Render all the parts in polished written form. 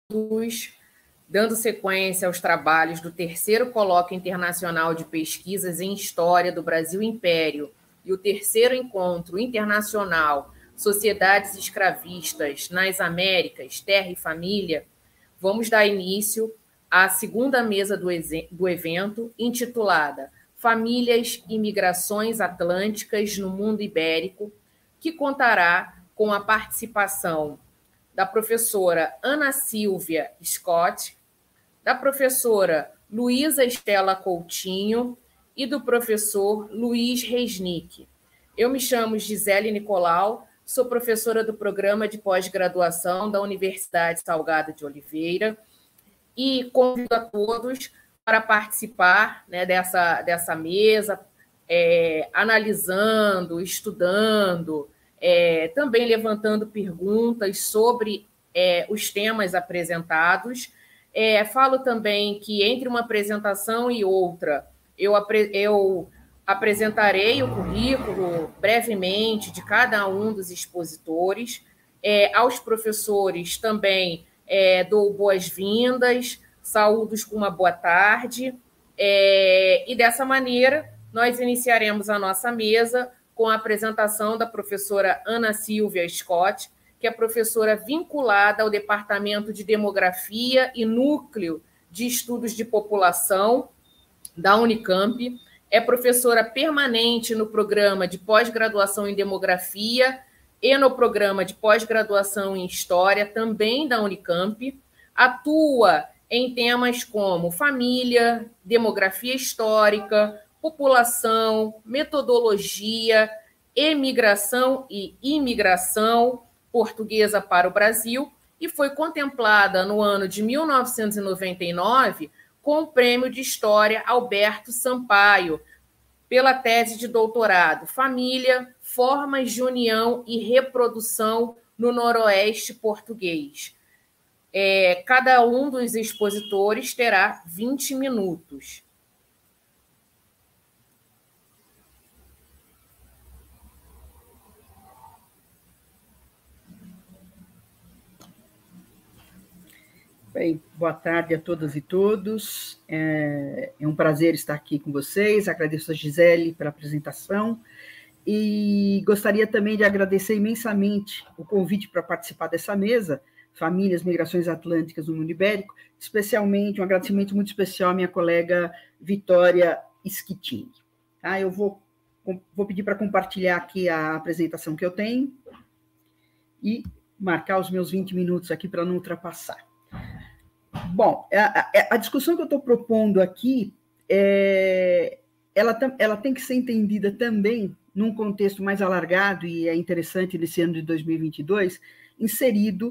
dando sequência aos trabalhos do terceiro Colóquio Internacional de Pesquisas em História do Brasil Império e o terceiro Encontro Internacional Sociedades Escravistas nas Américas, Terra e Família, vamos dar início à segunda mesa do evento, intitulada Famílias e Migrações Atlânticas no Mundo Ibérico, que contará com a participação da professora Ana Silvia Scott, da professora Luísa Estela Coutinho e do professor Luiz Resnick. Eu me chamo Gisele Nicolau, sou professora do programa de pós-graduação da Universidade Salgado de Oliveira e convido a todos para participar, né, dessa mesa, analisando, estudando, também levantando perguntas sobre os temas apresentados. Falo também que entre uma apresentação e outra, eu apresentarei o currículo brevemente de cada um dos expositores. Aos professores também dou boas-vindas, saúdos com uma boa tarde, e dessa maneira nós iniciaremos a nossa mesa com a apresentação da professora Ana Silvia Scott, que é professora vinculada ao Departamento de Demografia e Núcleo de Estudos de População da Unicamp, é professora permanente no programa de pós-graduação em Demografia e no programa de pós-graduação em História, também da Unicamp, atua em temas como família, demografia histórica, população, metodologia, emigração e imigração portuguesa para o Brasil e foi contemplada no ano de 1999 com o Prêmio de História Alberto Sampaio, pela tese de doutorado Família, Formas de União e Reprodução no Noroeste Português. Cada um dos expositores terá 20 minutos. Bem, boa tarde a todas e todos. É um prazer estar aqui com vocês. Agradeço a Gisele pela apresentação e gostaria também de agradecer imensamente o convite para participar dessa mesa, Famílias, Migrações Atlânticas no Mundo Ibérico, especialmente um agradecimento muito especial à minha colega Vitória Schettini. Tá? Eu vou pedir para compartilhar aqui a apresentação que eu tenho e marcar os meus 20 minutos aqui para não ultrapassar. Bom, a discussão que eu estou propondo aqui, ela tem que ser entendida também num contexto mais alargado, e é interessante nesse ano de 2022, inserido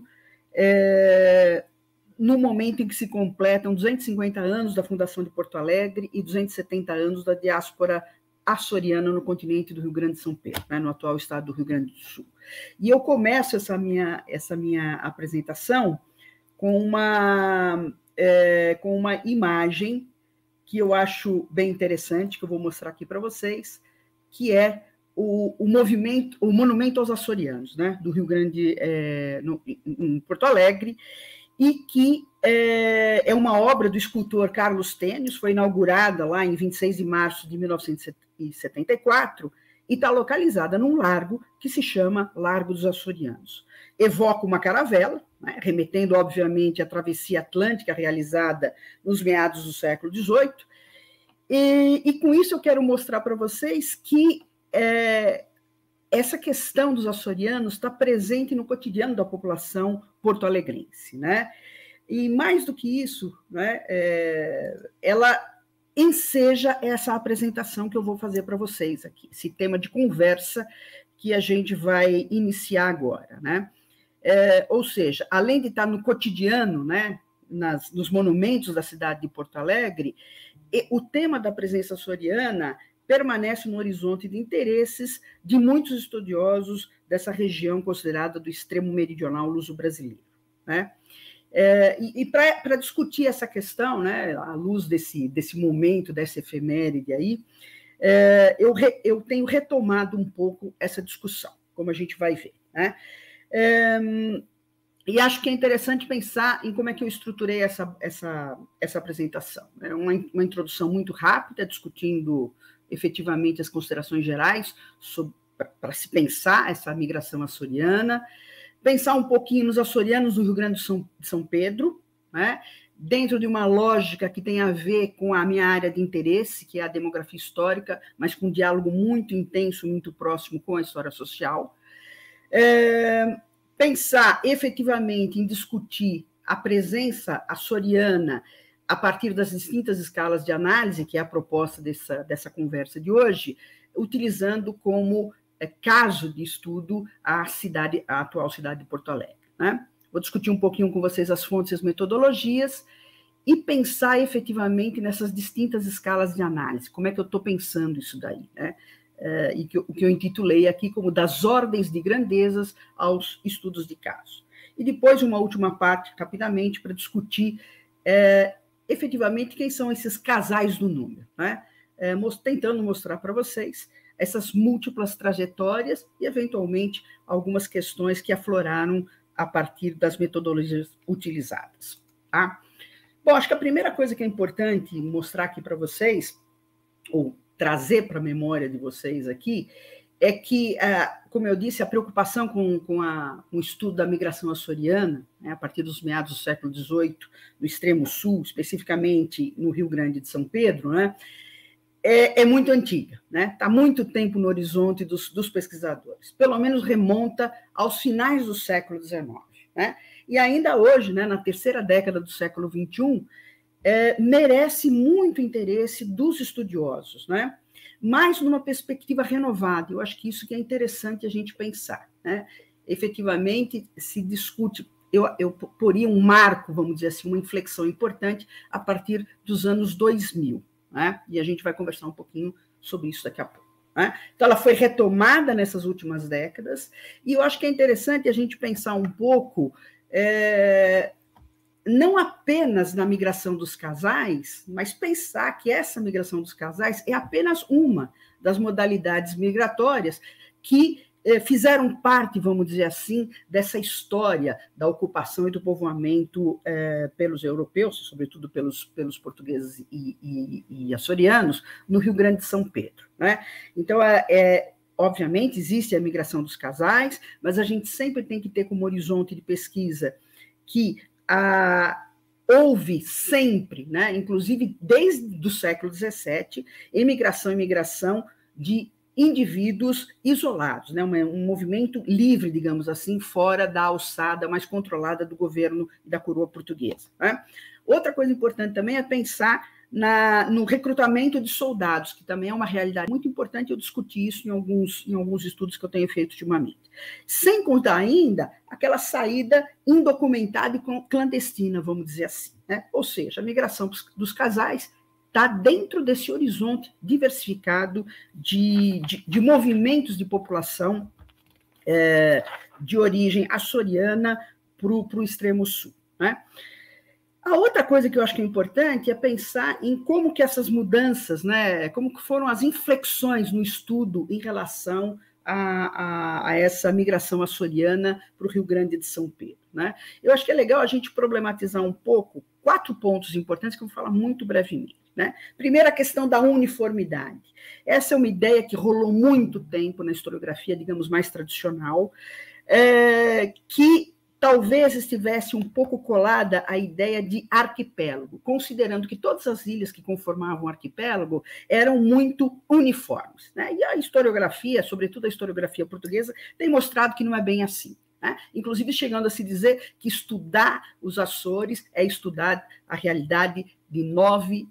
no momento em que se completam 250 anos da fundação de Porto Alegre e 270 anos da diáspora açoriana no continente do Rio Grande de São Pedro, né, no atual estado do Rio Grande do Sul. E eu começo essa minha apresentação com uma imagem que eu acho bem interessante, que eu vou mostrar aqui para vocês, que é o Monumento aos Açorianos, né, do Rio Grande, em Porto Alegre, e que é uma obra do escultor Carlos Tênios, foi inaugurada lá em 26 de março de 1974, e está localizada num largo que se chama Largo dos Açorianos. Evoca uma caravela, né, remetendo, obviamente, à travessia atlântica realizada nos meados do século XVIII, e com isso eu quero mostrar para vocês que essa questão dos açorianos está presente no cotidiano da população porto-alegrense, né? E mais do que isso, né, ela enseja essa apresentação que eu vou fazer para vocês aqui, esse tema de conversa que a gente vai iniciar agora, né? Ou seja, além de estar no cotidiano, né, nos monumentos da cidade de Porto Alegre, o tema da presença açoriana permanece no horizonte de interesses de muitos estudiosos dessa região considerada do extremo meridional luso-brasileiro, né? E para discutir essa questão, né, à luz desse momento, dessa efeméride aí, eu tenho retomado um pouco essa discussão, como a gente vai ver, né? E acho que é interessante pensar em como é que eu estruturei essa apresentação. É uma introdução muito rápida, discutindo efetivamente as considerações gerais para se pensar essa migração açoriana, pensar um pouquinho nos açorianos do Rio Grande de São Pedro, né, dentro de uma lógica que tem a ver com a minha área de interesse, que é a demografia histórica, mas com um diálogo muito intenso, muito próximo com a história social. Pensar efetivamente em discutir a presença açoriana a partir das distintas escalas de análise, que é a proposta dessa conversa de hoje, utilizando como caso de estudo a atual cidade de Porto Alegre, né? Vou discutir um pouquinho com vocês as fontes e as metodologias e pensar efetivamente nessas distintas escalas de análise. Como é que eu estou pensando isso daí, né? E o que eu intitulei aqui como das ordens de grandezas aos estudos de caso. E depois uma última parte, rapidamente, para discutir efetivamente quem são esses casais do número, né? Tentando mostrar para vocês essas múltiplas trajetórias e, eventualmente, algumas questões que afloraram a partir das metodologias utilizadas. Tá? Bom, acho que a primeira coisa que é importante mostrar aqui para vocês, ou trazer para a memória de vocês aqui, é que, como eu disse, a preocupação com o estudo da migração açoriana, né, a partir dos meados do século XVIII, no extremo sul, especificamente no Rio Grande de São Pedro, né, é muito antiga, né? Está muito tempo no horizonte dos pesquisadores, pelo menos remonta aos finais do século XIX, né? E ainda hoje, né, na terceira década do século XXI, merece muito interesse dos estudiosos, né? Mas numa perspectiva renovada. Eu acho que isso que é interessante a gente pensar, né? Efetivamente, se discute, eu poria um marco, vamos dizer assim, uma inflexão importante a partir dos anos 2000, né? E a gente vai conversar um pouquinho sobre isso daqui a pouco, né? Então, ela foi retomada nessas últimas décadas, e eu acho que é interessante a gente pensar um pouco não apenas na migração dos casais, mas pensar que essa migração dos casais é apenas uma das modalidades migratórias que fizeram parte, vamos dizer assim, dessa história da ocupação e do povoamento pelos europeus, sobretudo pelos portugueses e açorianos, no Rio Grande de São Pedro, né? Então, obviamente, existe a migração dos casais, mas a gente sempre tem que ter como horizonte de pesquisa que houve sempre, né, inclusive desde o século XVII, imigração e migração de indivíduos isolados, né, um movimento livre, digamos assim, fora da alçada mais controlada do governo e da coroa portuguesa, né? Outra coisa importante também é pensar no recrutamento de soldados, que também é uma realidade muito importante. Eu discuti isso em alguns estudos que eu tenho feito ultimamente. Sem contar ainda aquela saída indocumentada e clandestina, vamos dizer assim, né? Ou seja, a migração dos casais está dentro desse horizonte diversificado de movimentos de população de origem açoriana para o extremo sul, né? A outra coisa que eu acho que é importante é pensar em como que essas mudanças, né, como que foram as inflexões no estudo em relação a essa migração açoriana para o Rio Grande de São Pedro, né? Eu acho que é legal a gente problematizar um pouco 4 pontos importantes que eu vou falar muito brevemente, né? Primeiro, a questão da uniformidade. Essa é uma ideia que rolou muito tempo na historiografia, digamos, mais tradicional, que talvez estivesse um pouco colada a ideia de arquipélago, considerando que todas as ilhas que conformavam o arquipélago eram muito uniformes, né? E a historiografia, sobretudo a historiografia portuguesa, tem mostrado que não é bem assim, né? Inclusive chegando a se dizer que estudar os Açores é estudar a realidade de 9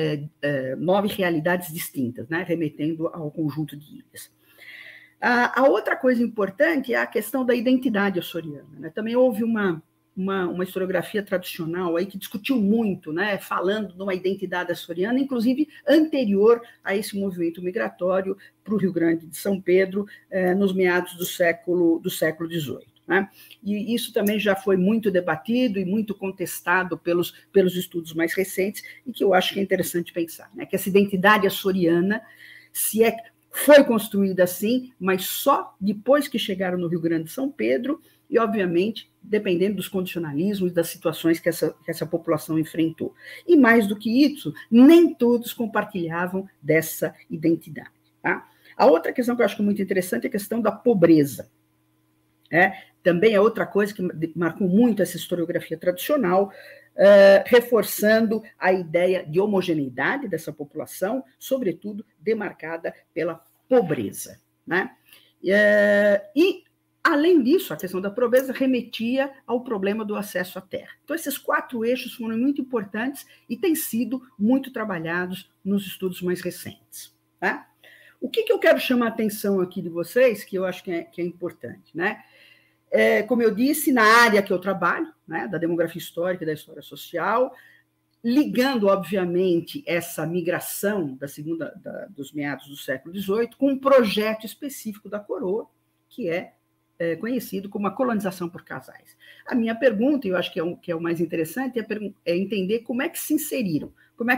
realidades distintas, né? Remetendo ao conjunto de ilhas. A outra coisa importante é a questão da identidade açoriana, né? Também houve uma historiografia tradicional aí que discutiu muito, né, falando de uma identidade açoriana, inclusive anterior a esse movimento migratório para o Rio Grande de São Pedro, nos meados do século XVIII. Né? E isso também já foi muito debatido e muito contestado pelos estudos mais recentes, e que eu acho que é interessante pensar, né, que essa identidade açoriana, Foi construída assim, mas só depois que chegaram no Rio Grande de São Pedro e, obviamente, dependendo dos condicionalismos e das situações que essa população enfrentou. E, mais do que isso, nem todos compartilhavam dessa identidade. Tá? A outra questão que eu acho muito interessante é a questão da pobreza. Também é outra coisa que marcou muito essa historiografia tradicional, reforçando a ideia de homogeneidade dessa população, sobretudo demarcada pela pobreza. Né? E, além disso, a questão da pobreza remetia ao problema do acesso à terra. Então, esses 4 eixos foram muito importantes e têm sido muito trabalhados nos estudos mais recentes. Tá? O que eu quero chamar a atenção aqui de vocês, que eu acho que é importante, né? Como eu disse, na área que eu trabalho, né, da demografia histórica e da história social, ligando, obviamente, essa migração dos meados do século XVIII com um projeto específico da coroa, que é conhecido como a colonização por casais. A minha pergunta, e eu acho que é o mais interessante, é entender como é que se inseriram,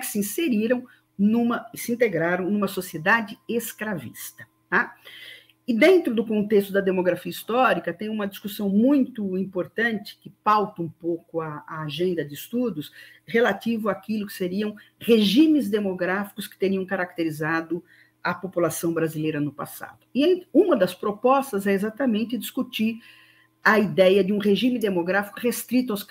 se integraram numa sociedade escravista. Tá? E dentro do contexto da demografia histórica, tem uma discussão muito importante que pauta um pouco a agenda de estudos relativo àquilo que seriam regimes demográficos que teriam caracterizado a população brasileira no passado. E uma das propostas é exatamente discutir a ideia de um regime demográfico restrito aos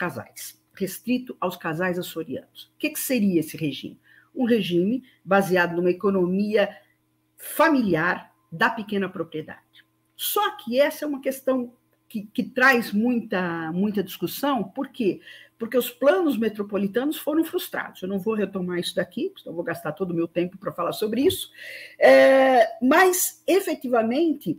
casais açorianos. O que seria esse regime? Um regime baseado numa economia familiar da pequena propriedade. Só que essa é uma questão que traz muita discussão. Por quê? Porque os planos metropolitanos foram frustrados. Eu não vou retomar isso daqui, senão eu vou gastar todo o meu tempo para falar sobre isso. Mas, efetivamente,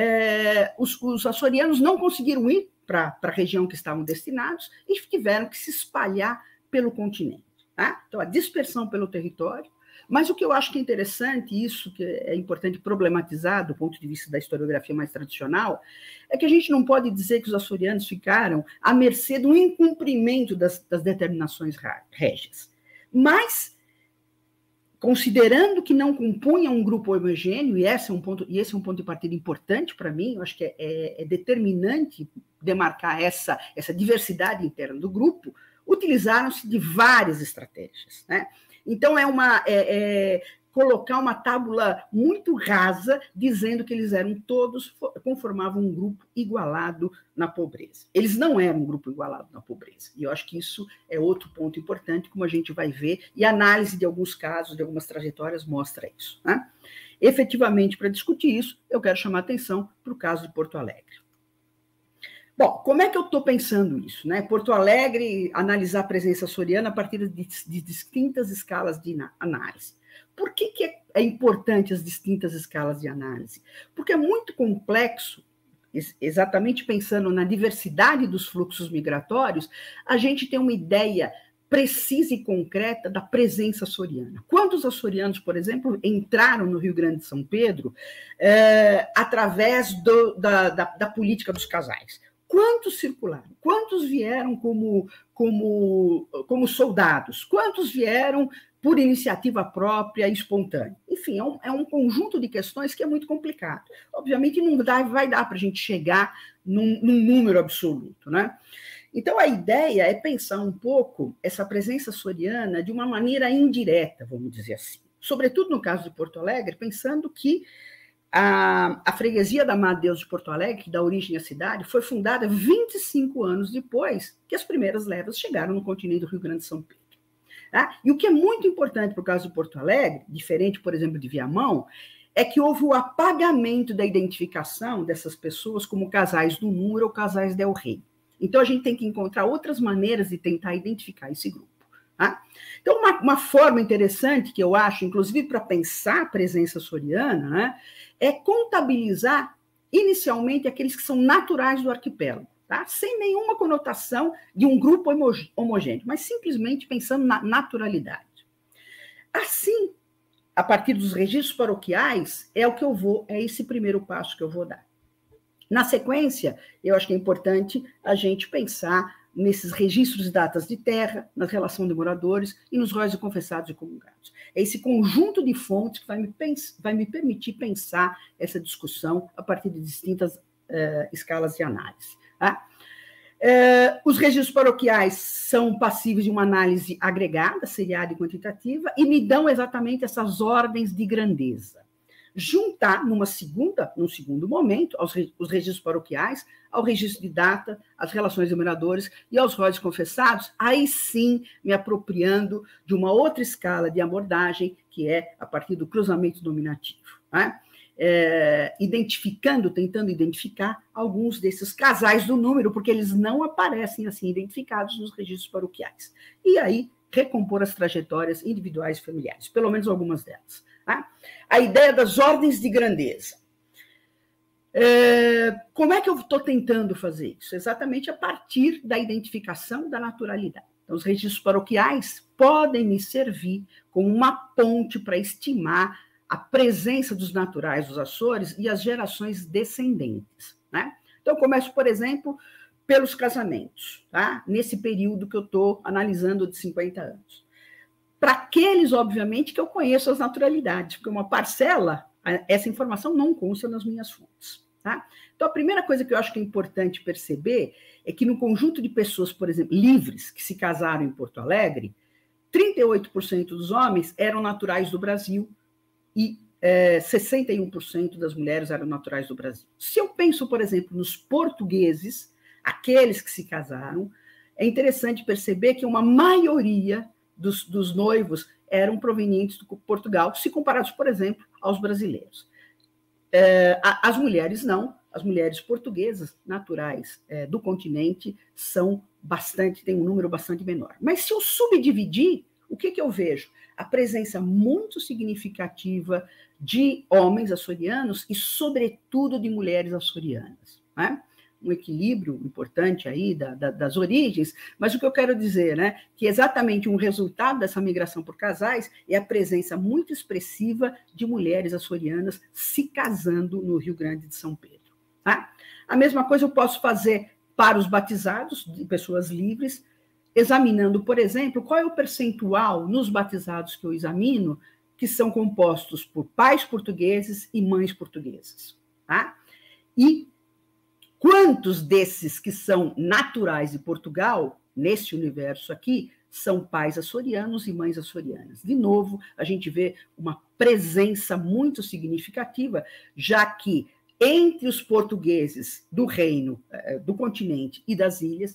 os açorianos não conseguiram ir para a região que estavam destinados e tiveram que se espalhar pelo continente. Tá? Então, a dispersão pelo território. Mas o que eu acho que é interessante, isso que é importante problematizar do ponto de vista da historiografia mais tradicional, é que a gente não pode dizer que os açorianos ficaram à mercê do incumprimento das determinações régias. Mas, considerando que não compunham um grupo homogêneo, e esse é um ponto de partida importante para mim, eu acho que é determinante demarcar essa diversidade interna do grupo, utilizaram-se de várias estratégias, né? Então, colocar uma tábula muito rasa, dizendo que eles conformavam um grupo igualado na pobreza. Eles não eram um grupo igualado na pobreza. E eu acho que isso é outro ponto importante, como a gente vai ver, e a análise de alguns casos, de algumas trajetórias, mostra isso. Né? Efetivamente, para discutir isso, eu quero chamar a atenção para o caso de Porto Alegre. Bom, como é que eu estou pensando isso? Né? Porto Alegre, analisar a presença açoriana a partir de distintas escalas de análise. Por que é importante as distintas escalas de análise? Porque é muito complexo, exatamente pensando na diversidade dos fluxos migratórios, a gente tem uma ideia precisa e concreta da presença açoriana. Quantos açorianos, por exemplo, entraram no Rio Grande de São Pedro através da política dos casais? Quantos circularam? Quantos vieram como soldados? Quantos vieram por iniciativa própria e espontânea? Enfim, é um conjunto de questões que é muito complicado. Obviamente, não vai dar para a gente chegar num número absoluto, né? Então, a ideia é pensar um pouco essa presença açoriana de uma maneira indireta, vamos dizer assim. Sobretudo no caso de Porto Alegre, pensando que a freguesia da Madre Deus de Porto Alegre, que dá origem à cidade, foi fundada 25 anos depois que as primeiras levas chegaram no continente do Rio Grande de São Pedro. Tá? E o que é muito importante para o caso de Porto Alegre, diferente, por exemplo, de Viamão, é que houve o apagamento da identificação dessas pessoas como casais do Número ou casais del Rei. Então, a gente tem que encontrar outras maneiras de tentar identificar esse grupo. Tá? Então, uma forma interessante que eu acho, inclusive para pensar a presença açoriana, né, é contabilizar inicialmente aqueles que são naturais do arquipélago, tá? Sem nenhuma conotação de um grupo homogêneo, mas simplesmente pensando na naturalidade. Assim, a partir dos registros paroquiais, é esse primeiro passo que eu vou dar. Na sequência, eu acho que é importante a gente pensar nesses registros de datas de terra, na relação de moradores e nos róis de confessados e comungados. É esse conjunto de fontes que vai me permitir pensar essa discussão a partir de distintas escalas de análise. Tá? Os registros paroquiais são passíveis de uma análise agregada, seriada e quantitativa, e me dão exatamente essas ordens de grandeza. Juntar num segundo momento, os registros paroquiais, ao registro de data, as relações de moradores e aos róis confessados, aí sim me apropriando de uma outra escala de abordagem, que é a partir do cruzamento nominativo, né? Tentando identificar alguns desses casais do número, porque eles não aparecem assim identificados nos registros paroquiais. E aí, recompor as trajetórias individuais e familiares, pelo menos algumas delas. Tá? A ideia das ordens de grandeza. Como é que eu estou tentando fazer isso? Exatamente a partir da identificação da naturalidade. Então, os registros paroquiais podem me servir como uma ponte para estimar a presença dos naturais dos Açores e as gerações descendentes. Né? Então, eu começo, por exemplo, pelos casamentos, tá? Nesse período que eu estou analisando de 50 anos. Para aqueles, obviamente, que eu conheço as naturalidades, porque uma parcela, essa informação não consta nas minhas fontes. Tá? Então, a primeira coisa que eu acho que é importante perceber é que no conjunto de pessoas, por exemplo, livres, que se casaram em Porto Alegre, 38% dos homens eram naturais do Brasil e 61% das mulheres eram naturais do Brasil. Se eu penso, por exemplo, nos portugueses, aqueles que se casaram, é interessante perceber que uma maioria dos noivos eram provenientes de Portugal, se comparados, por exemplo, aos brasileiros. As mulheres não, as mulheres portuguesas naturais do continente têm um número bastante menor. Mas se eu subdividir, o que eu vejo? A presença muito significativa de homens açorianos e, sobretudo, de mulheres açorianas. Né? Um equilíbrio importante aí das origens, mas o que eu quero dizer, né, que exatamente um resultado dessa migração por casais é a presença muito expressiva de mulheres açorianas se casando no Rio Grande de São Pedro. Tá? A mesma coisa eu posso fazer para os batizados, de pessoas livres, examinando, por exemplo, qual é o percentual nos batizados que eu examino que são compostos por pais portugueses e mães portuguesas. Tá? E quantos desses que são naturais de Portugal, nesse universo aqui, são pais açorianos e mães açorianas? De novo, a gente vê uma presença muito significativa, já que entre os portugueses do reino, do continente e das ilhas,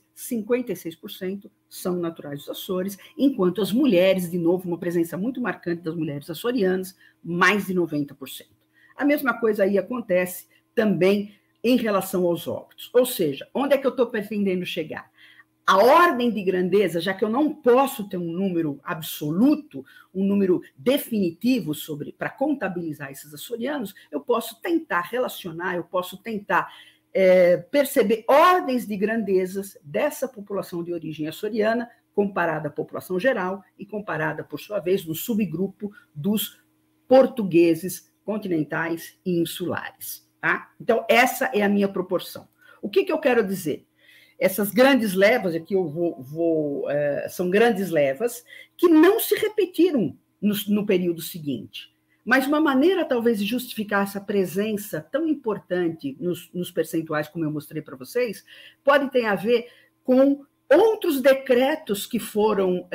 56% são naturais dos Açores, enquanto as mulheres, de novo, uma presença muito marcante das mulheres açorianas, mais de 90%. A mesma coisa aí acontece também em relação aos óbitos. Ou seja, onde é que eu estou pretendendo chegar? A ordem de grandeza, já que eu não posso ter um número absoluto, um número definitivo para contabilizar esses açorianos, eu posso tentar relacionar, eu posso tentar perceber ordens de grandezas dessa população de origem açoriana, comparada à população geral e comparada, por sua vez, no subgrupo dos portugueses continentais e insulares. Tá? Então, essa é a minha proporção. O que eu quero dizer? Essas grandes levas, aqui eu são grandes levas, que não se repetiram no período seguinte. Mas uma maneira, talvez, de justificar essa presença tão importante nos percentuais, como eu mostrei para vocês, pode ter a ver com outros decretos que foram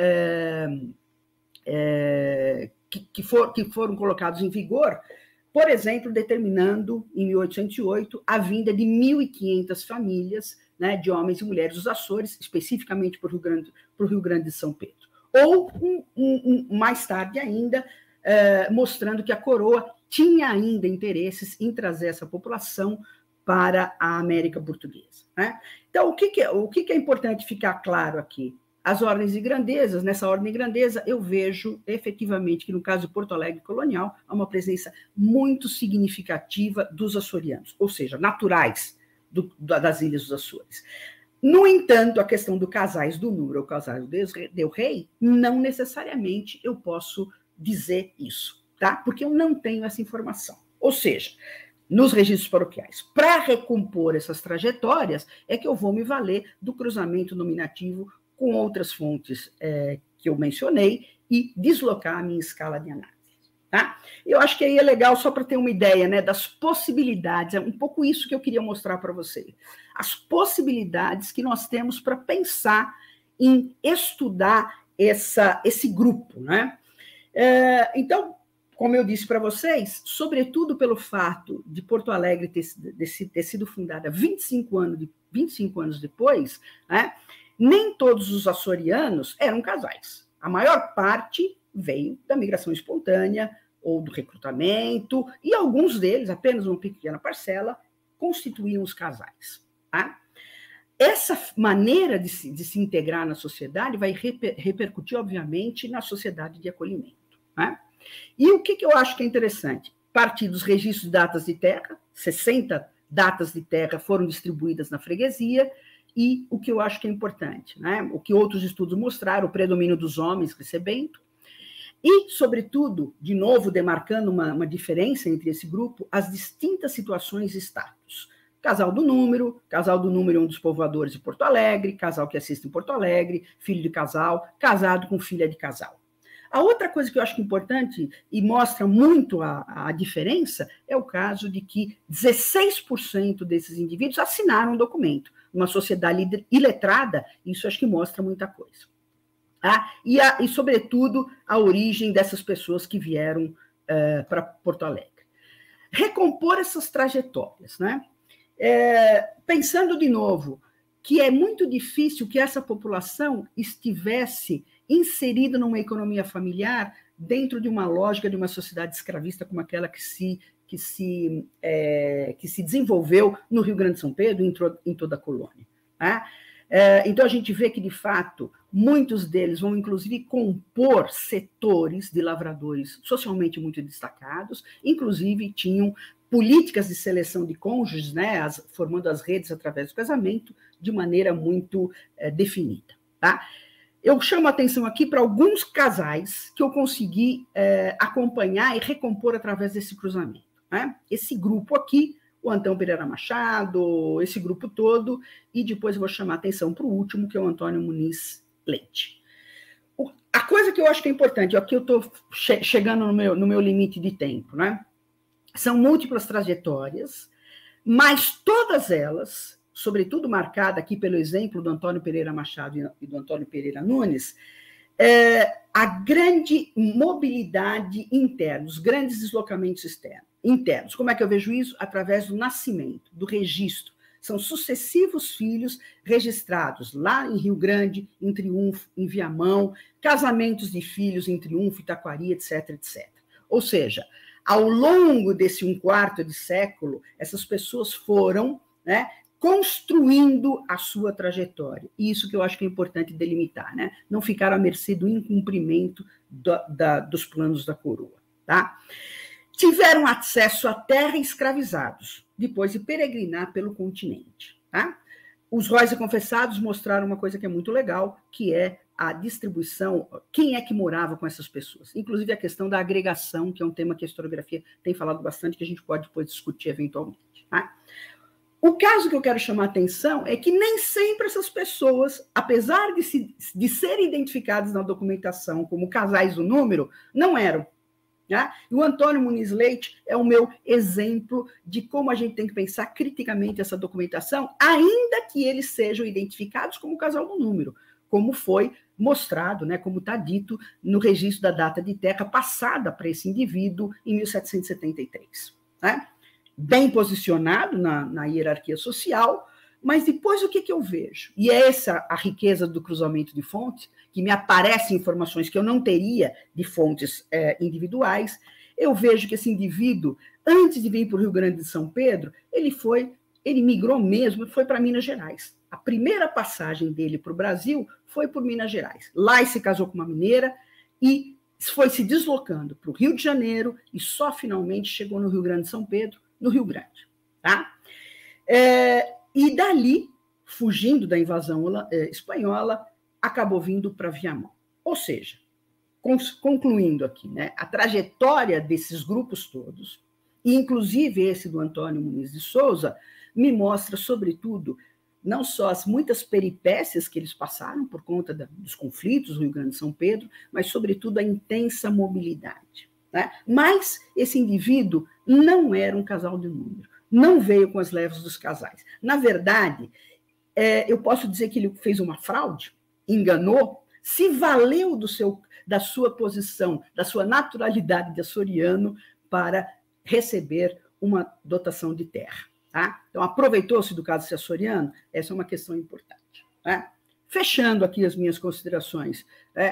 colocados em vigor, por exemplo, determinando, em 1808, a vinda de 1.500 famílias, né, de homens e mulheres dos Açores, especificamente para o Rio Grande de São Pedro. Ou, mais tarde ainda, mostrando que a coroa tinha ainda interesses em trazer essa população para a América Portuguesa. Né? Então, o que é importante ficar claro aqui? As ordens de grandezas, nessa ordem de grandeza, eu vejo efetivamente que, no caso de Porto Alegre colonial, há uma presença muito significativa dos açorianos, ou seja, naturais das Ilhas dos Açores. No entanto, a questão do casais do número ou casais del rei, não necessariamente eu posso dizer isso, tá? Porque eu não tenho essa informação. Ou seja, nos registros paroquiais. Para recompor essas trajetórias, é que eu vou me valer do cruzamento nominativo com outras fontes que eu mencionei e deslocar a minha escala de análise. Tá? Eu acho que aí é legal, só para ter uma ideia, né, das possibilidades, é um pouco isso que eu queria mostrar para você. As possibilidades que nós temos para pensar em estudar esse grupo. Né? Então, como eu disse para vocês, sobretudo pelo fato de Porto Alegre ter sido fundada 25 anos depois, né, nem todos os açorianos eram casais. A maior parte veio da migração espontânea ou do recrutamento, e alguns deles, apenas uma pequena parcela, constituíam os casais. Tá? Essa maneira de se integrar na sociedade vai repercutir, obviamente, na sociedade de acolhimento. Tá? E o que eu acho que é interessante? Partir dos registros de datas de terra, 60 datas de terra foram distribuídas na freguesia, e o que eu acho que é importante, né? O que outros estudos mostraram, o predomínio dos homens recebendo, e, sobretudo, de novo, demarcando uma diferença entre esse grupo, as distintas situações e status. Casal do número é um dos povoadores de Porto Alegre, casal que assiste em Porto Alegre, filho de casal, casado com filha de casal. A outra coisa que eu acho importante e mostra muito a diferença é o caso de que 16% desses indivíduos assinaram um documento. Uma sociedade iletrada, isso acho que mostra muita coisa. Ah, e, sobretudo, a origem dessas pessoas que vieram para Porto Alegre. Recompor essas trajetórias, né? Pensando de novo que é muito difícil que essa população estivesse inserida numa economia familiar dentro de uma lógica de uma sociedade escravista como aquela que se desenvolveu no Rio Grande de São Pedro e em toda a colônia. Tá? Então, a gente vê que, de fato, muitos deles vão, inclusive, compor setores de lavradores socialmente muito destacados, inclusive tinham políticas de seleção de cônjuges, né, formando as redes através do casamento, de maneira muito definida. Tá? Eu chamo a atenção aqui para alguns casais que eu consegui acompanhar e recompor através desse cruzamento. Né? Esse grupo aqui, o Antão Pereira Machado, esse grupo todo, e depois eu vou chamar a atenção para o último, que é o Antônio Muniz Leite. A coisa que eu acho que é importante, aqui eu estou chegando no meu limite de tempo, né? São múltiplas trajetórias, mas todas elas, sobretudo marcada aqui pelo exemplo do Antônio Pereira Machado e do Antônio Pereira Nunes, a grande mobilidade interna, os grandes deslocamentos internos. Como é que eu vejo isso? Através do nascimento, do registro. São sucessivos filhos registrados lá em Rio Grande, em Triunfo, em Viamão, casamentos de filhos em Triunfo, Itaquari, etc, etc. Ou seja, ao longo desse 1/4 de século, essas pessoas foram, né, construindo a sua trajetória. E isso que eu acho que é importante delimitar, né? Não ficar à mercê do incumprimento dos planos da coroa. Tá? Tiveram acesso à terra escravizados, depois de peregrinar pelo continente. Tá? Os róis e confessados mostraram uma coisa que é muito legal, que é a distribuição, quem é que morava com essas pessoas. Inclusive a questão da agregação, que é um tema que a historiografia tem falado bastante, que a gente pode depois discutir eventualmente. Tá? O caso que eu quero chamar a atenção é que nem sempre essas pessoas, apesar de serem identificadas na documentação como casais do número, não eram. Né? E o Antônio Muniz Leite é o meu exemplo de como a gente tem que pensar criticamente essa documentação, ainda que eles sejam identificados como casal do número, como foi mostrado, né, como está dito no registro da data de terra passada para esse indivíduo em 1773. Né? Bem posicionado na hierarquia social, mas depois o que eu vejo? E é essa a riqueza do cruzamento de fontes, que me aparecem informações que eu não teria de fontes individuais. Eu vejo que esse indivíduo, antes de vir para o Rio Grande de São Pedro, ele migrou mesmo, foi para Minas Gerais. A primeira passagem dele para o Brasil foi por Minas Gerais. Lá ele se casou com uma mineira e foi se deslocando para o Rio de Janeiro e só finalmente chegou no Rio Grande de São Pedro, no Rio Grande. Tá? E dali, fugindo da invasão espanhola, acabou vindo para Viamão. Ou seja, concluindo aqui, né, a trajetória desses grupos todos, E, inclusive, esse do Antônio Muniz de Souza me mostra, sobretudo, não só as muitas peripécias que eles passaram por conta dos conflitos no Rio Grande de São Pedro, mas, sobretudo, a intensa mobilidade. Né? Mas esse indivíduo não era um casal de número, não veio com as levas dos casais. Na verdade, eu posso dizer que ele fez uma fraude, enganou, se valeu da sua posição, da sua naturalidade de açoriano para receber uma dotação de terra. Tá? Então, aproveitou-se do caso açoriano? Essa é uma questão importante. Tá? Fechando aqui as minhas considerações,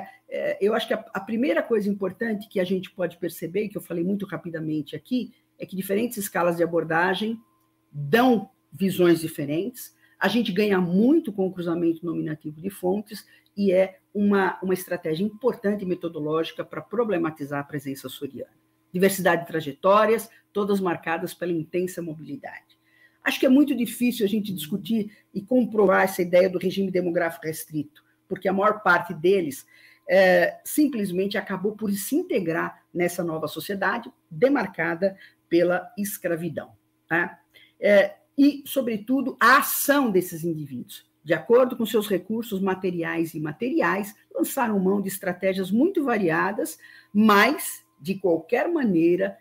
eu acho que a primeira coisa importante que a gente pode perceber, que eu falei muito rapidamente aqui, é que diferentes escalas de abordagem dão visões diferentes, a gente ganha muito com o cruzamento nominativo de fontes e é uma estratégia importante e metodológica para problematizar a presença açoriana. Diversidade de trajetórias, todas marcadas pela intensa mobilidade. Acho que é muito difícil a gente discutir e comprovar essa ideia do regime demográfico restrito, porque a maior parte deles simplesmente acabou por se integrar nessa nova sociedade demarcada pela escravidão. Tá? E, sobretudo, a ação desses indivíduos. De acordo com seus recursos materiais e imateriais, lançaram mão de estratégias muito variadas, mas, de qualquer maneira,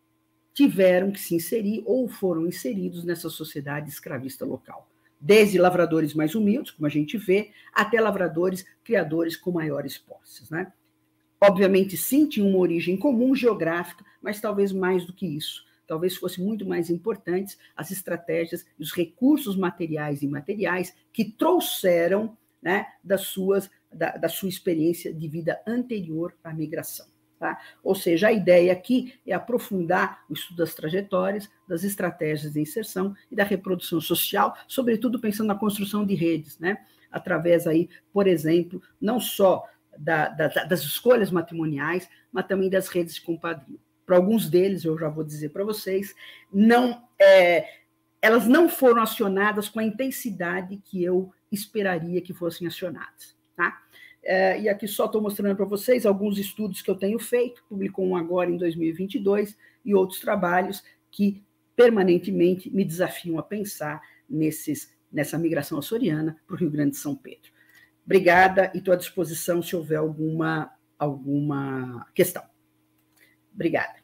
tiveram que se inserir ou foram inseridos nessa sociedade escravista local. Desde lavradores mais humildes, como a gente vê, até lavradores criadores com maiores posses. Né? Obviamente, sim, tinha uma origem comum geográfica, mas talvez mais do que isso. Talvez fossem muito mais importantes as estratégias e os recursos materiais e imateriais que trouxeram, né, da sua experiência de vida anterior à migração. Tá? Ou seja, a ideia aqui é aprofundar o estudo das trajetórias, das estratégias de inserção e da reprodução social, sobretudo pensando na construção de redes, né? Através, aí, por exemplo, não só das escolhas matrimoniais, mas também das redes de compadrio. Para alguns deles, eu já vou dizer para vocês, elas não foram acionadas com a intensidade que eu esperaria que fossem acionadas. Tá? E aqui só estou mostrando para vocês alguns estudos que eu tenho feito, publicou um agora em 2022, e outros trabalhos que permanentemente me desafiam a pensar nessa migração açoriana para o Rio Grande de São Pedro. Obrigada e estou à disposição se houver alguma questão. Obrigada.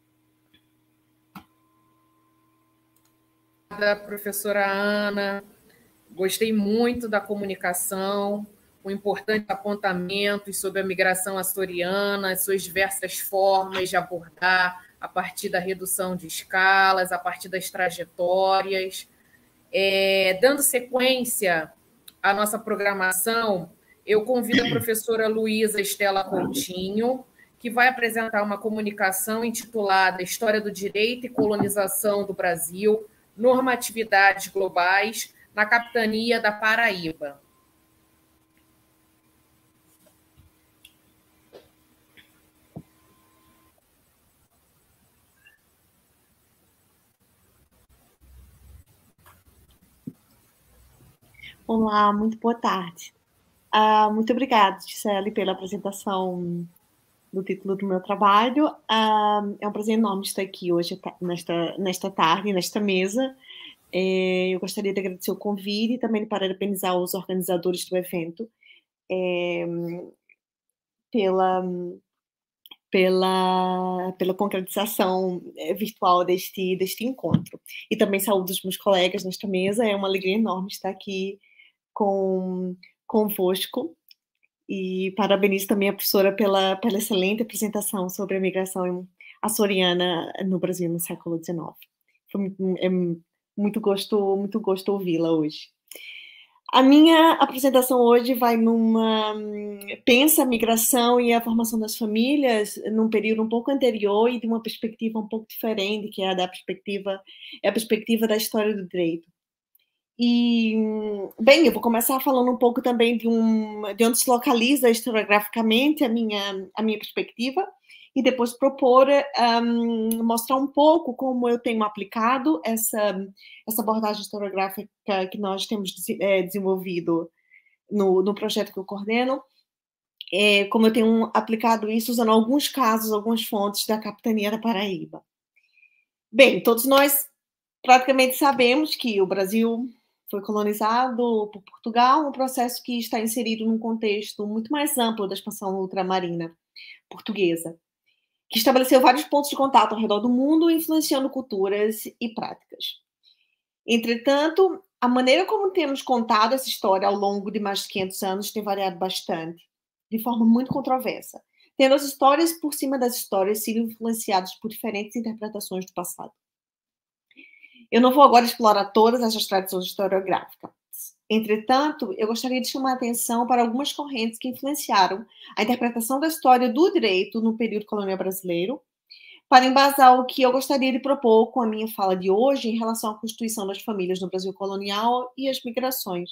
Obrigada, professora Ana. Gostei muito da comunicação, com importantes apontamentos sobre a migração açoriana, as suas diversas formas de abordar, a partir da redução de escalas, a partir das trajetórias. Dando sequência à nossa programação, eu convido a professora Luísa Estela Coutinho, que vai apresentar uma comunicação intitulada História do Direito e Colonização do Brasil, Normatividades Globais, na Capitania da Paraíba. Olá, muito boa tarde. Muito obrigada, Gisele, pela apresentação do título do meu trabalho. É um prazer enorme estar aqui hoje, nesta tarde, nesta mesa. Eu gostaria de agradecer o convite e também parabenizar os organizadores do evento pela concretização virtual deste encontro. E também saúdo os meus colegas nesta mesa. É uma alegria enorme estar aqui convosco. E parabenizo também a professora pela excelente apresentação sobre a migração açoriana no Brasil no século XIX. É muito gosto ouvi-la hoje. A minha apresentação hoje vai pensa a migração e a formação das famílias num período um pouco anterior e de uma perspectiva um pouco diferente, que é a perspectiva da história do direito. E, bem, eu vou começar falando um pouco também de onde se localiza historiograficamente a minha perspectiva e depois propor mostrar um pouco como eu tenho aplicado essa abordagem historiográfica que nós temos desenvolvido no projeto que eu coordeno, como eu tenho aplicado isso usando alguns casos, algumas fontes da Capitania da Paraíba. Bem, todos nós praticamente sabemos que o Brasil foi colonizado por Portugal, um processo que está inserido num contexto muito mais amplo da expansão ultramarina portuguesa, que estabeleceu vários pontos de contato ao redor do mundo, influenciando culturas e práticas. Entretanto, a maneira como temos contado essa história ao longo de mais de 500 anos tem variado bastante, de forma muito controversa, tendo as histórias por cima das histórias sido influenciadas por diferentes interpretações do passado. Eu não vou agora explorar todas essas tradições historiográficas. Entretanto, eu gostaria de chamar a atenção para algumas correntes que influenciaram a interpretação da história do direito no período colonial brasileiro, para embasar o que eu gostaria de propor com a minha fala de hoje em relação à constituição das famílias no Brasil colonial e as migrações.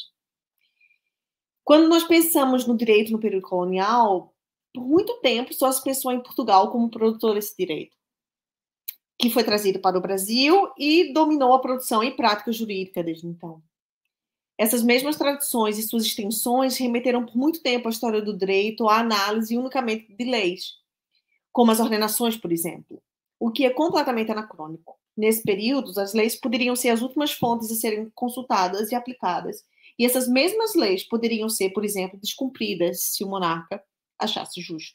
Quando nós pensamos no direito no período colonial, por muito tempo só se pensou em Portugal como produtor desse direito, que foi trazido para o Brasil e dominou a produção e prática jurídica desde então. Essas mesmas tradições e suas extensões remeteram por muito tempo a história do direito à análise unicamente de leis, como as ordenações, por exemplo, o que é completamente anacrônico. Nesse período, as leis poderiam ser as últimas fontes a serem consultadas e aplicadas, e essas mesmas leis poderiam ser, por exemplo, descumpridas se o monarca achasse justo.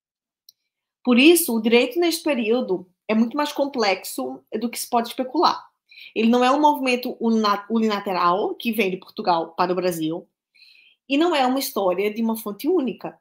Por isso, o direito neste período é muito mais complexo do que se pode especular. Ele não é um movimento unilateral que vem de Portugal para o Brasil e não é uma história de uma fonte única.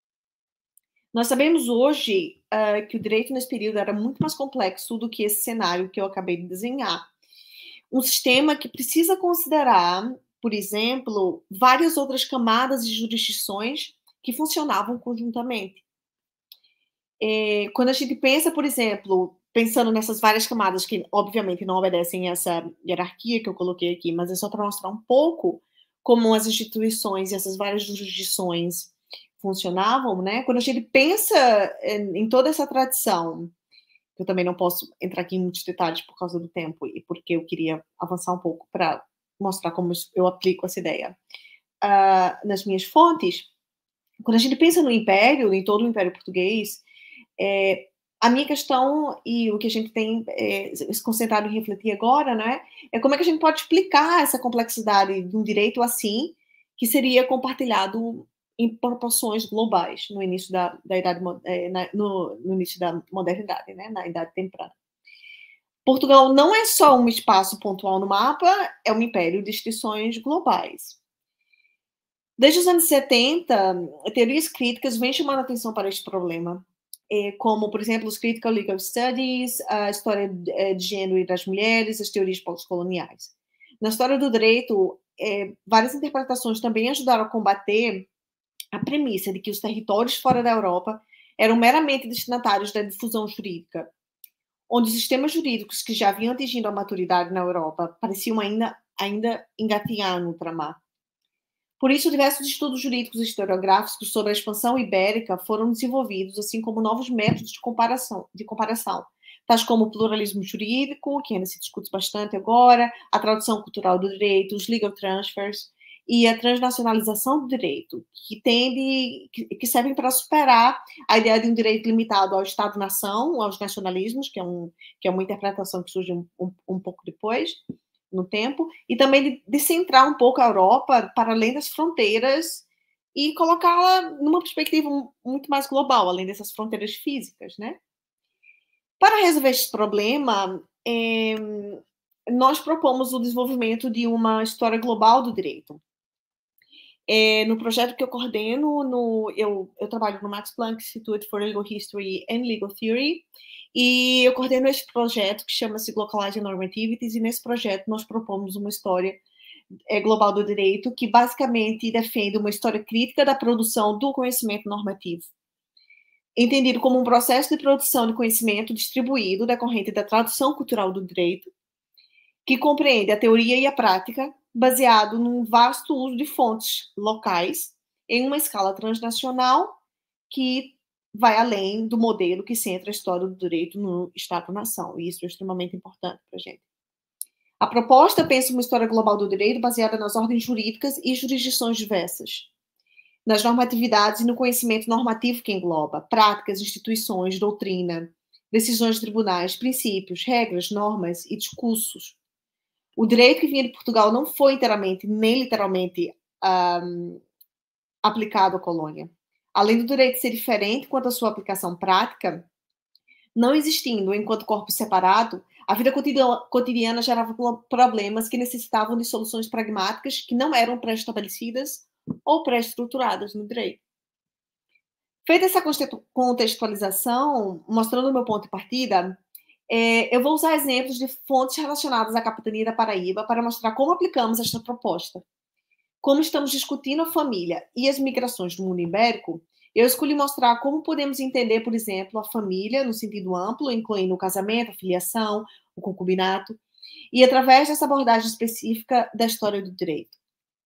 Nós sabemos hoje que o direito nesse período era muito mais complexo do que esse cenário que eu acabei de desenhar. Um sistema que precisa considerar, por exemplo, várias outras camadas de jurisdições que funcionavam conjuntamente. Quando a gente pensa, por exemplo, pensando nessas várias camadas que, obviamente, não obedecem essa hierarquia que eu coloquei aqui, mas é só para mostrar um pouco como as instituições e essas várias jurisdições funcionavam, né? Quando a gente pensa em toda essa tradição, eu também não posso entrar aqui em muitos detalhes por causa do tempo e porque eu queria avançar um pouco para mostrar como eu aplico essa ideia nas minhas fontes. Quando a gente pensa no Império, em todo o Império Português, a minha questão e o que a gente tem se concentrado em refletir agora, né, é como é que a gente pode explicar essa complexidade de um direito assim, que seria compartilhado em proporções globais no início da idade, no início da modernidade, né, na Idade Temprana. Portugal não é só um espaço pontual no mapa, é um império de instituições globais. Desde os anos 70, teorias críticas vêm chamando a atenção para este problema, como, por exemplo, os Critical Legal Studies, a história de gênero e das mulheres, as teorias pós-coloniais. Na história do direito, várias interpretações também ajudaram a combater a premissa de que os territórios fora da Europa eram meramente destinatários da difusão jurídica, onde os sistemas jurídicos que já vinham atingindo a maturidade na Europa pareciam ainda engatinhar no ultramar. Por isso, diversos estudos jurídicos e historiográficos sobre a expansão ibérica foram desenvolvidos, assim como novos métodos de comparação, tais como o pluralismo jurídico, que ainda se discute bastante agora, a tradução cultural do direito, os legal transfers e a transnacionalização do direito, que servem para superar a ideia de um direito limitado ao Estado-nação, aos nacionalismos, que é uma interpretação que surge um pouco depois, no tempo, e também de centrar um pouco a Europa para além das fronteiras e colocá-la numa perspectiva muito mais global, além dessas fronteiras físicas, né? Para resolver esse problema, nós propomos o desenvolvimento de uma história global do direito. No projeto que eu coordeno, eu trabalho no Max Planck Institute for Legal History and Legal Theory, e eu coordeno esse projeto que chama-se Localizing Normativities, e nesse projeto nós propomos uma história global do direito que basicamente defende uma história crítica da produção do conhecimento normativo, entendido como um processo de produção de conhecimento distribuído decorrente da tradução cultural do direito, que compreende a teoria e a prática, baseado num vasto uso de fontes locais em uma escala transnacional que vai além do modelo que centra a história do direito no Estado-nação. E isso é extremamente importante para a gente. A proposta pensa uma história global do direito baseada nas ordens jurídicas e jurisdições diversas, nas normatividades e no conhecimento normativo que engloba práticas, instituições, doutrina, decisões de tribunais, princípios, regras, normas e discursos. O direito que vinha de Portugal não foi inteiramente, nem literalmente, aplicado à colônia. Além do direito ser diferente quanto à sua aplicação prática, não existindo enquanto corpo separado, a vida cotidiana gerava problemas que necessitavam de soluções pragmáticas que não eram pré-estabelecidas ou pré-estruturadas no direito. Feita essa contextualização, mostrando o meu ponto de partida, eu vou usar exemplos de fontes relacionadas à capitania da Paraíba para mostrar como aplicamos esta proposta. Como estamos discutindo a família e as migrações do mundo ibérico, eu escolhi mostrar como podemos entender, por exemplo, a família no sentido amplo, incluindo o casamento, a filiação, o concubinato, e através dessa abordagem específica da história do direito.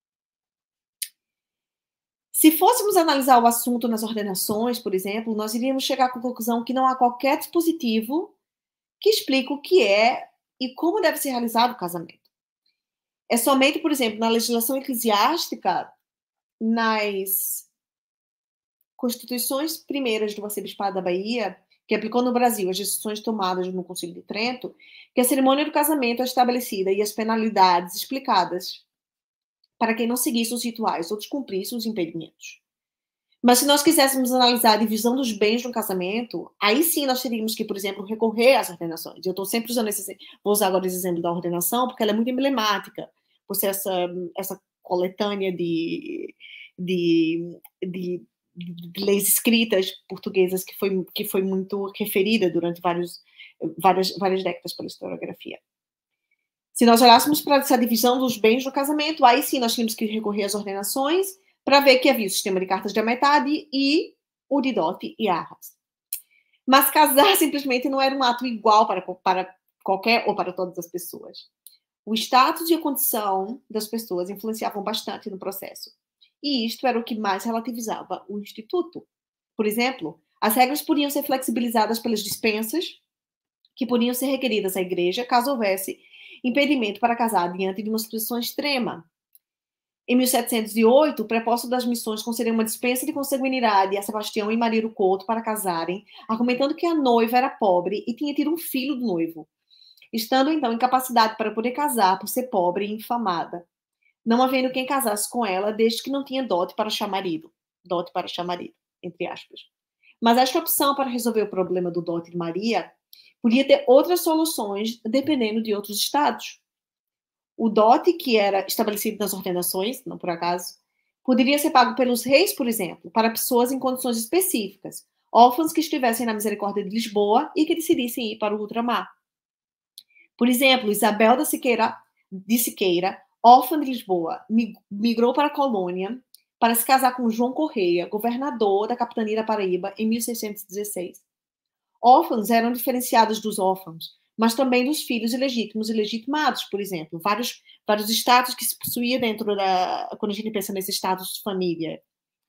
Se fôssemos analisar o assunto nas ordenações, por exemplo, nós iríamos chegar à conclusão que não há qualquer dispositivo que explique o que é e como deve ser realizado o casamento. É somente, por exemplo, na legislação eclesiástica, nas constituições primeiras do Arcebispado da Bahia, que aplicou no Brasil as decisões tomadas no Concílio de Trento, que a cerimônia do casamento é estabelecida e as penalidades explicadas para quem não seguisse os rituais ou descumprisse os impedimentos. Mas se nós quiséssemos analisar a divisão dos bens no casamento, aí sim nós teríamos que, por exemplo, recorrer às ordenações. Eu estou sempre usando vou usar agora esse exemplo da ordenação, porque ela é muito emblemática, por ser essa coletânea de leis escritas portuguesas que foi muito referida durante várias décadas pela historiografia. Se nós olhássemos para essa divisão dos bens no casamento, aí sim nós tínhamos que recorrer às ordenações para ver que havia o sistema de cartas de metade e o de dote e arras. Mas casar simplesmente não era um ato igual para qualquer ou para todas as pessoas. O status e a condição das pessoas influenciavam bastante no processo. E isto era o que mais relativizava o instituto. Por exemplo, as regras podiam ser flexibilizadas pelas dispensas que podiam ser requeridas à igreja caso houvesse impedimento para casar diante de uma situação extrema. Em 1708, o prepósito das missões concedeu uma dispensa de consanguinidade a Sebastião e Maria do Couto para casarem, argumentando que a noiva era pobre e tinha tido um filho do noivo, estando então incapacidade para poder casar por ser pobre e infamada, não havendo quem casasse com ela desde que não tinha dote para chamarido, entre aspas. Mas esta opção para resolver o problema do dote de Maria podia ter outras soluções dependendo de outros estados. O dote, que era estabelecido nas ordenações, não por acaso, poderia ser pago pelos reis, por exemplo, para pessoas em condições específicas, órfãos que estivessem na misericórdia de Lisboa e que decidissem ir para o ultramar. Por exemplo, Isabel de Siqueira, órfã de Lisboa, migrou para a colônia para se casar com João Correia, governador da capitania da Paraíba, em 1616. Órfãos eram diferenciados dos órfãos, mas também dos filhos ilegítimos e legitimados, por exemplo. Vários status que se possuía quando a gente pensa nesse status de família.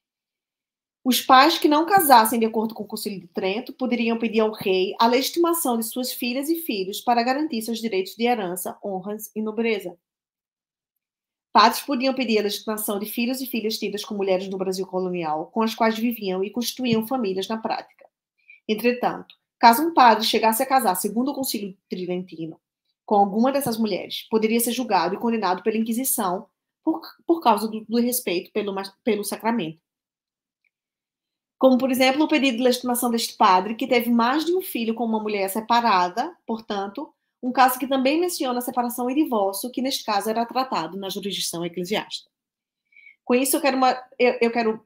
Os pais que não casassem de acordo com o Concílio de Trento poderiam pedir ao rei a legitimação de suas filhas e filhos para garantir seus direitos de herança, honras e nobreza. Padres podiam pedir a legitimação de filhos e filhas tidas com mulheres do Brasil colonial, com as quais viviam e constituíam famílias na prática. Entretanto, caso um padre chegasse a casar segundo o Concílio Tridentino com alguma dessas mulheres, poderia ser julgado e condenado pela Inquisição por causa do respeito pelo sacramento. Como, por exemplo, o pedido de legitimação deste padre, que teve mais de um filho com uma mulher separada, portanto, um caso que também menciona separação e divórcio, que neste caso era tratado na jurisdição eclesiástica. Com isso, eu quero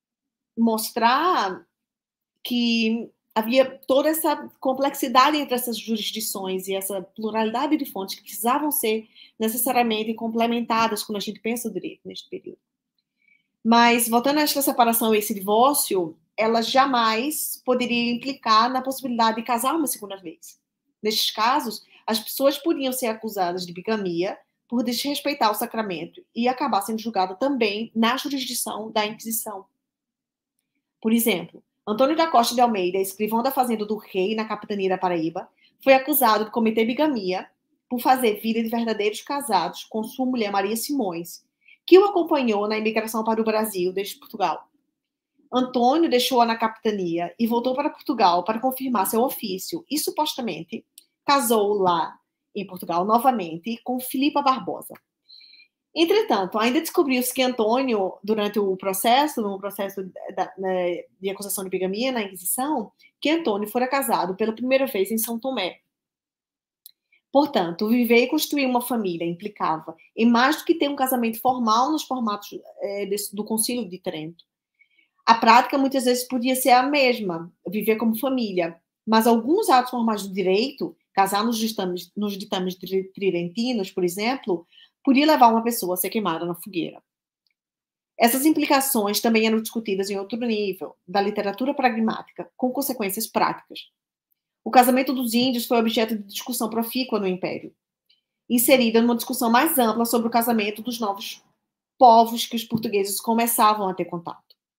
mostrar que havia toda essa complexidade entre essas jurisdições e essa pluralidade de fontes que precisavam ser necessariamente complementadas quando a gente pensa o direito neste período. Mas, voltando a esta separação e esse divórcio, ela jamais poderia implicar na possibilidade de casar uma segunda vez. Nestes casos, as pessoas podiam ser acusadas de bigamia por desrespeitar o sacramento e acabar sendo julgada também na jurisdição da Inquisição. Por exemplo, Antônio da Costa de Almeida, escrivão da Fazenda do Rei, na capitania da Paraíba, foi acusado de cometer bigamia por fazer vida de verdadeiros casados com sua mulher Maria Simões, que o acompanhou na imigração para o Brasil desde Portugal. Antônio deixou-a na capitania e voltou para Portugal para confirmar seu ofício e, supostamente, casou lá em Portugal novamente com Filipa Barbosa. Entretanto, ainda descobriu-se que Antônio, durante o processo, no processo de acusação de bigamia na Inquisição, que Antônio fora casado pela primeira vez em São Tomé. Portanto, viver e construir uma família implicava em mais do que ter um casamento formal nos formatos do Concílio de Trento. A prática muitas vezes podia ser a mesma, viver como família, mas alguns atos formais do direito, casar nos ditames tridentinos, por exemplo, podia levar uma pessoa a ser queimada na fogueira. Essas implicações também eram discutidas em outro nível, da literatura pragmática, com consequências práticas. O casamento dos índios foi objeto de discussão profícua no Império, inserida numa discussão mais ampla sobre o casamento dos novos povos que os portugueses começavam a ter contato.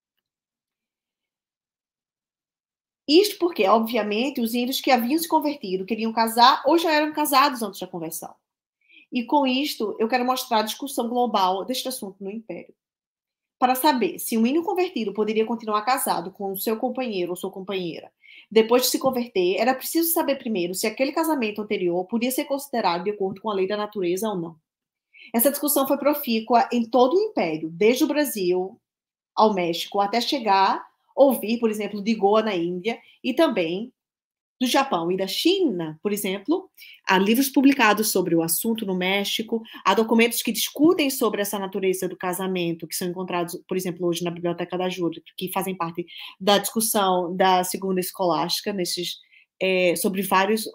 Isto porque, obviamente, os índios que haviam se convertido queriam casar ou já eram casados antes da conversão. E com isto, eu quero mostrar a discussão global deste assunto no Império. Para saber se um índio convertido poderia continuar casado com o seu companheiro ou sua companheira depois de se converter, era preciso saber primeiro se aquele casamento anterior podia ser considerado de acordo com a lei da natureza ou não. Essa discussão foi profícua em todo o Império, desde o Brasil ao México, até chegar a ouvir, por exemplo, de Goa na Índia e também do Japão e da China, por exemplo. Há livros publicados sobre o assunto no México, há documentos que discutem sobre essa natureza do casamento, que são encontrados, por exemplo, hoje na Biblioteca da Ajuda, que fazem parte da discussão da Segunda Escolástica, sobre vários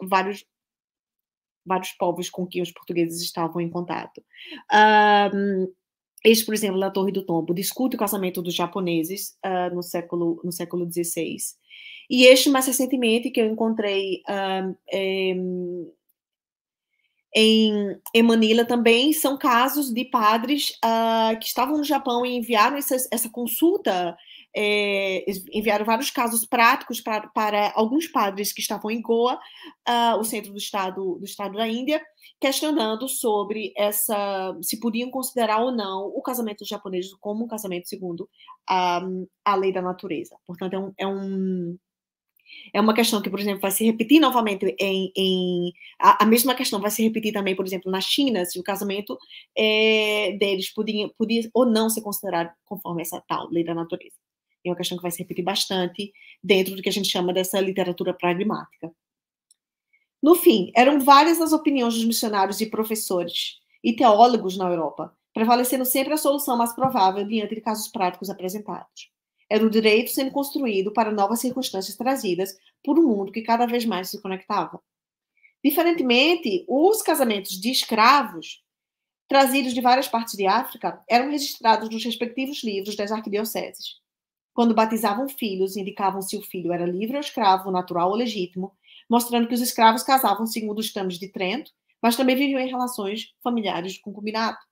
povos com que os portugueses estavam em contato. Este, por exemplo, na Torre do Tombo, discute o casamento dos japoneses no século XVI. E este, mais recentemente, que eu encontrei em Manila também, são casos de padres que estavam no Japão e enviaram essa consulta, enviaram vários casos práticos para alguns padres que estavam em Goa, o centro do estado da Índia, questionando sobre se podiam considerar ou não o casamento dos japoneses como um casamento segundo a lei da natureza. Portanto, é uma questão que, por exemplo, vai se repetir novamente a mesma questão vai se repetir também, por exemplo, na China, se o casamento deles podia ou não ser considerado conforme essa tal lei da natureza. É uma questão que vai se repetir bastante dentro do que a gente chama dessa literatura pragmática. No fim, eram várias as opiniões dos missionários e professores e teólogos na Europa, prevalecendo sempre a solução mais provável diante de casos práticos apresentados. Era o direito sendo construído para novas circunstâncias trazidas por um mundo que cada vez mais se conectava. Diferentemente, os casamentos de escravos, trazidos de várias partes de África, eram registrados nos respectivos livros das arquidioceses. Quando batizavam filhos, indicavam se o filho era livre ou escravo, natural ou legítimo, mostrando que os escravos casavam segundo os ditames de Trento, mas também viviam em relações familiares de concubinato.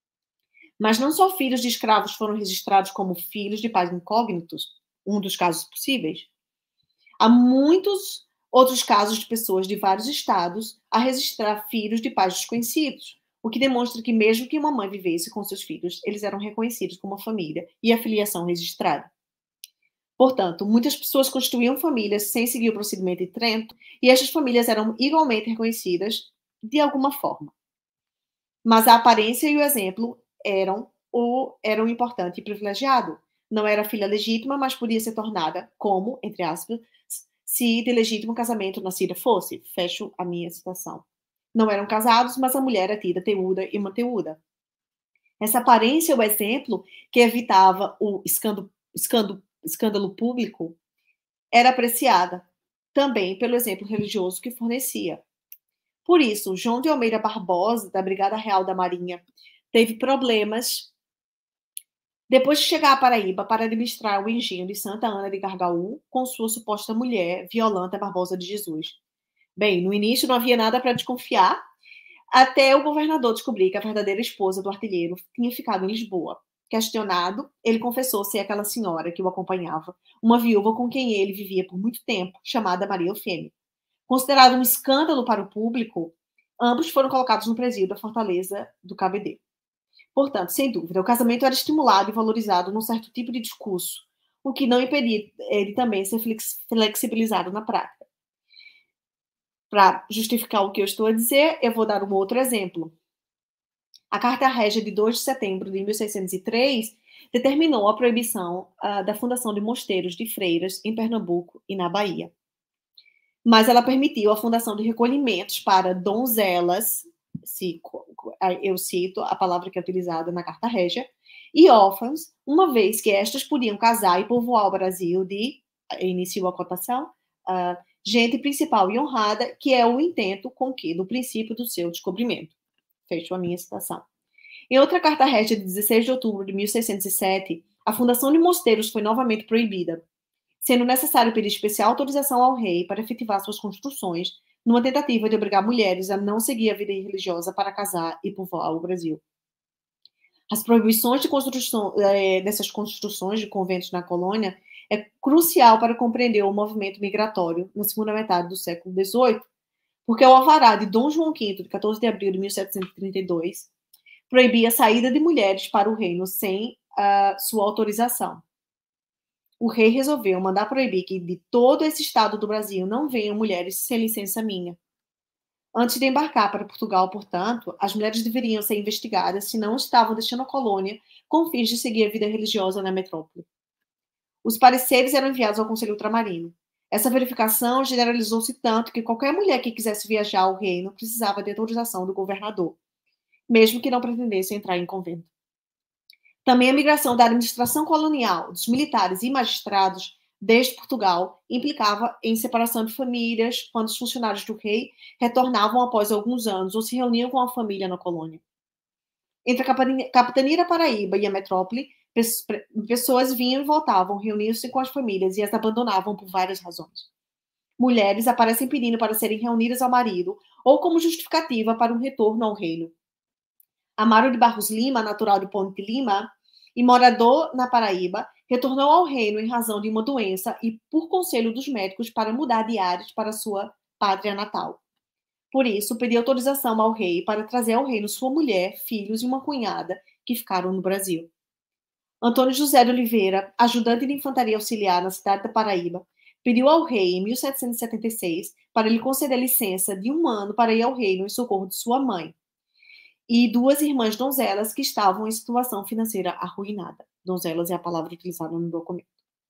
Mas não só filhos de escravos foram registrados como filhos de pais incógnitos, um dos casos possíveis. Há muitos outros casos de pessoas de vários estados a registrar filhos de pais desconhecidos, o que demonstra que mesmo que uma mãe vivesse com seus filhos, eles eram reconhecidos como família e a filiação registrada. Portanto, muitas pessoas constituíam famílias sem seguir o procedimento de Trento, e estas famílias eram igualmente reconhecidas de alguma forma. Mas a aparência e o exemplo eram importante e privilegiado. Não era filha legítima, mas podia ser tornada como, entre aspas, se de legítimo casamento nascida fosse. Fecho a minha citação. Não eram casados, mas a mulher era tida teúda e manteúda. Essa aparência e o exemplo, que evitava o escândalo público, era apreciada também pelo exemplo religioso que fornecia. Por isso, João de Almeida Barbosa, da Brigada Real da Marinha, teve problemas depois de chegar à Paraíba para administrar o engenho de Santa Ana de Gargaú com sua suposta mulher, Violanta Barbosa de Jesus. Bem, no início não havia nada para desconfiar, até o governador descobrir que a verdadeira esposa do artilheiro tinha ficado em Lisboa. Questionado, ele confessou ser aquela senhora que o acompanhava, uma viúva com quem ele vivia por muito tempo, chamada Maria Eufêmia. Considerado um escândalo para o público, ambos foram colocados no presídio da Fortaleza do KBD. Portanto, sem dúvida, o casamento era estimulado e valorizado num certo tipo de discurso, o que não impedia ele também ser flexibilizado na prática. Para justificar o que eu estou a dizer, eu vou dar um outro exemplo. A Carta Régia de 2 de setembro de 1603 determinou a proibição da fundação de mosteiros de freiras em Pernambuco e na Bahia. Mas ela permitiu a fundação de recolhimentos para donzelas, eu cito a palavra que é utilizada na Carta Régia, e órfãos, uma vez que estas podiam casar e povoar o Brasil iniciou a cotação, gente principal e honrada, que é o intento com que, do princípio do seu descobrimento. Fecho a minha citação. Em outra Carta Régia de 16 de outubro de 1607, a fundação de mosteiros foi novamente proibida, sendo necessário pedir especial autorização ao rei para efetivar suas construções, numa tentativa de obrigar mulheres a não seguir a vida religiosa para casar e povoar o Brasil. As proibições de construção dessas construções de conventos na colônia é crucial para compreender o movimento migratório na segunda metade do século XVIII, porque o alvará de Dom João V, de 14 de abril de 1732, proibia a saída de mulheres para o reino sem sua autorização. O rei resolveu mandar proibir que de todo esse estado do Brasil não venham mulheres sem licença minha. Antes de embarcar para Portugal, portanto, as mulheres deveriam ser investigadas se não estavam deixando a colônia com fins de seguir a vida religiosa na metrópole. Os pareceres eram enviados ao Conselho Ultramarino. Essa verificação generalizou-se tanto que qualquer mulher que quisesse viajar ao reino precisava de autorização do governador, mesmo que não pretendesse entrar em convento. Também a migração da administração colonial, dos militares e magistrados desde Portugal implicava em separação de famílias quando os funcionários do rei retornavam após alguns anos ou se reuniam com a família na colônia. Entre a capitania da Paraíba e a metrópole, pessoas vinham e voltavam, reuniam-se com as famílias e as abandonavam por várias razões. Mulheres aparecem pedindo para serem reunidas ao marido ou como justificativa para um retorno ao reino. Amaro de Barros Lima, natural de Ponte Lima e morador na Paraíba, retornou ao reino em razão de uma doença e por conselho dos médicos para mudar de ares para sua pátria natal. Por isso, pediu autorização ao rei para trazer ao reino sua mulher, filhos e uma cunhada que ficaram no Brasil. Antônio José de Oliveira, ajudante de infantaria auxiliar na cidade da Paraíba, pediu ao rei, em 1776, para lhe conceder licença de 1 ano para ir ao reino em socorro de sua mãe e 2 irmãs donzelas que estavam em situação financeira arruinada. Donzelas é a palavra utilizada no documento.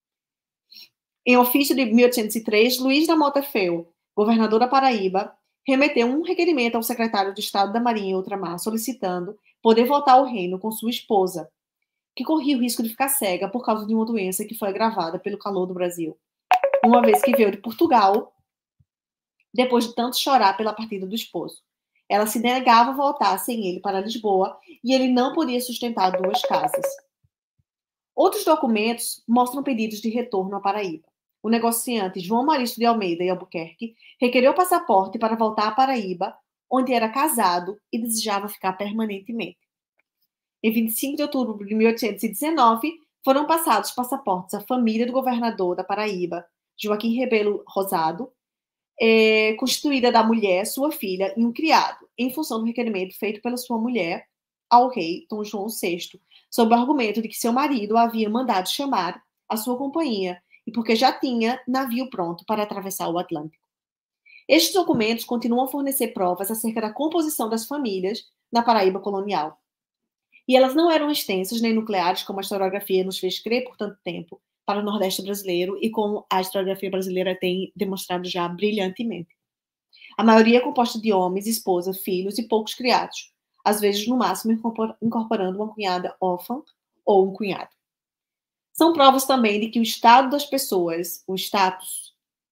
Em ofício de 1803, Luiz da Mota Feu, governador da Paraíba, remeteu um requerimento ao secretário de Estado da Marinha e Ultramar, solicitando poder voltar ao reino com sua esposa, que corria o risco de ficar cega por causa de uma doença que foi agravada pelo calor do Brasil, uma vez que veio de Portugal, depois de tanto chorar pela partida do esposo. Ela se negava a voltar sem ele para Lisboa e ele não podia sustentar 2 casas. Outros documentos mostram pedidos de retorno à Paraíba. O negociante João Marício de Almeida e Albuquerque requereu passaporte para voltar à Paraíba, onde era casado e desejava ficar permanentemente. Em 25 de outubro de 1819, foram passados passaportes à família do governador da Paraíba, Joaquim Rebelo Rosado, constituída da mulher, sua filha e um criado, em função do requerimento feito pela sua mulher ao rei Dom João VI, sob o argumento de que seu marido havia mandado chamar a sua companhia e porque já tinha navio pronto para atravessar o Atlântico. Estes documentos continuam a fornecer provas acerca da composição das famílias na Paraíba colonial. E elas não eram extensas nem nucleares, como a historiografia nos fez crer por tanto tempo, para o Nordeste brasileiro e como a historiografia brasileira tem demonstrado já brilhantemente. A maioria é composta de homens, esposa, filhos e poucos criados, às vezes, no máximo, incorporando uma cunhada órfã ou um cunhado. São provas também de que o estado das pessoas, o status,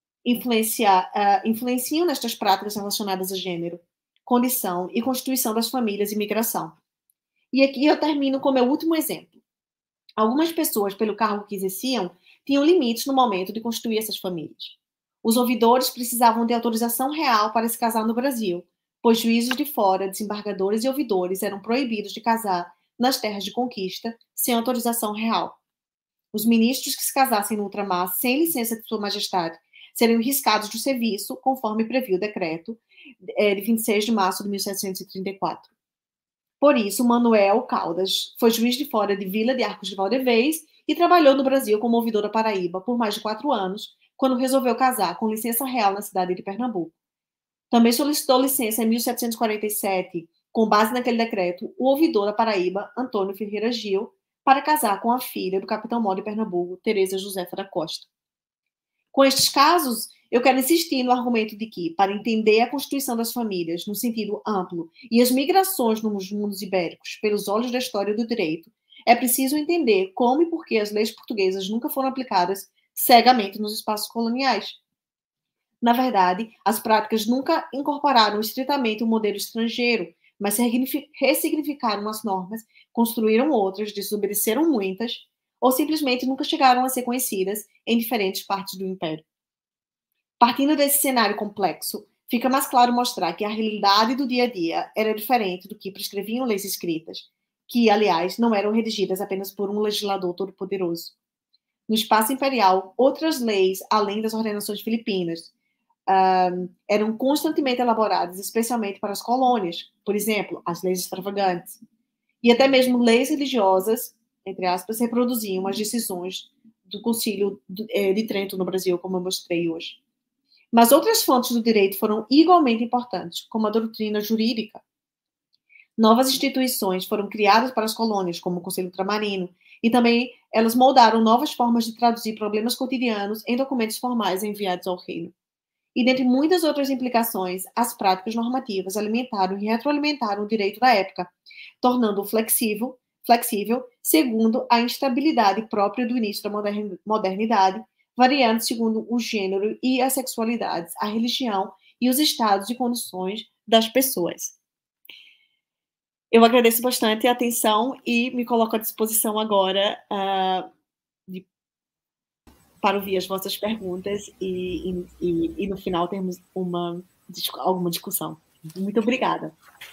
influenciam nestas práticas relacionadas a gênero, condição e constituição das famílias e migração. E aqui eu termino com meu último exemplo. Algumas pessoas, pelo cargo que exerciam, tinham limites no momento de constituir essas famílias. Os ouvidores precisavam de autorização real para se casar no Brasil, pois juízes de fora, desembargadores e ouvidores eram proibidos de casar nas terras de conquista sem autorização real. Os ministros que se casassem no ultramar sem licença de sua majestade seriam riscados do serviço, conforme previu o decreto de 26 de março de 1734. Por isso, Manuel Caldas foi juiz de fora de Vila de Arcos de Valdevez e trabalhou no Brasil como ouvidora paraíba por mais de 4 anos, quando resolveu casar com licença real na cidade de Pernambuco. Também solicitou licença em 1747, com base naquele decreto, o ouvidor da Paraíba, Antônio Ferreira Gil, para casar com a filha do capitão-mor de Pernambuco, Teresa Josefa da Costa. Com estes casos, eu quero insistir no argumento de que, para entender a constituição das famílias no sentido amplo e as migrações nos mundos ibéricos pelos olhos da história do direito, é preciso entender como e por que as leis portuguesas nunca foram aplicadas cegamente nos espaços coloniais. Na verdade, as práticas nunca incorporaram estritamente o modelo estrangeiro, mas ressignificaram as normas, construíram outras, desobedeceram muitas, ou simplesmente nunca chegaram a ser conhecidas em diferentes partes do Império. Partindo desse cenário complexo, fica mais claro mostrar que a realidade do dia a dia era diferente do que prescreviam leis escritas, que, aliás, não eram redigidas apenas por um legislador todo-poderoso. No espaço imperial, outras leis, além das ordenações filipinas, eram constantemente elaboradas, especialmente para as colônias, por exemplo, as leis extravagantes. E até mesmo leis religiosas, entre aspas, reproduziam as decisões do Concílio de Trento no Brasil, como eu mostrei hoje. Mas outras fontes do direito foram igualmente importantes, como a doutrina jurídica. Novas instituições foram criadas para as colônias, como o Conselho Ultramarino, e também elas moldaram novas formas de traduzir problemas cotidianos em documentos formais enviados ao reino. E, dentre muitas outras implicações, as práticas normativas alimentaram e retroalimentaram o direito da época, tornando-o flexível segundo a instabilidade própria do início da modernidade, variando segundo o gênero e as sexualidades, a religião e os estados e condições das pessoas. Eu agradeço bastante a atenção e me coloco à disposição agora para ouvir as vossas perguntas e no final termos alguma discussão. Muito obrigada.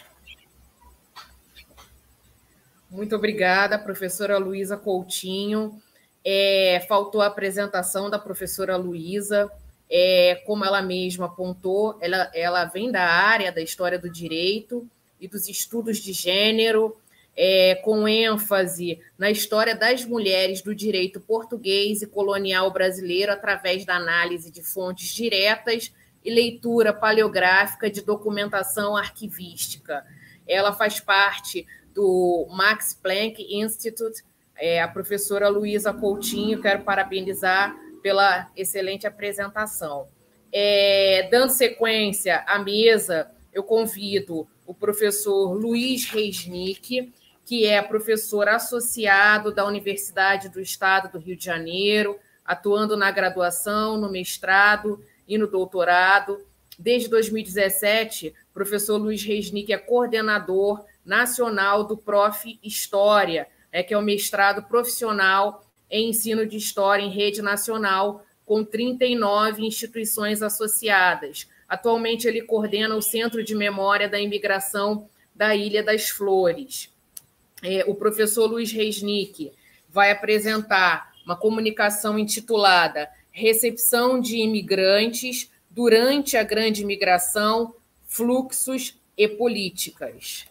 Muito obrigada, professora Luísa Coutinho. Faltou a apresentação da professora Luísa. Como ela mesma apontou, ela vem da área da história do direito e dos estudos de gênero, com ênfase na história das mulheres do direito português e colonial brasileiro através da análise de fontes diretas e leitura paleográfica de documentação arquivística. Ela faz parte do Max Planck Institute. A professora Luísa Coutinho, quero parabenizar pela excelente apresentação. Dando sequência à mesa, eu convido o professor Luiz Resnick, que é professor associado da Universidade do Estado do Rio de Janeiro, atuando na graduação, no mestrado e no doutorado. Desde 2017, o professor Luiz Resnick é coordenador nacional do Prof. História, que é o mestrado profissional em ensino de História em rede nacional, com 39 instituições associadas. Atualmente, ele coordena o Centro de Memória da Imigração da Ilha das Flores. O professor Luiz Resnick vai apresentar uma comunicação intitulada Recepção de Imigrantes durante a Grande Migração, Fluxos e Políticas.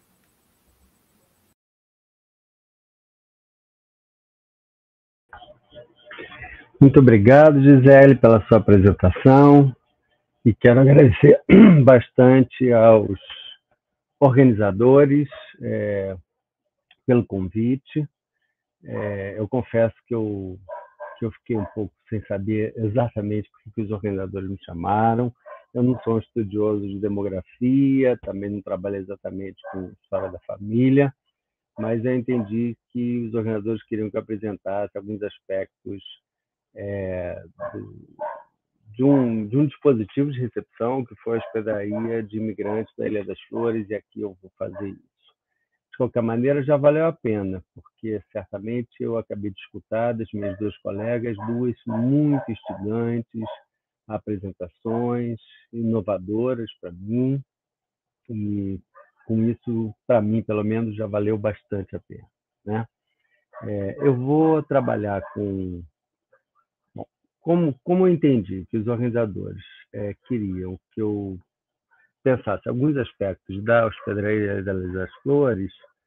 Muito obrigado, Gisele, pela sua apresentação. E quero agradecer bastante aos organizadores pelo convite. Eu confesso que eu fiquei um pouco sem saber exatamente por que os organizadores me chamaram. Eu não sou um estudioso de demografia, também não trabalho exatamente com história da família, mas eu entendi que os organizadores queriam que eu apresentasse alguns aspectos de um dispositivo de recepção, que foi a hospedaria de imigrantes da Ilha das Flores, e aqui eu vou fazer isso. De qualquer maneira, já valeu a pena, porque certamente eu acabei de escutar das minhas duas colegas, duas muito instigantes, apresentações inovadoras para mim, e com isso, para mim, pelo menos, já valeu bastante a pena, né? Eu vou trabalhar com... Como eu entendi que os organizadores queriam que eu pensasse alguns aspectos da hospedaria da Ilha das Flores,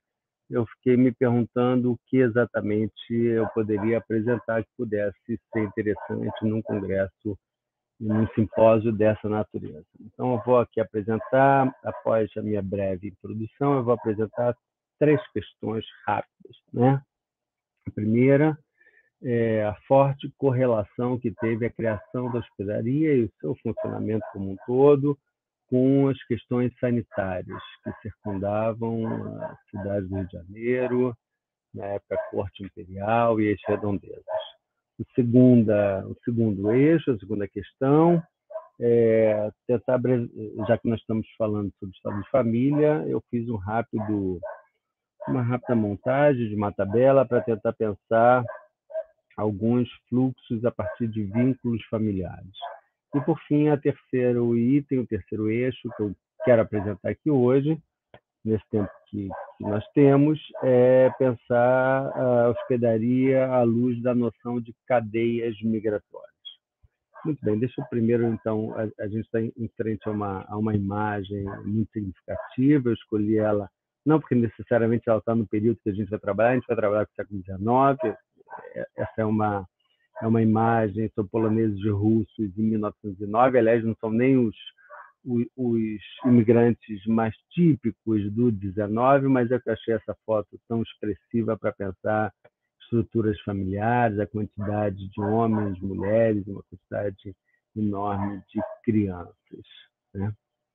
eu fiquei me perguntando o que exatamente eu poderia apresentar que pudesse ser interessante num congresso, num simpósio dessa natureza. Então, eu vou aqui apresentar, após a minha breve introdução, eu vou apresentar 3 questões rápidas, né? A primeira é a forte correlação que teve a criação da hospedaria e o seu funcionamento como um todo com as questões sanitárias que circundavam a cidade do Rio de Janeiro, na época a Corte Imperial e as redondezas. O segundo eixo, a segunda questão, é tentar, já que nós estamos falando sobre estado de família, eu fiz uma rápida montagem de uma tabela para tentar pensar alguns fluxos a partir de vínculos familiares. E, por fim, o terceiro eixo que eu quero apresentar aqui hoje, nesse tempo que nós temos, é pensar a hospedaria à luz da noção de cadeias migratórias. Muito bem, deixa eu primeiro, então, a gente está em frente a uma imagem muito significativa, eu escolhi ela, não porque necessariamente ela está no período que a gente vai trabalhar com o século XIX, essa é uma imagem sobre poloneses e russos em 1909, aliás, não são nem os imigrantes mais típicos do 19, mas eu achei essa foto tão expressiva para pensar estruturas familiares, a quantidade de homens, mulheres, uma quantidade enorme de crianças, né?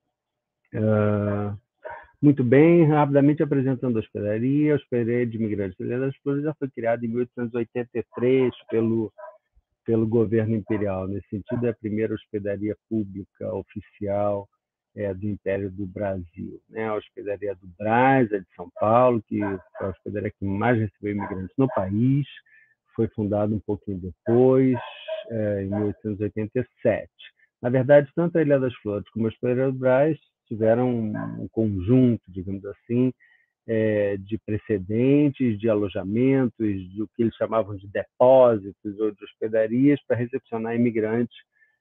Muito bem, rapidamente apresentando a hospedaria de imigrantes da Ilha das Flores já foi criada em 1883 pelo governo imperial. Nesse sentido, é a primeira hospedaria pública oficial do Império do Brasil, né? A hospedaria do Brás, de São Paulo, que foi a hospedaria que mais recebeu imigrantes no país, foi fundada um pouquinho depois, em 1887. Na verdade, tanto a Ilha das Flores como a hospedaria do Brás tiveram um conjunto, digamos assim, de precedentes, de alojamentos, do que eles chamavam de depósitos ou de hospedarias para recepcionar imigrantes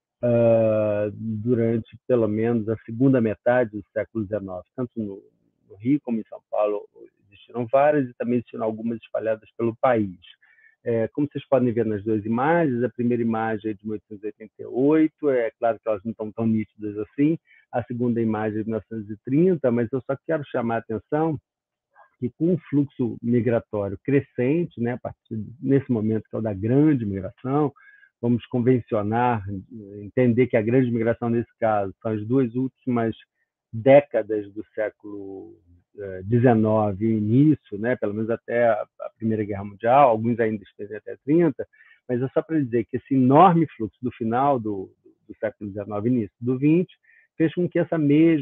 durante, pelo menos, a segunda metade do século XIX. Tanto no Rio como em São Paulo existiram várias e também existiram algumas espalhadas pelo país. Como vocês podem ver nas 2 imagens, a primeira imagem é de 1888, é claro que elas não estão tão nítidas assim, a segunda imagem é de 1930, mas eu só quero chamar a atenção que com um fluxo migratório crescente, né, a partir nesse momento que é o da grande migração, vamos convencionar, entender que a grande migração nesse caso são as 2 últimas décadas do século XIX, início, né, pelo menos até a Primeira Guerra Mundial, alguns ainda esteve até 30, mas é só para dizer que esse enorme fluxo do final do século XIX, início do XX, fez com que esse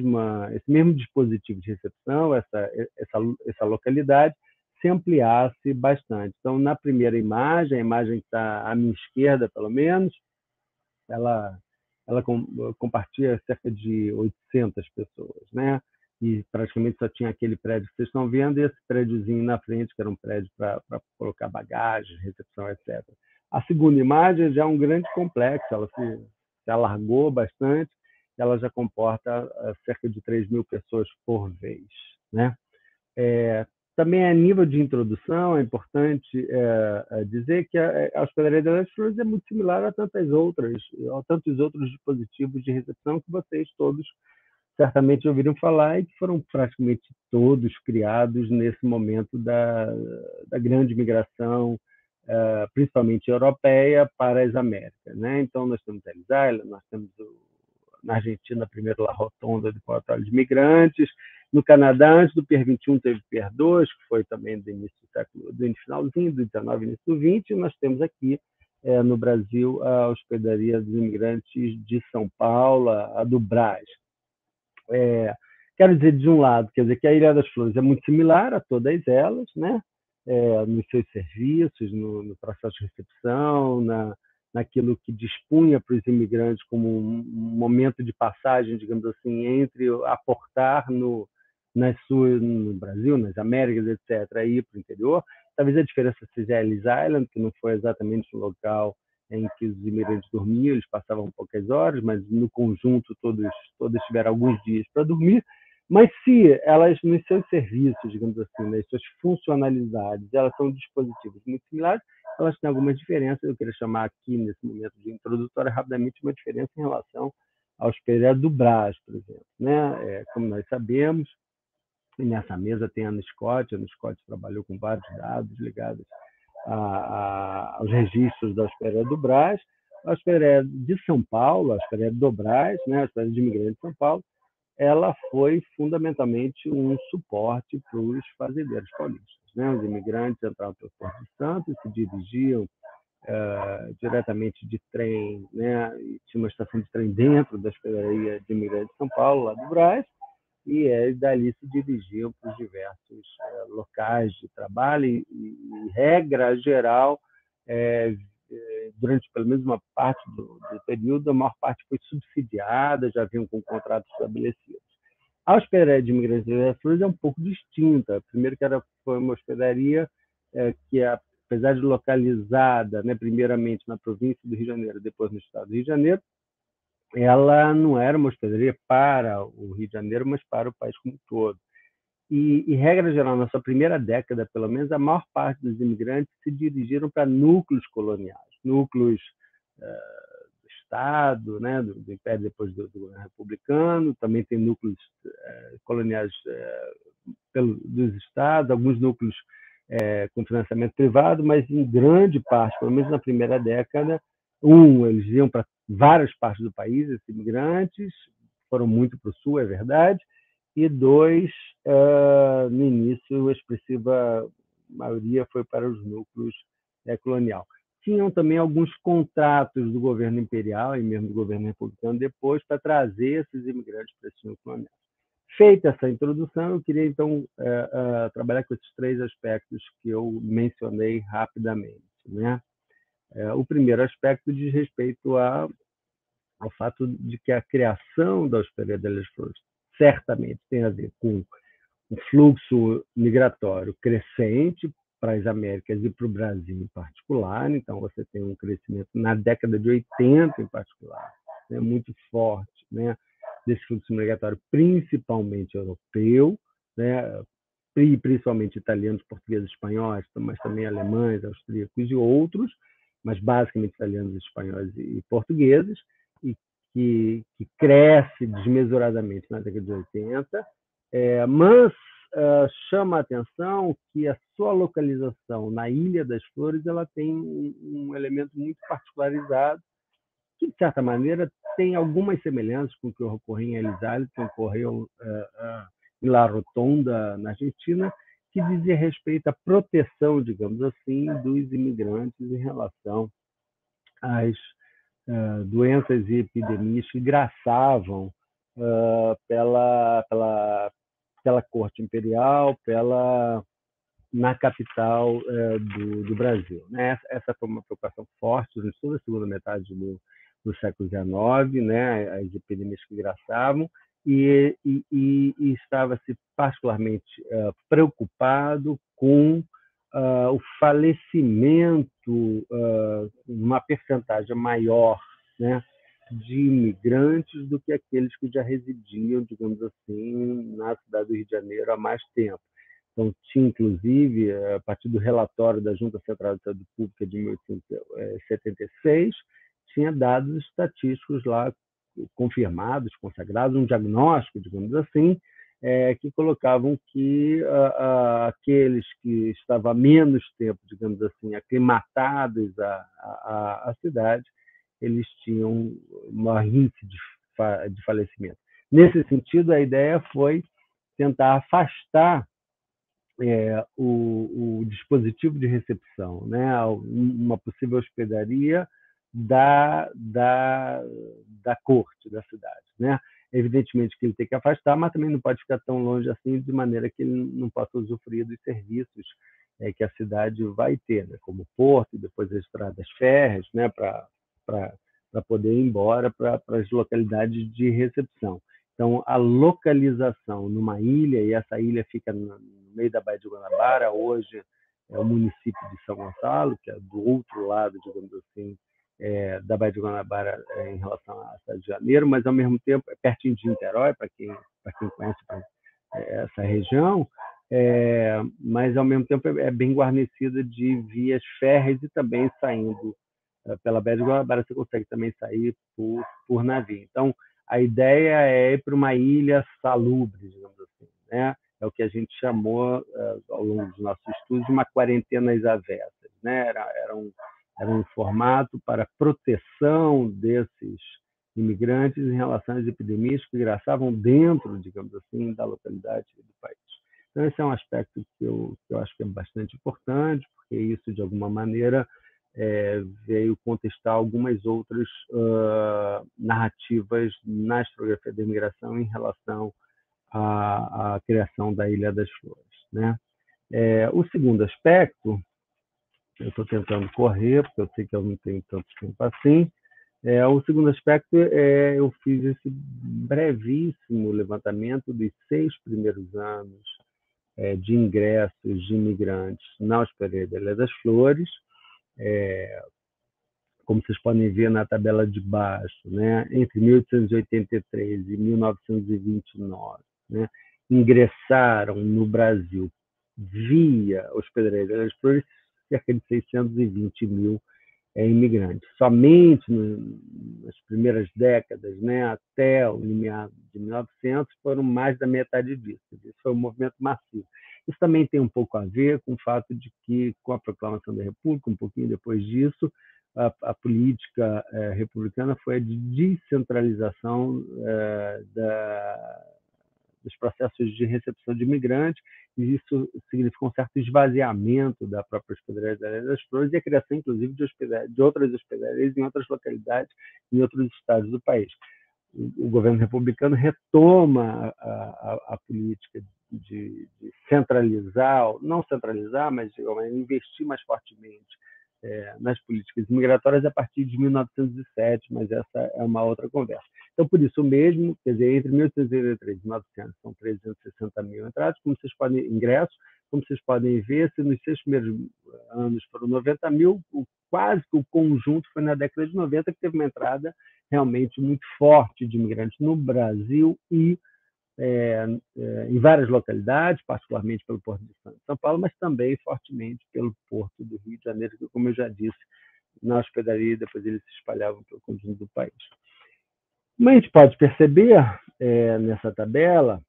mesmo dispositivo de recepção, essa localidade, se ampliasse bastante. Então, na primeira imagem, a imagem que está à minha esquerda, pelo menos, ela compartilha cerca de 800 pessoas, né? E praticamente só tinha aquele prédio que vocês estão vendo e esse prédiozinho na frente, que era um prédio para colocar bagagem, recepção, etc. A segunda imagem já é um grande complexo, ela se alargou bastante, ela já comporta cerca de 3.000 pessoas por vez, né? Também a nível de introdução é importante dizer que a hospedaria das Flores é muito similar a tantos outros dispositivos de recepção que vocês todos certamente ouviram falar e que foram praticamente todos criados nesse momento da grande migração, principalmente europeia, para as Américas, né? Então, nós temos a Ellis Island, nós temos na Argentina, primeiro La Rotonda de Portal de Imigrantes. No Canadá, antes do Pier 21, teve o Pier 2, que foi também do início do século, do finalzinho do 19, início do 20, e nós temos aqui, no Brasil, a hospedaria dos imigrantes de São Paulo, a do Brás. Quero dizer, de um lado, quer dizer que a Ilha das Flores é muito similar a todas elas, né? Nos seus serviços, no processo de recepção, naquilo que dispunha para os imigrantes como um momento de passagem, digamos assim, entre aportar no Brasil, nas Américas, etc., e ir para o interior. Talvez a diferença seja a Ellis Island, que não foi exatamente o local em que os imigrantes dormiam, eles passavam poucas horas, mas no conjunto todos tiveram alguns dias para dormir. Mas se elas, nos seus serviços, digamos assim, nas suas funcionalidades, elas são dispositivos muito similares, elas têm algumas diferenças. Eu queria chamar aqui, nesse momento de introdutória, rapidamente uma diferença em relação ao hospedeiro do Brás, por exemplo. Né? Como nós sabemos, e nessa mesa tem a Ana Scott trabalhou com vários dados ligados aos registros da hospedaria do Brás. A hospedaria de São Paulo, a hospedaria do Brás, né? A hospedaria de imigrantes de São Paulo, ela foi fundamentalmente um suporte para os fazendeiros paulistas. Né? Os imigrantes entravam pelo Porto de Santos, se dirigiam diretamente de trem, né? E tinha uma estação de trem dentro da hospedaria de imigrantes de São Paulo, lá do Brás, e dali se dirigiam para os diversos locais de trabalho e regra geral, durante pelo menos uma parte do período, a maior parte foi subsidiada, já vinham com contratos estabelecidos. A hospedaria de imigrantes das Flores é um pouco distinta. Primeiro que foi uma hospedaria que, apesar de localizada, né, primeiramente na província do Rio de Janeiro, depois no estado do Rio de Janeiro, ela não era uma hospedaria para o Rio de Janeiro, mas para o país como um todo. E regra geral, na sua primeira década, pelo menos, a maior parte dos imigrantes se dirigiram para núcleos coloniais, núcleos do Estado, né, do Império, depois do governo republicano. Também tem núcleos coloniais dos Estados, alguns núcleos com financiamento privado, mas em grande parte, pelo menos na primeira década, eles iam para várias partes do país, esses imigrantes, foram muito para o sul, é verdade, e dois, no início, a expressiva maioria foi para os núcleos colonial. Tinham também alguns contratos do governo imperial e mesmo do governo republicano depois para trazer esses imigrantes para esse núcleo colonial. Feita essa introdução, eu queria, então, trabalhar com esses três aspectos que eu mencionei rapidamente. Né? O primeiro aspecto diz respeito ao fato de que a criação da Hospedaria das Flores certamente tem a ver com um fluxo migratório crescente para as Américas e para o Brasil em particular. Então, você tem um crescimento na década de 80 em particular, né, muito forte, né, desse fluxo migratório, principalmente europeu, né, principalmente italianos, portugueses, espanhóis, mas também alemães, austríacos e outros, mas basicamente italianos, espanhóis e portugueses, e que cresce desmesuradamente na década de 80, mas chama a atenção que a sua localização na Ilha das Flores ela tem um elemento muito particularizado, que, de certa maneira, tem algumas semelhanças com o que ocorreu em Elizalde, que ocorreu em La Rotonda, na Argentina, que dizia respeito à proteção, digamos assim, dos imigrantes em relação às doenças e epidemias que graçavam pela corte imperial, na capital do Brasil. Né? Essa foi uma preocupação forte durante toda a segunda metade do século XIX, né? As epidemias que graçavam, e estava-se particularmente preocupado com o falecimento, uma percentagem maior, né, de imigrantes do que aqueles que já residiam, digamos assim, na cidade do Rio de Janeiro há mais tempo. Então, tinha, inclusive, a partir do relatório da Junta Central de Saúde Pública de 1876, tinha dados estatísticos lá confirmados, consagrados, um diagnóstico, digamos assim, que colocavam que aqueles que estavam há menos tempo, digamos assim, aclimatados à cidade, eles tinham maior índice de falecimento. Nesse sentido, a ideia foi tentar afastar o dispositivo de recepção, né, uma possível hospedaria da corte da cidade, né? Evidentemente que ele tem que afastar, mas também não pode ficar tão longe assim, de maneira que ele não possa usufruir dos serviços que a cidade vai ter, né? Como o porto e depois as estradas férreas, né? Para poder ir embora para as localidades de recepção. Então, a localização numa ilha, e essa ilha fica no meio da Baía de Guanabara, hoje é o município de São Gonçalo, que é do outro lado, digamos assim, da Baía de Guanabara em relação à cidade de Janeiro, mas, ao mesmo tempo, é pertinho de Niterói, para quem conhece, essa região, mas, ao mesmo tempo, é bem guarnecida de vias férreas e também saindo pela Baía de Guanabara, você consegue também sair por navio. Então, a ideia é ir para uma ilha salubre, digamos assim, né? É o que a gente chamou, ao longo dos nossos estudos, de uma quarentena às avessas, né? Era um formato para proteção desses imigrantes em relação às epidemias que graçavam dentro, digamos assim, da localidade e do país. Então, esse é um aspecto que eu acho que é bastante importante, porque isso, de alguma maneira, veio contestar algumas outras narrativas na historiografia da imigração em relação à criação da Ilha das Flores, né? O segundo aspecto, eu estou tentando correr, porque eu sei que eu não tenho tanto tempo assim. O segundo aspecto eu fiz esse brevíssimo levantamento dos 6 primeiros anos de ingressos de imigrantes na Hospedaria da Ilha das Flores. Como vocês podem ver na tabela de baixo, né, entre 1883 e 1929, né, ingressaram no Brasil via Hospedaria da Ilha das Flores cerca de 620 mil imigrantes. Somente nas primeiras décadas, né, até o limiar de 1900, foram mais da metade disso. Isso foi um movimento massivo. Isso também tem um pouco a ver com o fato de que, com a proclamação da República, um pouquinho depois disso, a política republicana foi a de descentralização dos processos de recepção de imigrantes, e isso significou um certo esvaziamento da própria Hospedaria da Ilha das Flores e a criação, inclusive, de outras hospedarias em outras localidades, em outros estados do país. O governo republicano retoma a política de centralizar, não centralizar, mas investir mais fortemente nas políticas migratórias a partir de 1907, mas essa é uma outra conversa. Então, por isso mesmo, quer dizer, entre 1883 e 1900 são 360 mil entradas, ingressos, como vocês podem ver, se nos 6 primeiros anos foram 90 mil, quase que o conjunto foi na década de 90 que teve uma entrada realmente muito forte de imigrantes no Brasil e em várias localidades, particularmente pelo Porto de São Paulo, mas também fortemente pelo Porto do Rio de Janeiro, que, como eu já disse, na hospedaria, depois eles se espalhavam pelo conjunto do país. Mas a gente pode perceber nessa tabela,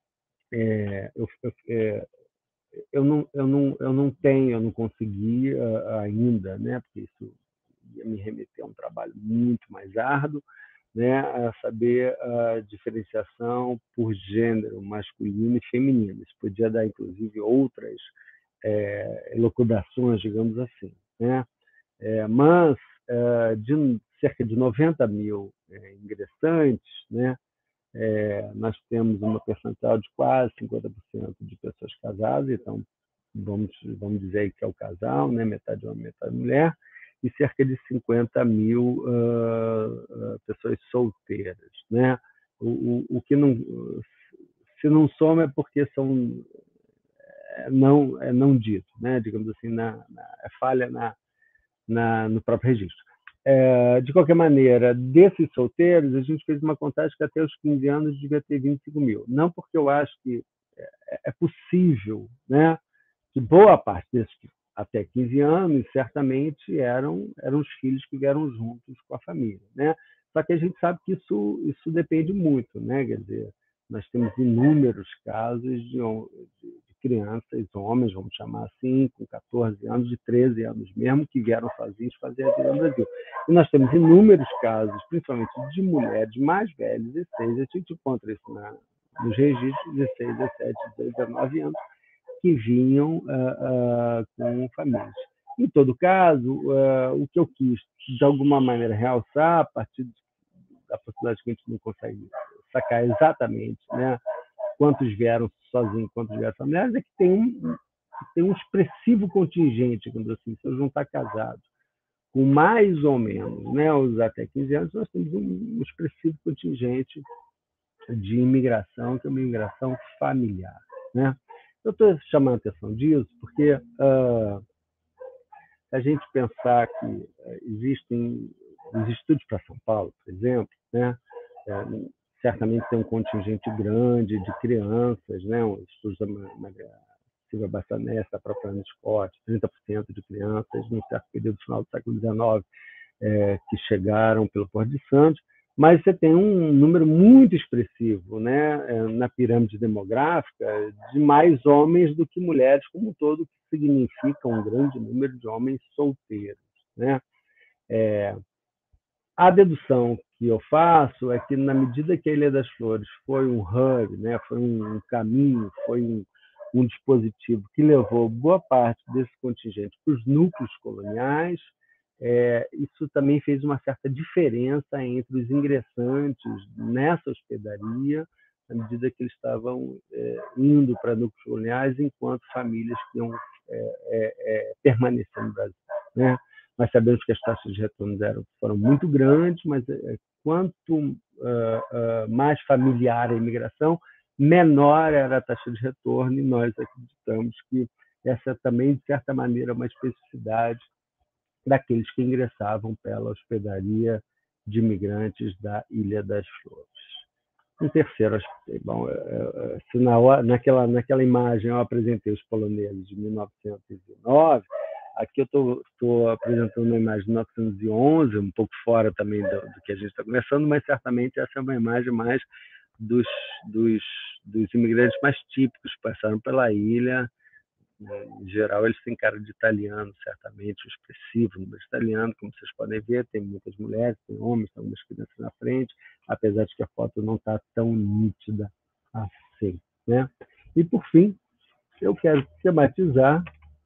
eu não consegui ainda, né, porque isso ia me remeter a um trabalho muito mais árduo, né, a saber a diferenciação por gênero masculino e feminino. Isso podia dar, inclusive, outras elucubrações, digamos assim, né? Mas de cerca de 90 mil ingressantes, né, nós temos uma percentual de quase 50% de pessoas casadas, então vamos dizer que é o casal, né, metade homem, metade mulher, e cerca de 50 mil pessoas solteiras, né? O que não, se não soma é porque são não dito, né? Digamos assim, é falha no próprio registro. De qualquer maneira, desses solteiros, a gente fez uma contagem que até os 15 anos devia ter 25 mil. Não porque eu acho que é possível, né, que boa parte desses até 15 anos, certamente eram os filhos que vieram juntos com a família, né? Só que a gente sabe que isso depende muito, né? Quer dizer, nós temos inúmeros casos de crianças, homens, vamos chamar assim, com 14 anos, de 13 anos mesmo, que vieram sozinhos fazer a vida no Brasil. E nós temos inúmeros casos, principalmente de mulheres mais velhas, 16, a gente encontra isso nos registros, 16, 17, 19 anos, que vinham com famílias. Em todo caso, o que eu quis, de alguma maneira, realçar, a partir da possibilidade que a gente não consegue sacar exatamente, né, quantos vieram sozinhos, quantos vieram familiares, é que tem um expressivo contingente, digamos assim, se eu juntar casados, com mais ou menos, né, os até 15 anos, nós temos um expressivo contingente de imigração, que é uma imigração familiar, né? Eu estou chamando a atenção disso porque a gente pensar que existem os estudos para São Paulo, por exemplo, né, certamente tem um contingente grande de crianças, né? Os estudos da Silvia Bassanese, da própria Ana Scott, 30% de crianças, num certo período final do século XIX, que chegaram pelo Porto de Santos, mas você tem um número muito expressivo, né, na pirâmide demográfica, de mais homens do que mulheres como um todo, que significa um grande número de homens solteiros, né? A dedução que eu faço é que, na medida que a Ilha das Flores foi um hub, né, foi um caminho, foi um dispositivo que levou boa parte desse contingente para os núcleos coloniais, isso também fez uma certa diferença entre os ingressantes nessa hospedaria, à medida que eles estavam indo para núcleos coloniais, enquanto famílias que iam permanecer no Brasil, né? Nós sabemos que as taxas de retorno foram muito grandes, mas quanto mais familiar a imigração, menor era a taxa de retorno, e nós acreditamos que essa também, de certa maneira, é uma especificidade daqueles que ingressavam pela hospedaria de imigrantes da Ilha das Flores. Um terceiro aspecto, bom, se naquela imagem eu apresentei os poloneses de 1909, aqui eu estou apresentando uma imagem de 1911, um pouco fora também do que a gente está conversando, mas certamente essa é uma imagem mais dos imigrantes mais típicos que passaram pela ilha. Em geral, eles têm cara de italiano, certamente, um expressivo número de italiano, como vocês podem ver, tem muitas mulheres, tem homens, tem algumas crianças na frente, apesar de que a foto não está tão nítida assim, né? E, por fim, eu quero tematizar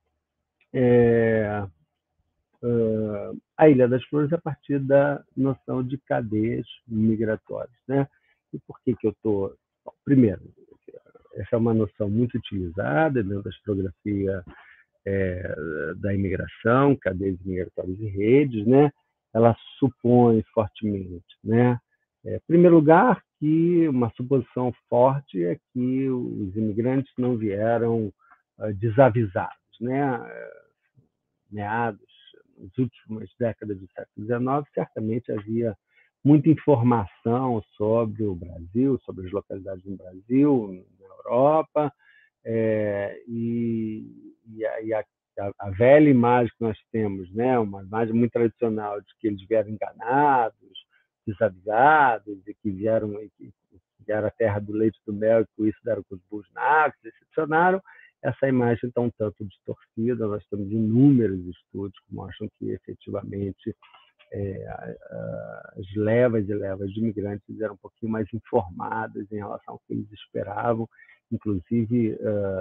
a Ilha das Flores a partir da noção de cadeias migratórias, né? E por que eu estou... Primeiro, essa é uma noção muito utilizada dentro da historiografia da imigração, cadeias migratórias e redes, né? Ela supõe fortemente, né? Em primeiro lugar, que uma suposição forte é que os imigrantes não vieram desavisados, né? Meados, nas últimas décadas do século XIX, certamente havia muita informação sobre o Brasil, sobre as localidades no Brasil, na Europa, e a velha imagem que nós temos, né, uma imagem muito tradicional de que eles vieram enganados, desavisados, e que vieram à terra do leite e do mel, e com isso deram com os burros na água, se decepcionaram. Essa imagem está um tanto distorcida. Nós temos inúmeros estudos que mostram que, efetivamente, as levas e levas de imigrantes eram um pouquinho mais informadas em relação ao que eles esperavam, inclusive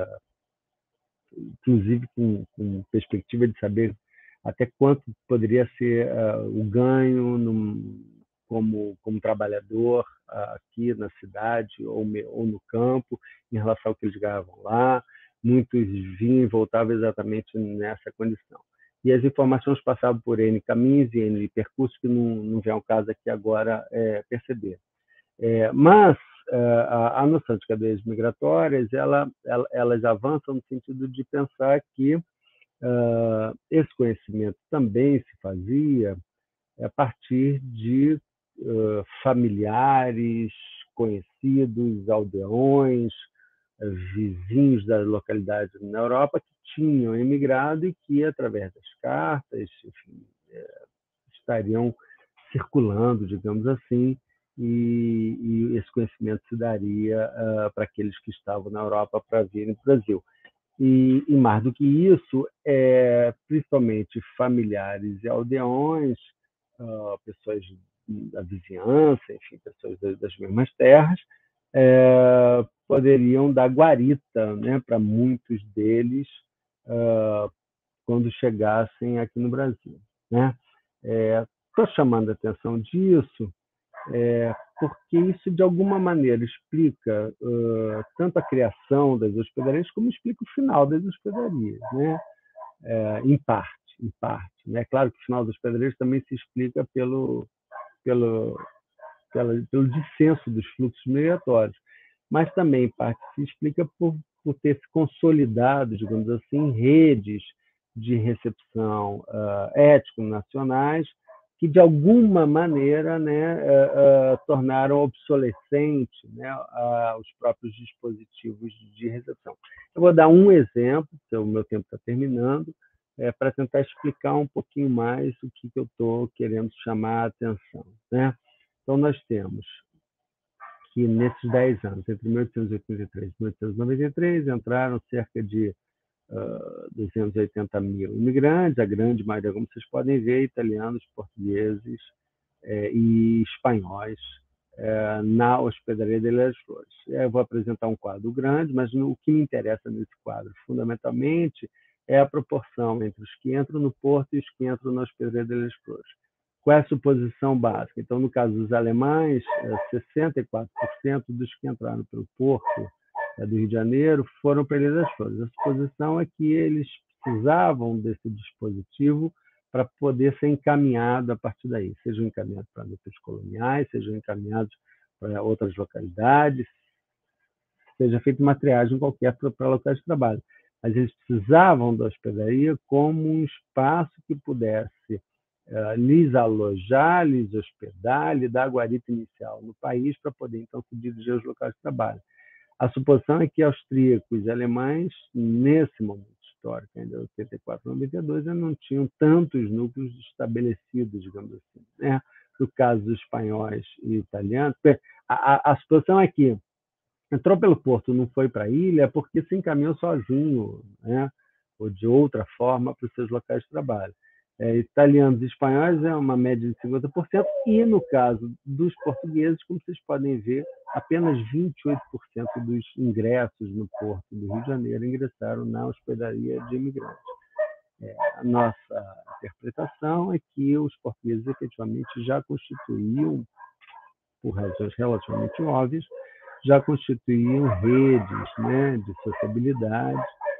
com perspectiva de saber até quanto poderia ser o ganho como trabalhador aqui na cidade ou no campo, em relação ao que eles ganhavam lá. Muitos vinham e voltavam exatamente nessa condição. E as informações passavam por N caminhos e N percursos que não vem ao caso aqui agora perceber. Mas a noção de cadeias migratórias, elas avançam no sentido de pensar que esse conhecimento também se fazia a partir de familiares, conhecidos, aldeões, vizinhos das localidades na Europa que tinham emigrado e que, através das cartas, enfim, estariam circulando, digamos assim, e esse conhecimento se daria para aqueles que estavam na Europa para virem para o Brasil. E mais do que isso, principalmente familiares e aldeões, pessoas da vizinhança, enfim, pessoas das mesmas terras, poderiam dar guarita, né, para muitos deles quando chegassem aqui no Brasil, né? Estou chamando a atenção disso porque isso, de alguma maneira, explica tanto a criação das hospedarias como explica o final das hospedarias, né? Em parte. Né? É claro que o final das hospedarias também se explica pelo descenso dos fluxos migratórios, mas também, em parte, se explica por ter se consolidado, digamos assim, redes de recepção étnico-nacionais que que, de alguma maneira, né, tornaram obsolescente, né, os próprios dispositivos de recepção. Eu vou dar um exemplo, porque o meu tempo está terminando, para tentar explicar um pouquinho mais o que eu estou querendo chamar a atenção, né? Então, nós temos que, nesses 10 anos, entre 1883 e 1893, entraram cerca de 280 mil imigrantes, a grande maioria, como vocês podem ver, italianos, portugueses e espanhóis na Hospedaria de Ilha das Flores. Eu vou apresentar um quadro grande, mas o que me interessa nesse quadro, fundamentalmente, é a proporção entre os que entram no porto e os que entram na Hospedaria de Ilha das Flores. Qual é a suposição básica? Então, no caso dos alemães, 64% dos que entraram pelo porto do Rio de Janeiro foram para a Ilha das Flores. A suposição é que eles precisavam desse dispositivo para poder ser encaminhado a partir daí, sejam encaminhados para núcleos coloniais, sejam encaminhados para outras localidades, seja feita uma triagem qualquer para locais de trabalho. Mas eles precisavam da hospedaria como um espaço que pudesse lhes alojar, lhes hospedar, lhe dar a guarita inicial no país para poder, então, se dirigir aos locais de trabalho. A suposição é que austríacos e alemães, nesse momento histórico, ainda 84, 92, não tinham tantos núcleos estabelecidos, digamos assim, né? No caso dos espanhóis e italianos, a suposição é que entrou pelo porto, não foi para a ilha, porque se encaminhou sozinho, né? Ou de outra forma, para os seus locais de trabalho. Italianos e espanhóis é uma média de 50%, e no caso dos portugueses, como vocês podem ver, apenas 28% dos ingressos no porto do Rio de Janeiro ingressaram na hospedaria de imigrantes. A nossa interpretação é que os portugueses efetivamente já constituíam, por razões relativamente óbvias, já constituíam redes, né, de sociabilidade,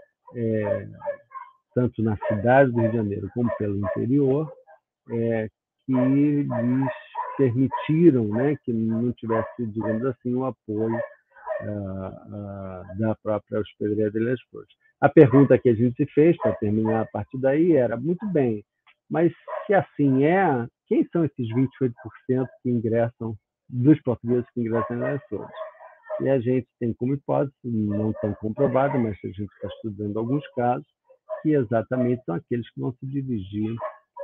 tanto na cidade do Rio de Janeiro como pelo interior, que lhes permitiram, né, que não tivesse, digamos assim, o apoio da própria Hospedaria de Ilha das Flores. A pergunta que a gente se fez, para terminar a partir daí, era, muito bem, mas se assim quem são esses 28% que ingressam, dos portugueses que ingressam em Ilha das Flores? E a gente tem como hipótese, não tão comprovada, mas a gente está estudando alguns casos, que exatamente são aqueles que vão se dirigir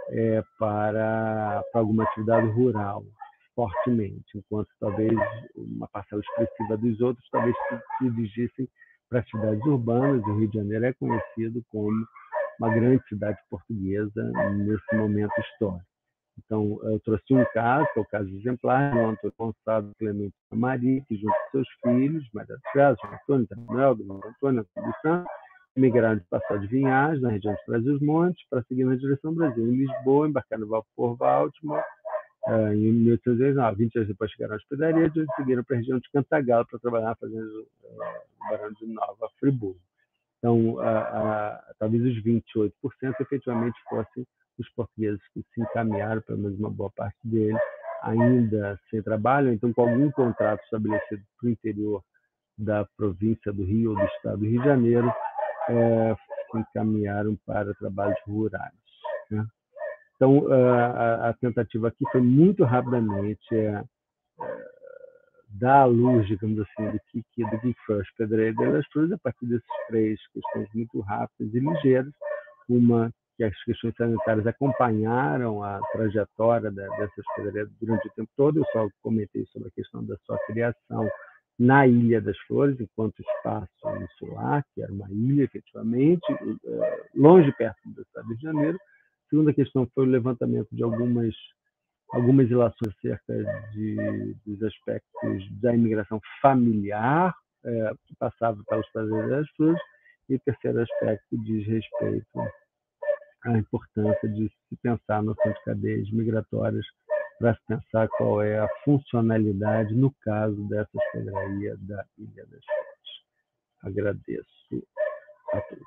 para alguma atividade rural, fortemente, enquanto talvez uma parcela expressiva dos outros talvez se dirigissem para atividades urbanas. O Rio de Janeiro é conhecido como uma grande cidade portuguesa nesse momento histórico. Então, eu trouxe um caso, que é o caso exemplar, do Antônio Gonçalo Clemente Maria, que junto com seus filhos, Maria do César, Antônio, Manuel, Antônio dos Santos, migraram de Passar de Vinhais, na região de Trás-os-Montes, para seguir na direção do Brasil. Em Lisboa, embarcaram no vapor Baltimore, em 1819. 20 anos depois chegaram à hospedaria, de onde seguiram para a região de Cantagalo para trabalhar na fazenda do Barão de Nova Friburgo. Então, talvez os 28% efetivamente fossem os portugueses que se encaminharam, pelo menos uma boa parte deles, ainda sem trabalho, então com algum contrato estabelecido para o interior da província do Rio ou do estado do Rio de Janeiro, se encaminharam para trabalhos rurais, né? Então, a tentativa aqui foi muito rapidamente dar à luz, digamos assim, do que foi a Hospedaria de Ilha das Flores, a partir dessas três questões muito rápidas e ligeiras. Uma, que as questões sanitárias acompanharam a trajetória dessa hospedaria durante o tempo todo. Eu só comentei sobre a questão da sua criação na Ilha das Flores, enquanto espaço insular, que era uma ilha, efetivamente, longe, perto do estado do Rio de Janeiro. A segunda questão foi o levantamento de algumas ilações acerca dos aspectos da imigração familiar, que passava pelas Hospedaria das Flores. E o terceiro aspecto diz respeito à importância de se pensar a noção de cadeias migratórias, para se pensar qual é a funcionalidade no caso dessa hospedaria da Ilha das Flores. Agradeço a todos.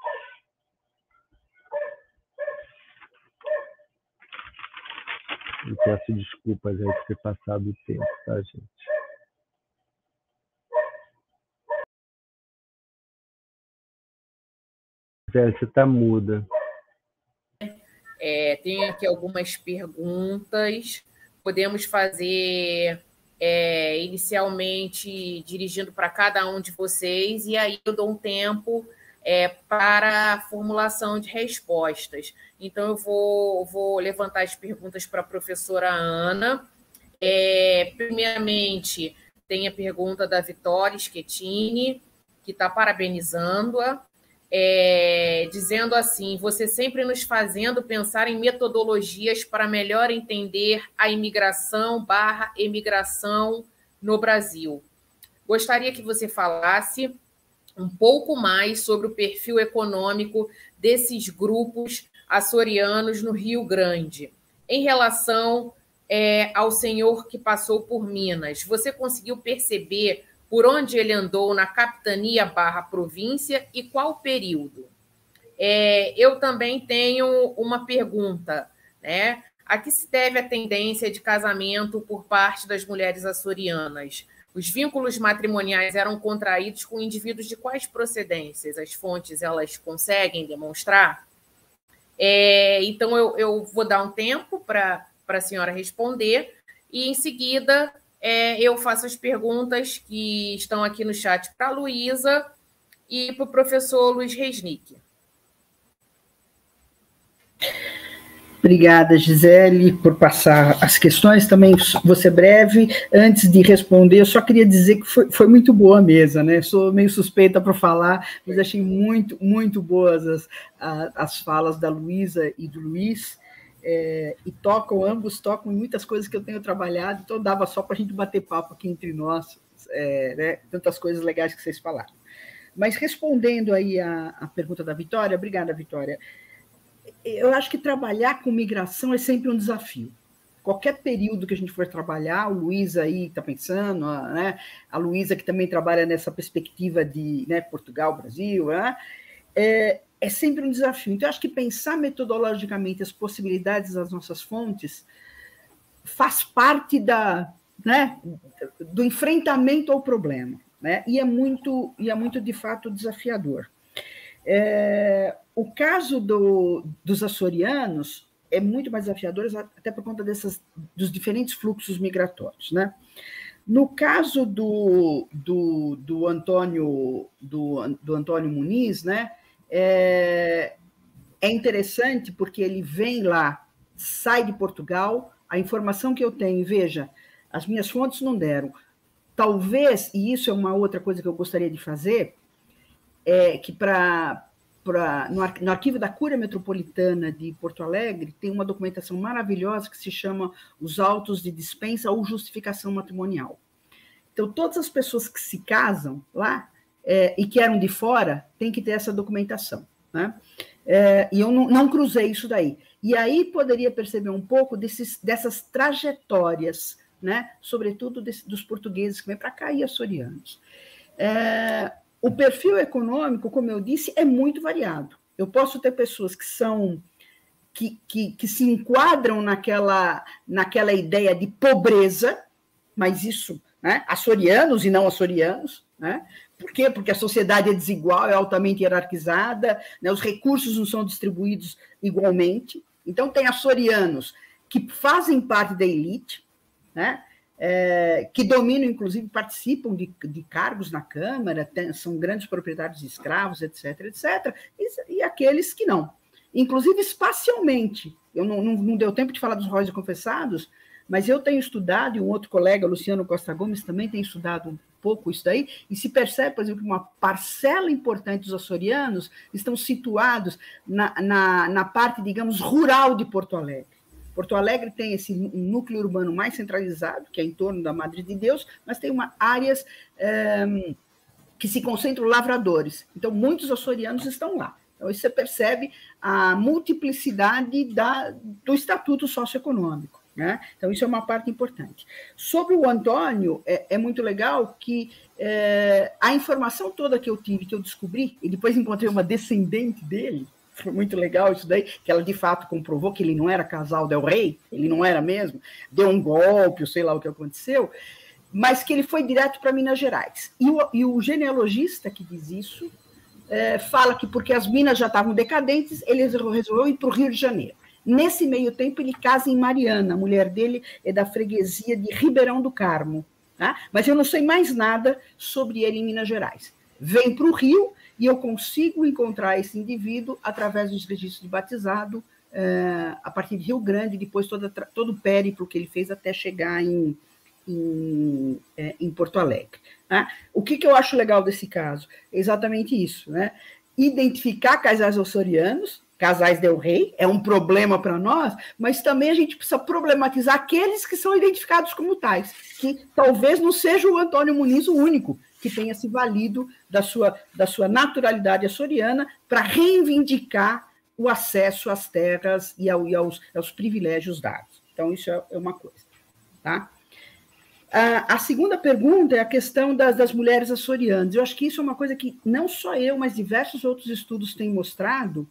E peço desculpas aí por ter passado o tempo, tá, gente? Zé, você está muda. Tenho aqui algumas perguntas. Podemos fazer inicialmente dirigindo para cada um de vocês, e aí eu dou um tempo para a formulação de respostas. Então, eu vou levantar as perguntas para a professora Ana. Primeiramente, tem a pergunta da Vitória Schettini, que está parabenizando-a, dizendo assim: você sempre nos fazendo pensar em metodologias para melhor entender a imigração/emigração no Brasil. Gostaria que você falasse um pouco mais sobre o perfil econômico desses grupos açorianos no Rio Grande. Em relação ao senhor que passou por Minas, você conseguiu perceber por onde ele andou na capitania/província e qual período? Eu também tenho uma pergunta, né? A que se deve a tendência de casamento por parte das mulheres açorianas? Os vínculos matrimoniais eram contraídos com indivíduos de quais procedências? As fontes, elas conseguem demonstrar? Então, eu vou dar um tempo para a senhora responder, e, em seguida, eu faço as perguntas que estão aqui no chat para a Luísa e para o professor Luiz Resnick. Obrigada, Gisele, por passar as questões. Também vou ser breve. Antes de responder, eu só queria dizer que foi muito boa a mesa, né? Sou meio suspeita para falar, mas achei muito, muito boas as falas da Luísa e do Luiz, e ambos tocam em muitas coisas que eu tenho trabalhado, então dava só para a gente bater papo aqui entre nós, né? Tantas coisas legais que vocês falaram. Mas respondendo aí a pergunta da Vitória, obrigada, Vitória. Eu acho que trabalhar com migração é sempre um desafio. Qualquer período que a gente for trabalhar, o Luiz aí está pensando, né? A Luísa que também trabalha nessa perspectiva de, né, Portugal, Brasil, né? É sempre um desafio. Então, eu acho que pensar metodologicamente as possibilidades das nossas fontes faz parte né, do enfrentamento ao problema, né? E é muito, de fato, desafiador. O caso dos açorianos é muito mais desafiador, até por conta dos diferentes fluxos migratórios, né? No caso do Antônio Muniz, né, é interessante porque ele vem lá, sai de Portugal, a informação que eu tenho, veja, as minhas fontes não deram. Talvez, e isso é uma outra coisa que eu gostaria de fazer, que no arquivo da Cúria Metropolitana de Porto Alegre tem uma documentação maravilhosa que se chama os autos de dispensa ou justificação matrimonial. Então, todas as pessoas que se casam lá e que eram de fora têm que ter essa documentação, né? E eu não cruzei isso daí. E aí poderia perceber um pouco dessas trajetórias, né? Sobretudo dos portugueses que vêm para cá e açorianos. O perfil econômico, como eu disse, é muito variado. Eu posso ter pessoas que se enquadram naquela ideia de pobreza, mas isso, né, açorianos e não açorianos, né? Por quê? Porque a sociedade é desigual, é altamente hierarquizada, né, os recursos não são distribuídos igualmente. Então, tem açorianos que fazem parte da elite, né? Que dominam, inclusive, participam de cargos na Câmara, são grandes proprietários de escravos, etc., etc., e aqueles que não. Inclusive, espacialmente, eu não deu tempo de falar dos róis confessados, mas eu tenho estudado, e um outro colega, Luciano Costa Gomes, também tem estudado um pouco isso daí, e se percebe, por exemplo, que uma parcela importante dos açorianos estão situados na parte, digamos, rural de Porto Alegre. Porto Alegre tem esse núcleo urbano mais centralizado, que é em torno da Madre de Deus, mas tem áreas que se concentram lavradores. Então, muitos açorianos estão lá. Então, você percebe a multiplicidade do estatuto socioeconômico, né? Então, isso é uma parte importante. Sobre o Antônio, é muito legal que a informação toda que eu tive, que eu descobri, e depois encontrei uma descendente dele, foi muito legal isso daí, que ela de fato comprovou que ele não era casal del rei, ele não era mesmo, deu um golpe, eu sei lá o que aconteceu, mas que ele foi direto para Minas Gerais. E o genealogista que diz isso fala que porque as minas já estavam decadentes, ele resolveu ir para o Rio de Janeiro. Nesse meio tempo, ele casa em Mariana, a mulher dele é da freguesia de Ribeirão do Carmo. Tá? Mas eu não sei mais nada sobre ele em Minas Gerais. Vem para o Rio e eu consigo encontrar esse indivíduo através dos registros de batizado, a partir de Rio Grande, depois todo o périplo que ele fez até chegar em Porto Alegre. Tá? O que eu acho legal desse caso? É exatamente isso, né? Identificar casais açorianos, casais del rei, é um problema para nós, mas também a gente precisa problematizar aqueles que são identificados como tais, que talvez não seja o Antônio Muniz o único que tenha se valido da sua naturalidade açoriana para reivindicar o acesso às terras e aos privilégios dados. Então, isso é uma coisa. Tá? A segunda pergunta é a questão das mulheres açorianas. Eu acho que isso é uma coisa que não só eu, mas diversos outros estudos têm mostrado,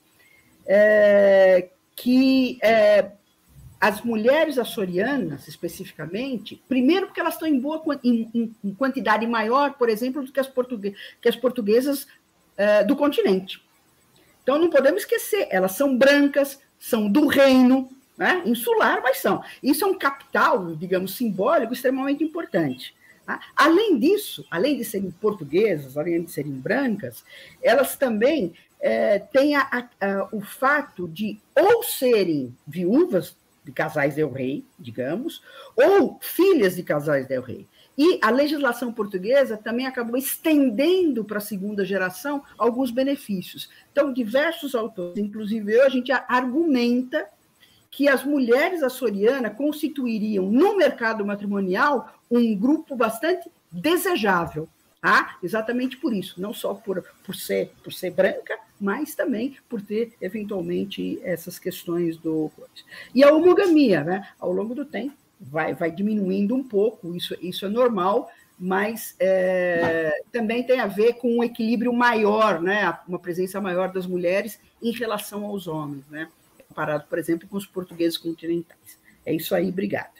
que as mulheres açorianas, especificamente, primeiro porque elas estão em quantidade maior, por exemplo, do que as portuguesas do continente. Então, não podemos esquecer, elas são brancas, são do reino, né? Insular, mas são. Isso é um capital, digamos, simbólico extremamente importante. Tá? Além disso, além de serem portuguesas, além de serem brancas, elas também têm o fato de ou serem viúvas de casais del rei, digamos, ou filhas de casais del rei. E a legislação portuguesa também acabou estendendo para a segunda geração alguns benefícios. Então, diversos autores, inclusive eu, a gente argumenta que as mulheres açorianas constituiriam, no mercado matrimonial, um grupo bastante desejável. Tá? Exatamente por isso, não só por ser branca, mas também por ter, eventualmente, essas questões do... E a homogamia, né? Ao longo do tempo, vai diminuindo um pouco, isso é normal, mas também tem a ver com um equilíbrio maior, né? Uma presença maior das mulheres em relação aos homens, né? Comparado, por exemplo, com os portugueses continentais. É isso aí, obrigada.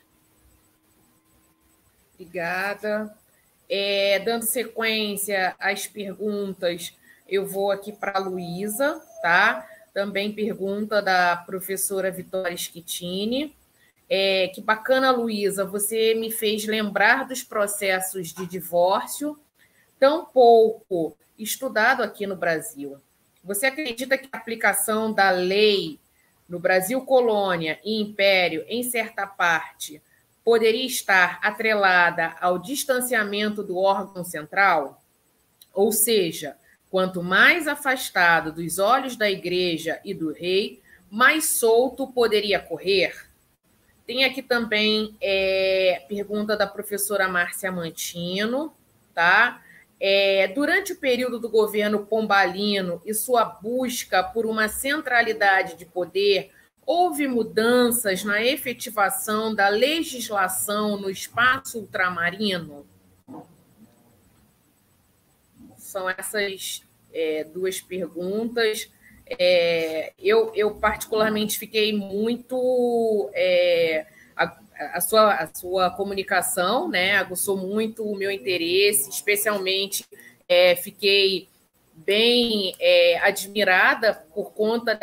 Obrigada. Dando sequência às perguntas, eu vou aqui para a Luísa, tá? Também pergunta da professora Vitória Schettini. Que bacana, Luísa, você me fez lembrar dos processos de divórcio tão pouco estudado aqui no Brasil. Você acredita que a aplicação da lei no Brasil colônia e império, em certa parte, poderia estar atrelada ao distanciamento do órgão central? Ou seja, quanto mais afastado dos olhos da igreja e do rei, mais solto poderia correr? Tem aqui também pergunta da professora Márcia Mantino, tá? Durante o período do governo Pombalino e sua busca por uma centralidade de poder, houve mudanças na efetivação da legislação no espaço ultramarino? São essas duas perguntas. Eu particularmente fiquei muito... A sua comunicação, né, aguçou muito o meu interesse, especialmente fiquei bem admirada por conta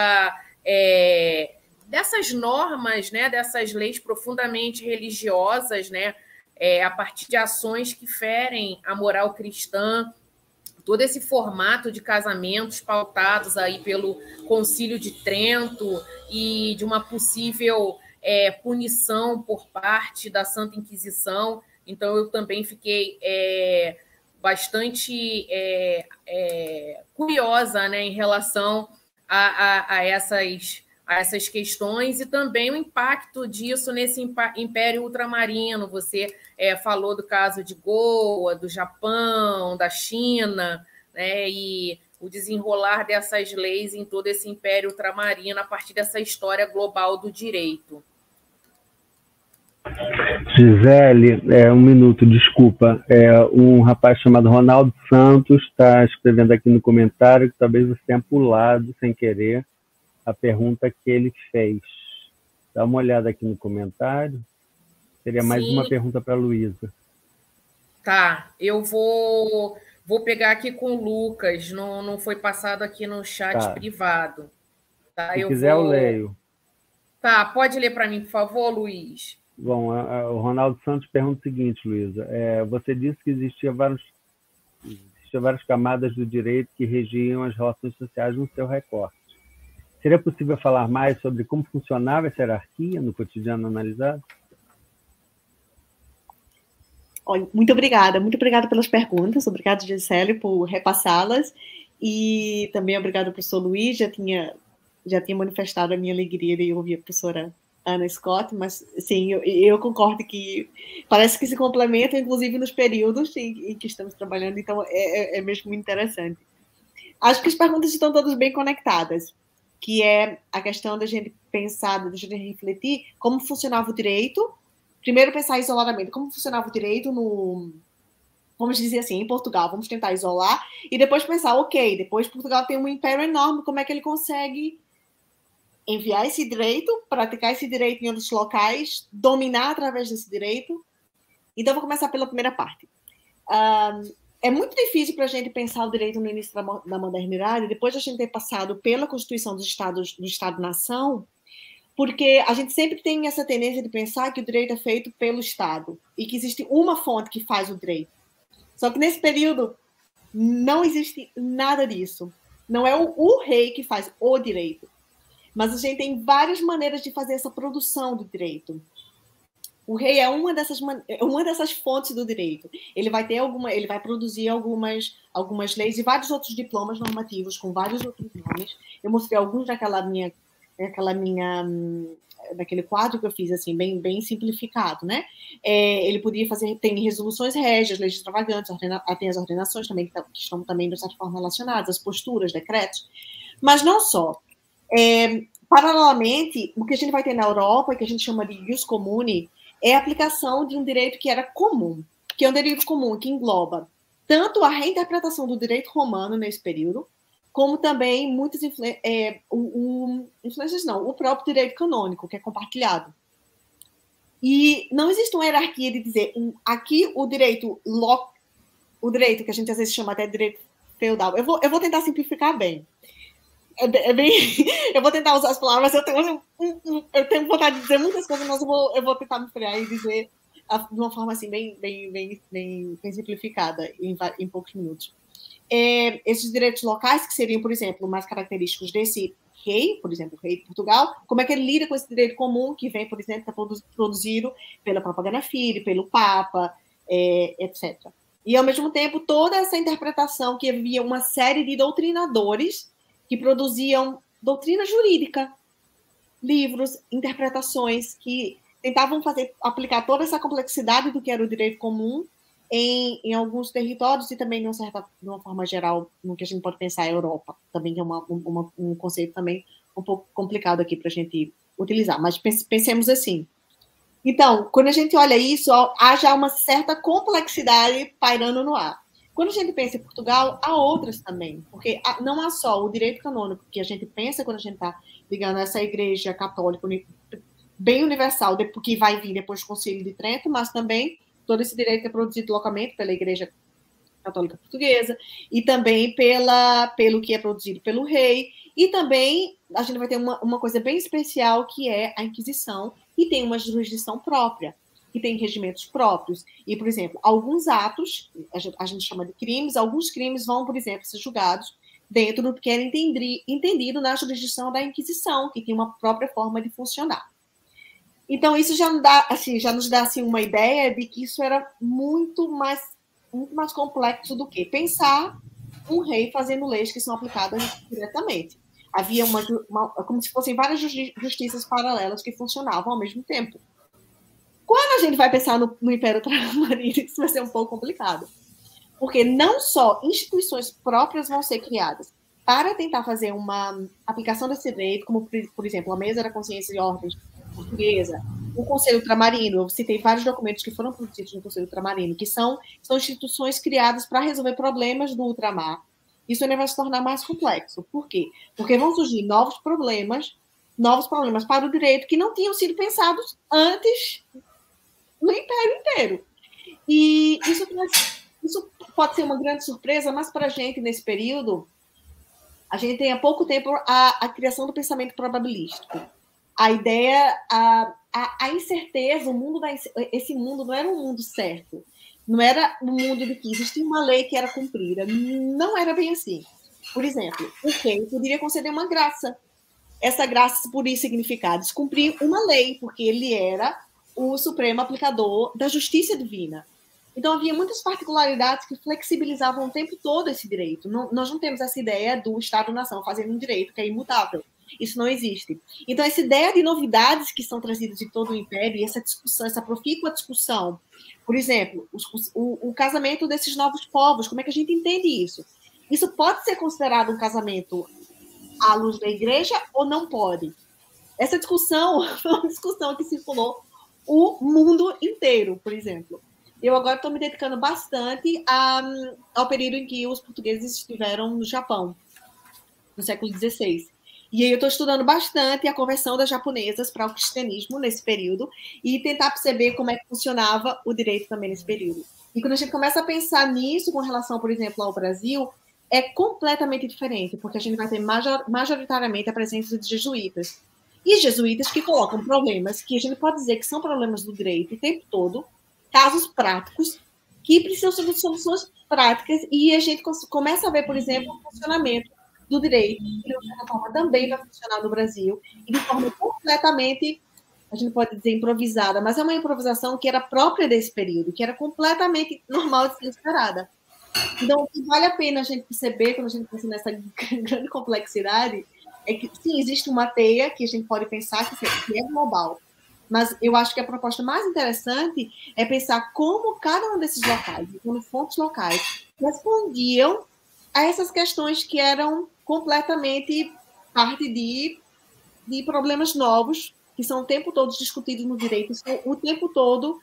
dessas normas, né, dessas leis profundamente religiosas, né, a partir de ações que ferem a moral cristã, todo esse formato de casamentos pautados aí pelo Concílio de Trento e de uma possível punição por parte da Santa Inquisição. Então, eu também fiquei bastante curiosa, né, em relação a essas questões e também o impacto disso nesse império ultramarino. Você falou do caso de Goa, do Japão, da China, né, e o desenrolar dessas leis em todo esse império ultramarino a partir dessa história global do direito. Gisele, um minuto, desculpa. Um rapaz chamado Ronaldo Santos está escrevendo aqui no comentário que talvez você tenha pulado sem querer a pergunta que ele fez. Dá uma olhada aqui no comentário. Seria mais uma pergunta para a Luísa. Tá, eu vou pegar aqui com o Lucas, não foi passado aqui no chat privado. Tá, Se quiser, eu leio. Tá, pode ler para mim, por favor, Luiz? Bom, o Ronaldo Santos pergunta o seguinte, Luísa. Você disse que existiam várias camadas do direito que regiam as relações sociais no seu recorte. Seria possível falar mais sobre como funcionava essa hierarquia no cotidiano analisado? Muito obrigada pelas perguntas, obrigada, Gisele, por repassá-las, e também obrigada ao professor Luiz, já tinha manifestado a minha alegria de ouvir a professora Ana Scott, mas, sim, eu concordo que parece que se complementam, inclusive nos períodos em que estamos trabalhando, então é mesmo muito interessante. Acho que as perguntas estão todas bem conectadas, que é a questão da gente pensar, da gente refletir como funcionava o direito. Primeiro, pensar isoladamente como funcionava o direito vamos dizer assim, em Portugal, vamos tentar isolar, e depois pensar, ok, depois Portugal tem um império enorme, como é que ele consegue enviar esse direito, praticar esse direito em outros locais, dominar através desse direito? Então, vou começar pela primeira parte. É muito difícil para a gente pensar o direito no início da modernidade, depois de a gente ter passado pela Constituição do Estado-nação, porque a gente sempre tem essa tendência de pensar que o direito é feito pelo Estado e que existe uma fonte que faz o direito. Só que nesse período não existe nada disso. Não é o rei que faz o direito, mas a gente tem várias maneiras de fazer essa produção do direito. O rei é uma dessas fontes do direito. Ele vai produzir algumas leis e vários outros diplomas normativos com vários outros nomes. Eu mostrei alguns naquele quadro que eu fiz, assim, bem simplificado, né? Ele podia tem resoluções régias, leis extravagantes, tem as ordenações também, que estão também, de certa forma, relacionadas, as posturas, decretos, mas não só. Paralelamente, o que a gente vai ter na Europa, que a gente chama de jus comune, é a aplicação de um direito que era comum, que é um direito comum, que engloba tanto a reinterpretação do direito romano nesse período, como também muitas influências, o próprio direito canônico, que é compartilhado. E não existe uma hierarquia de dizer, aqui o direito que a gente às vezes chama até de direito feudal. Eu vou tentar simplificar bem. Eu vou tentar usar as palavras, eu tenho vontade de dizer muitas coisas, mas eu vou tentar me frear e dizer de uma forma assim, bem simplificada, em poucos minutos. Esses direitos locais, que seriam, por exemplo, mais característicos desse rei, por exemplo, o rei de Portugal, como é que ele lida com esse direito comum que vem, por exemplo, produzido pela Papa Ganafiri, pelo Papa, etc. E, ao mesmo tempo, toda essa interpretação que havia uma série de doutrinadores que produziam doutrina jurídica, livros, interpretações que tentavam aplicar toda essa complexidade do que era o direito comum em alguns territórios e também, de uma forma geral, no que a gente pode pensar a Europa, também que é um conceito também um pouco complicado aqui para a gente utilizar, mas pensemos assim. Então, quando a gente olha isso, há já uma certa complexidade pairando no ar. Quando a gente pensa em Portugal, há outras também, porque não há só o direito canônico que a gente pensa quando a gente está ligando a essa igreja católica bem universal, que vai vir depois do Concílio de Trento, mas também todo esse direito é produzido localmente pela Igreja Católica Portuguesa e também pelo que é produzido pelo rei. E também a gente vai ter uma coisa bem especial, que é a Inquisição, e tem uma jurisdição própria, que tem regimentos próprios. E, por exemplo, alguns atos, a gente chama de crimes, alguns crimes vão, por exemplo, ser julgados dentro do que era entendido na jurisdição da Inquisição, que tem uma própria forma de funcionar. Então, isso já nos dá uma ideia de que isso era muito mais complexo do que pensar um rei fazendo leis que são aplicadas diretamente. Havia como se fossem várias justiças paralelas que funcionavam ao mesmo tempo. Quando a gente vai pensar no Império Ultramarino, isso vai ser um pouco complicado. Porque não só instituições próprias vão ser criadas para tentar fazer uma aplicação desse direito, como, por exemplo, a Mesa da Consciência e Ordens Portuguesa, o Conselho Ultramarino. Eu citei vários documentos que foram produzidos no Conselho Ultramarino, que são instituições criadas para resolver problemas do ultramar. Isso ainda vai se tornar mais complexo. Por quê? Porque vão surgir novos problemas para o direito que não tinham sido pensados antes no Império inteiro. E isso pode ser uma grande surpresa, mas para a gente, nesse período, a gente tem há pouco tempo a criação do pensamento probabilístico. a ideia, a incerteza, esse mundo não era um mundo certo. Não era um mundo de que existia uma lei que era cumprida. Não era bem assim. Por exemplo, o rei poderia conceder uma graça. Essa graça poderia significar descumprir uma lei, porque ele era o supremo aplicador da justiça divina. Então, havia muitas particularidades que flexibilizavam o tempo todo esse direito. Nós não temos essa ideia do Estado-nação fazendo um direito que é imutável. Isso não existe. Então, essa ideia de novidades que são trazidas de todo o Império, e essa discussão, essa profícua discussão, por exemplo, o casamento desses novos povos, como é que a gente entende isso? Isso pode ser considerado um casamento à luz da igreja ou não pode? Essa discussão foi uma discussão que circulou o mundo inteiro, por exemplo. Eu agora estou me dedicando bastante ao período em que os portugueses estiveram no Japão, no século XVI. E aí eu estou estudando bastante a conversão das japonesas para o cristianismo nesse período e tentar perceber como é que funcionava o direito também nesse período. E quando a gente começa a pensar nisso com relação, por exemplo, ao Brasil, é completamente diferente, porque a gente vai ter majoritariamente a presença de jesuítas. E jesuítas que colocam problemas que a gente pode dizer que são problemas do direito o tempo todo, casos práticos, que precisam de soluções práticas, e a gente começa a ver, por exemplo, o funcionamento do direito, que de certa forma também vai funcionar no Brasil, e de forma completamente, a gente pode dizer improvisada, mas é uma improvisação que era própria desse período, que era completamente normal de ser esperada. Então, o que vale a pena a gente perceber, quando a gente pensa nessa grande complexidade, é que, sim, existe uma teia que a gente pode pensar que é global, mas eu acho que a proposta mais interessante é pensar como cada um desses locais, como fontes locais, respondiam a essas questões que eram completamente parte de problemas novos, que são o tempo todo discutidos no direito, são o tempo todo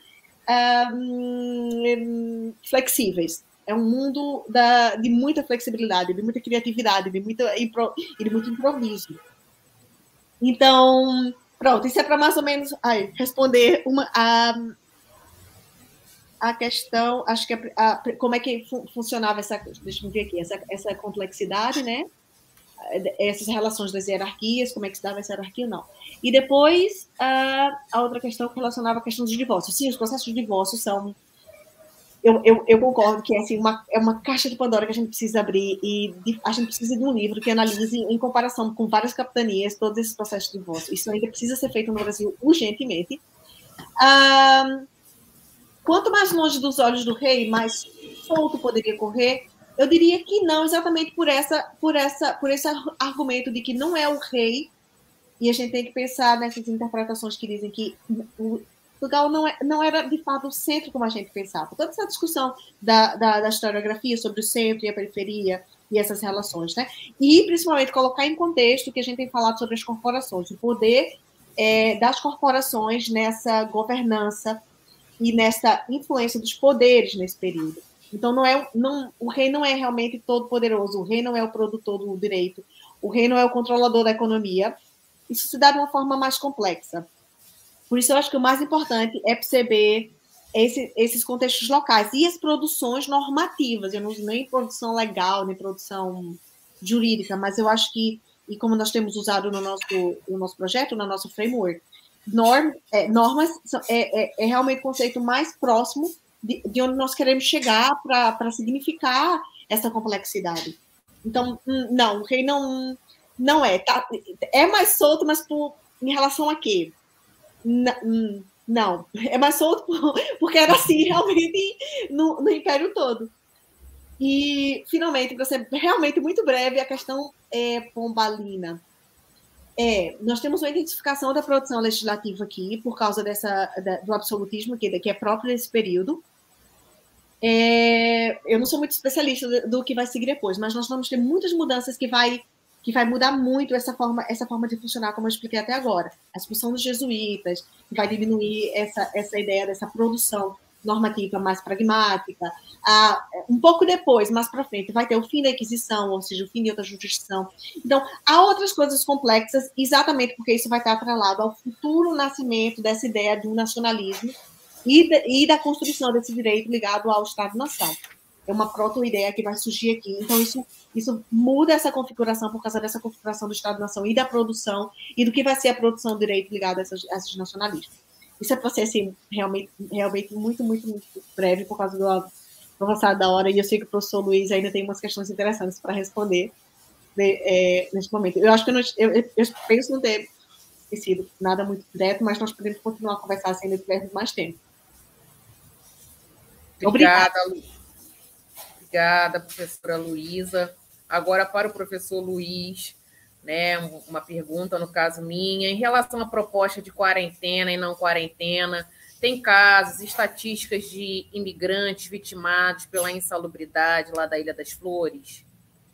flexíveis. É um mundo de muita flexibilidade, de muita criatividade, de muito improviso. Então, pronto, isso é para mais ou menos responder a questão, acho que como é que funcionava deixa eu ver aqui, essa complexidade, né? Essas relações das hierarquias, como é que se dava essa hierarquia ou não. E depois, a outra questão que relacionava a questão dos divórcios. Sim, os processos de divórcio são... Eu concordo que assim, é uma caixa de Pandora que a gente precisa abrir e a gente precisa de um livro que analise, em comparação com várias capitanias, todos esses processos de divórcio. Isso ainda precisa ser feito no Brasil urgentemente. Quanto mais longe dos olhos do rei, mais solto poderia correr? Eu diria que não, exatamente por esse argumento de que não é o rei, e a gente tem que pensar nessas interpretações que dizem que Portugal não era, de fato, o centro como a gente pensava. Toda essa discussão da historiografia sobre o centro e a periferia e essas relações, né? E, principalmente, colocar em contexto que a gente tem falado sobre as corporações, o poder das corporações nessa governança e nessa influência dos poderes nesse período. Então, o rei não é realmente todo poderoso, o rei não é o produtor do direito, o rei não é o controlador da economia. Isso se dá de uma forma mais complexa. Por isso, eu acho que o mais importante é perceber esses contextos locais e as produções normativas. Eu não uso nem produção legal, nem produção jurídica, mas eu acho que, e como nós temos usado no nosso projeto, no nosso framework, normas é realmente o conceito mais próximo de onde nós queremos chegar para significar essa complexidade. Então, não, o rei não é. É mais solto, mas em relação a quê? Não, é mais solto porque era assim realmente no Império todo. E, finalmente, para ser realmente muito breve, a questão pombalina. Nós temos uma identificação da produção legislativa aqui, por causa do absolutismo, que é próprio desse período. Eu não sou muito especialista do que vai seguir depois, mas nós vamos ter muitas mudanças que vai mudar muito essa forma de funcionar, como eu expliquei até agora. A expulsão dos jesuítas, que vai diminuir essa ideia dessa produção normativa mais pragmática. Um pouco depois, mais para frente, vai ter o fim da Inquisição, ou seja, o fim de outra jurisdição. Então, há outras coisas complexas, exatamente porque isso vai estar atrelado ao futuro nascimento dessa ideia de um nacionalismo e da construção desse direito ligado ao Estado-nação. uma proto-ideia que vai surgir aqui. Então, isso muda essa configuração por causa dessa configuração do Estado-nação e da produção, e do que vai ser a produção do direito ligado a esses nacionalismos. Isso é para ser assim, realmente muito, muito, muito breve, por causa do avançado da hora, e eu sei que o professor Luiz ainda tem umas questões interessantes para responder neste momento. Eu acho que eu penso não ter esquecido nada muito direto, mas nós podemos continuar a conversar se ainda tivermos mais tempo. Obrigada, Obrigada, professora Luísa. Agora, para o professor Luiz, né, uma pergunta, no caso minha, em relação à proposta de quarentena e não quarentena, tem casos, estatísticas de imigrantes vitimados pela insalubridade lá da Ilha das Flores?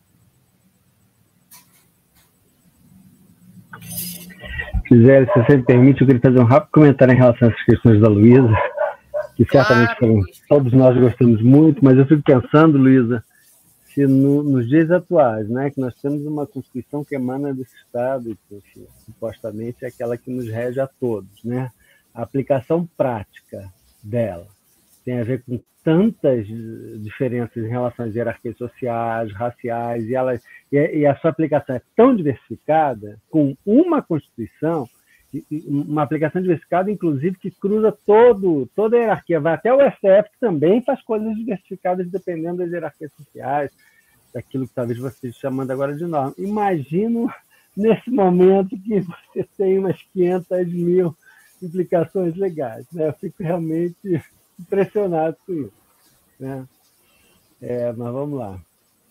Gisele, se você me permite, eu queria fazer um rápido comentário em relação a essas questões da Luísa, que certamente todos nós gostamos muito, mas eu fico pensando, Luísa, se nos dias atuais, né, que nós temos uma Constituição que emana desse Estado, que supostamente é aquela que nos rege a todos, né? A aplicação prática dela tem a ver com tantas diferenças em relação às hierarquias sociais, raciais, e a sua aplicação é tão diversificada, com uma Constituição, uma aplicação diversificada, inclusive, que cruza toda a hierarquia, vai até o STF, que também faz coisas diversificadas dependendo das hierarquias sociais, daquilo que talvez você esteja chamando agora de norma. Imagino, nesse momento, que você tem umas 500 mil implicações legais, né? Eu fico realmente impressionado com isso, né? Mas vamos lá.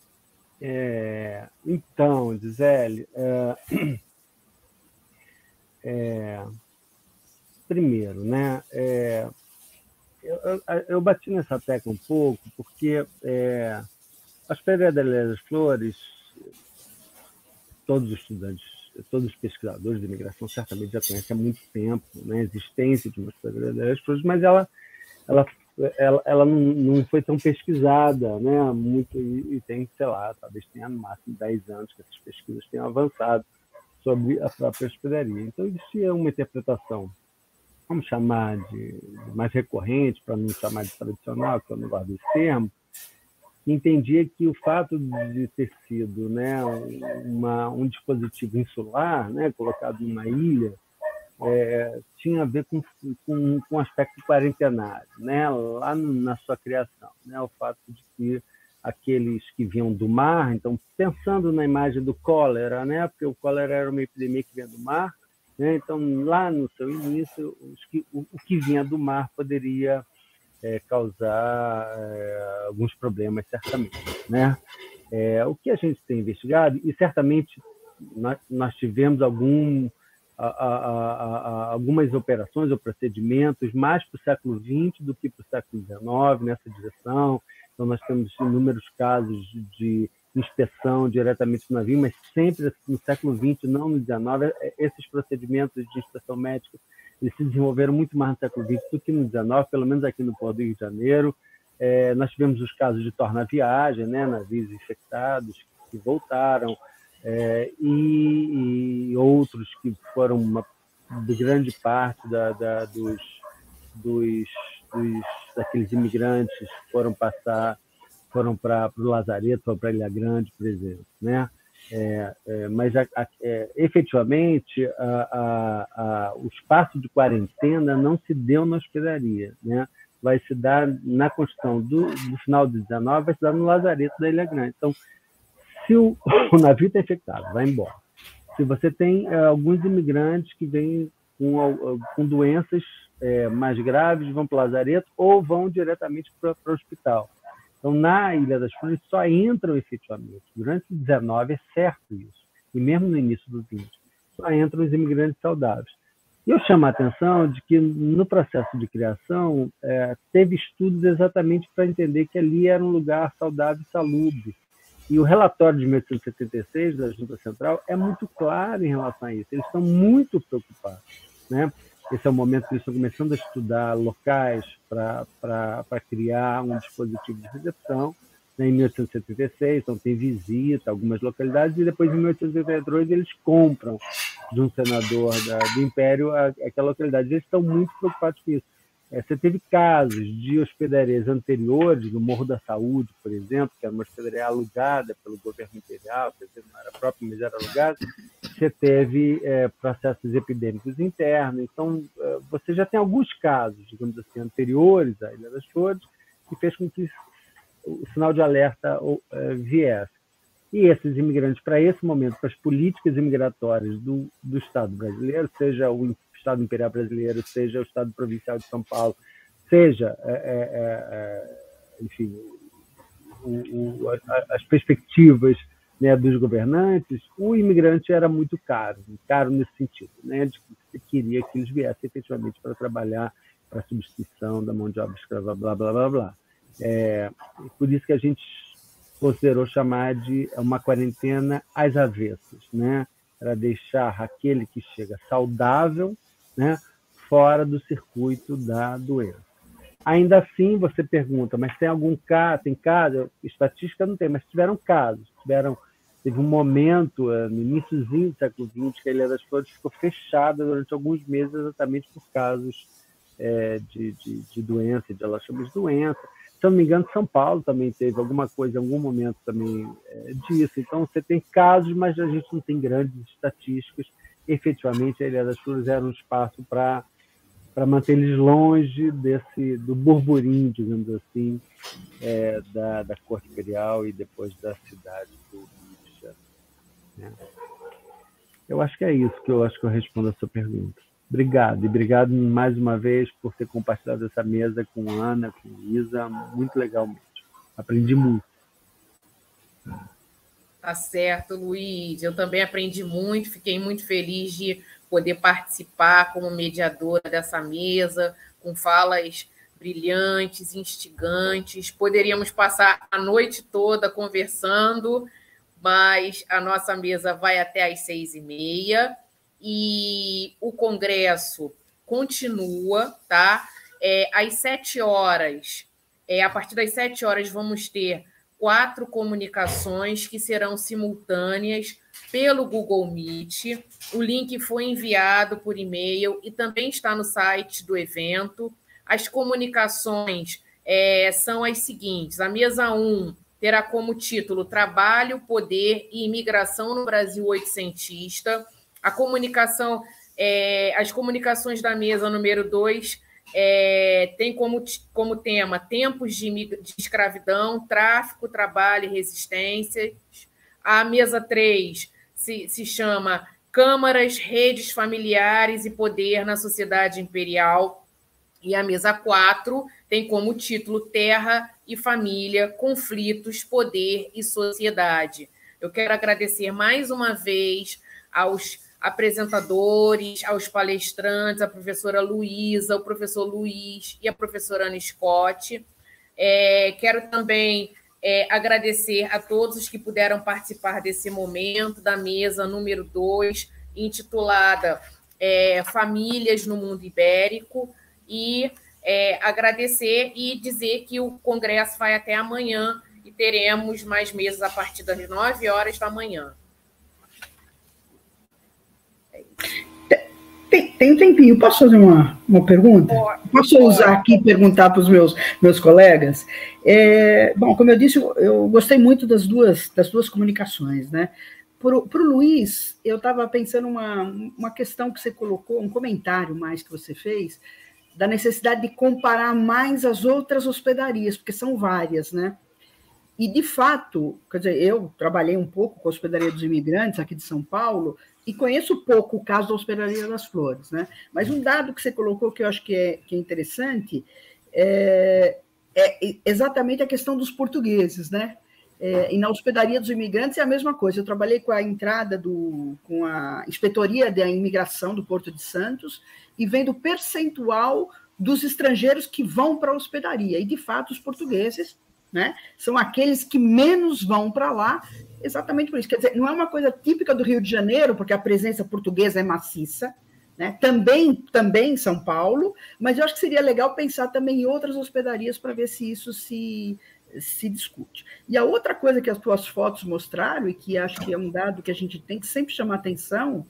Então, Gisele, primeiro, né? Eu bati nessa tecla um pouco porque as Pedras da Ilha das Flores, todos os estudantes, todos os pesquisadores de imigração certamente já conhecem há muito tempo, né, a existência de uma Pedras da Ilha das Flores, mas ela não foi tão pesquisada, né, muito, e tem, sei lá, talvez tenha no máximo 10 anos que essas pesquisas tenham avançado sobre a própria hospedaria. Então, existia uma interpretação, vamos chamar de mais recorrente, para não chamar de tradicional, que eu não gosto desse termo, que entendia que o fato de ter sido, né, um dispositivo insular, né, colocado numa ilha, tinha a ver com o aspecto quarentenário, né, lá na sua criação, né, o fato de que aqueles que vinham do mar, então, pensando na imagem do cólera, né, porque o cólera era uma epidemia que vinha do mar, né, então, lá no seu início, o que vinha do mar poderia causar alguns problemas, certamente, né? O que a gente tem investigado, e certamente nós tivemos algumas operações ou procedimentos mais para o século XX do que para o século XIX nessa direção. Então, nós temos inúmeros casos de inspeção diretamente no navio, mas sempre no século XX, não no XIX, esses procedimentos de inspeção médica eles se desenvolveram muito mais no século XX do que no XIX, pelo menos aqui no Porto do Rio de Janeiro. Nós tivemos os casos de torna-viagem, né, navios infectados que voltaram, e outros que foram de grande parte daqueles imigrantes que foram para o Lazareto, foram para Ilha Grande, por exemplo, né? Mas efetivamente o espaço de quarentena não se deu na hospedaria, né? Vai se dar na construção do final de 19, vai se dar no Lazareto da Ilha Grande. Então, se o navio está infectado, vai embora. Se você tem alguns imigrantes que vêm com doenças mais graves, vão para o Lazareto ou vão diretamente para o hospital. Então, na Ilha das Flores, só entram efetivamente. Durante o 19 é certo isso, e mesmo no início do 20, só entram os imigrantes saudáveis. Eu chamo a atenção de que, no processo de criação, teve estudos exatamente para entender que ali era um lugar saudável e salubre. E o relatório de 1876 da Junta Central é muito claro em relação a isso. Eles estão muito preocupados, né? Esse é o momento que eles estão começando a estudar locais para criar um dispositivo de recepção, né, em 1876, então tem visita a algumas localidades, e depois, em 1882, eles compram de um senador do Império aquela localidade. Eles estão muito preocupados com isso. Você teve casos de hospedarias anteriores, no Morro da Saúde, por exemplo, que era uma hospedaria alugada pelo governo imperial, quer dizer, não era própria, mas era alugada. Você teve processos epidêmicos internos. Então, você já tem alguns casos, digamos assim, anteriores à Ilha das Flores, que fez com que o sinal de alerta viesse. E esses imigrantes, para esse momento, para as políticas imigratórias do Estado brasileiro, seja o Estado Imperial Brasileiro, seja o Estado Provincial de São Paulo, seja, enfim, as perspectivas, né, dos governantes, o imigrante era muito caro nesse sentido, né, de que você queria que eles viessem efetivamente para trabalhar, para a substituição da mão de obra escrava, blá, blá, blá, blá. Por isso que a gente considerou chamar de uma quarentena às avessas, né, para deixar aquele que chega saudável, né, fora do circuito da doença. Ainda assim, você pergunta, mas tem algum caso? Tem caso? Estatística não tem, mas tiveram casos. Teve um momento, no iníciozinho do século XX, que a Ilha das Flores ficou fechada durante alguns meses, exatamente por casos de doença, de ela chama de doença. Se eu não me engano, São Paulo também teve alguma coisa, em algum momento também disso. Então, você tem casos, mas a gente não tem grandes estatísticas. Efetivamente, a Ilha das Flores era um espaço para manter eles longe do burburinho, digamos assim, da corte imperial e depois da cidade do Rio de Janeiro, né? Eu acho que é isso que eu respondo a sua pergunta. Obrigado, e obrigado mais uma vez por ter compartilhado essa mesa com Ana, com Isa, muito legal mesmo. Aprendi muito. Tá certo, Luiz. Eu também aprendi muito, fiquei muito feliz de poder participar como mediadora dessa mesa, com falas brilhantes, instigantes. Poderíamos passar a noite toda conversando, mas a nossa mesa vai até às 6h30 e o congresso continua, tá? Às 7h, a partir das 7h, vamos ter 4 comunicações que serão simultâneas pelo Google Meet. O link foi enviado por e-mail e também está no site do evento. As comunicações são as seguintes. A mesa 1 terá como título Trabalho, Poder e Imigração no Brasil Oitocentista. As comunicações da mesa número 2 tem como tema Tempos de Escravidão, Tráfico, Trabalho e Resistências. A mesa 3 se chama Câmaras, Redes Familiares e Poder na Sociedade Imperial. E a mesa 4 tem como título Terra e Família, Conflitos, Poder e Sociedade. Eu quero agradecer mais uma vez aos apresentadores, aos palestrantes, a professora Luísa, o professor Luiz e a professora Ana Scott. Quero também agradecer a todos os que puderam participar desse momento, da mesa número 2, intitulada Famílias no Mundo Ibérico, e agradecer e dizer que o congresso vai até amanhã e teremos mais mesas a partir das 9h da manhã. Tem um tempinho, posso fazer uma pergunta? Posso usar aqui e perguntar para os meus colegas? Bom, como eu disse, eu gostei muito das duas comunicações, né? Para o Luiz, eu estava pensando uma questão que você colocou, um comentário mais que você fez, da necessidade de comparar mais as outras hospedarias, porque são várias, né? E, de fato, quer dizer, eu trabalhei um pouco com a Hospedaria dos Imigrantes aqui de São Paulo e conheço pouco o caso da Hospedaria das Flores, né? Mas um dado que você colocou que eu acho que é interessante é exatamente a questão dos portugueses, né? E na Hospedaria dos Imigrantes é a mesma coisa. Eu trabalhei com a entrada com a Inspetoria da Imigração do Porto de Santos e vendo o percentual dos estrangeiros que vão para a hospedaria. E, de fato, os portugueses, né, são aqueles que menos vão para lá, exatamente por isso. Quer dizer, não é uma coisa típica do Rio de Janeiro, porque a presença portuguesa é maciça, né? Também em São Paulo, mas eu acho que seria legal pensar também em outras hospedarias para ver se isso se discute. E a outra coisa que as tuas fotos mostraram, e que acho que é um dado que a gente tem que sempre chamar atenção,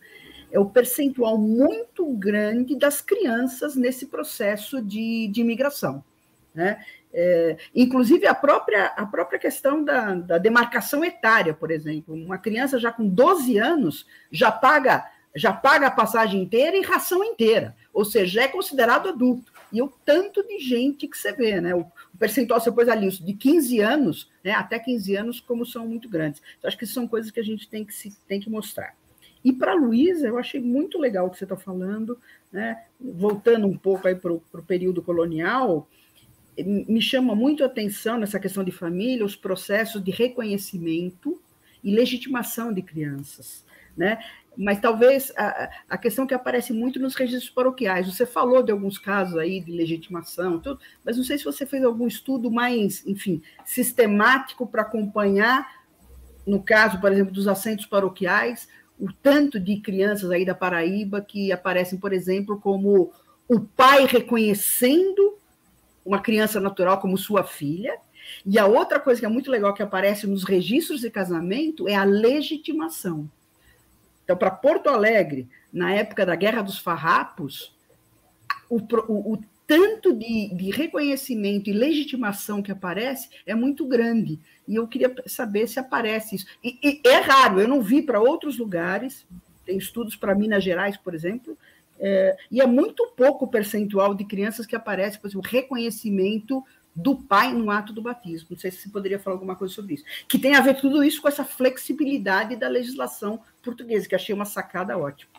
é o percentual muito grande das crianças nesse processo de imigração, né? Inclusive a própria questão da demarcação etária, por exemplo. Uma criança já com 12 anos já paga a passagem inteira e ração inteira, ou seja, já é considerado adulto. E o tanto de gente que você vê, né? O percentual, você pôs ali, de 15 anos, né, até 15 anos, como são muito grandes. Então, acho que são coisas que a gente tem que mostrar. E para a Luísa, eu achei muito legal o que você está falando, né? Voltando um pouco aí para o período colonial, me chama muito a atenção nessa questão de família, os processos de reconhecimento e legitimação de crianças, né? Mas talvez a questão que aparece muito nos registros paroquiais. Você falou de alguns casos aí de legitimação, tudo, mas não sei se você fez algum estudo mais, enfim, sistemático para acompanhar, no caso, por exemplo, dos assentos paroquiais, o tanto de crianças aí da Paraíba que aparecem, por exemplo, como o pai reconhecendo uma criança natural como sua filha. E a outra coisa que é muito legal que aparece nos registros de casamento é a legitimação. Então, para Porto Alegre, na época da Guerra dos Farrapos, o tanto de reconhecimento e legitimação que aparece é muito grande. E eu queria saber se aparece isso. E é raro, eu não vi para outros lugares, tem estudos para Minas Gerais, por exemplo, e é muito pouco o percentual de crianças que aparece, por exemplo, reconhecimento do pai no ato do batismo. Não sei se você poderia falar alguma coisa sobre isso. Que tem a ver tudo isso com essa flexibilidade da legislação portuguesa, que achei uma sacada ótima.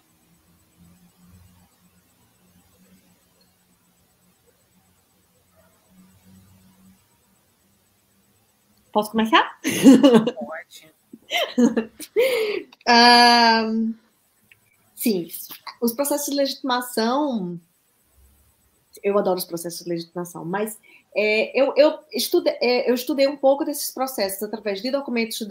Posso começar? Pode. Sim, os processos de legitimação, eu adoro os processos de legitimação, mas eu estudei um pouco desses processos através de documentos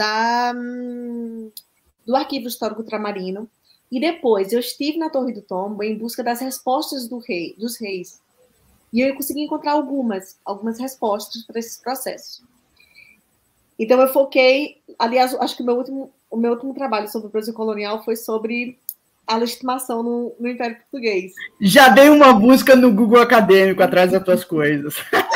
do Arquivo Histórico Ultramarino, e depois eu estive na Torre do Tombo em busca das respostas dos reis, e eu consegui encontrar algumas respostas para esses processos. Então eu foquei, aliás, acho que o meu último trabalho sobre o Brasil colonial foi sobre a legitimação no Império Português. Já dei uma busca no Google Acadêmico atrás das tuas coisas.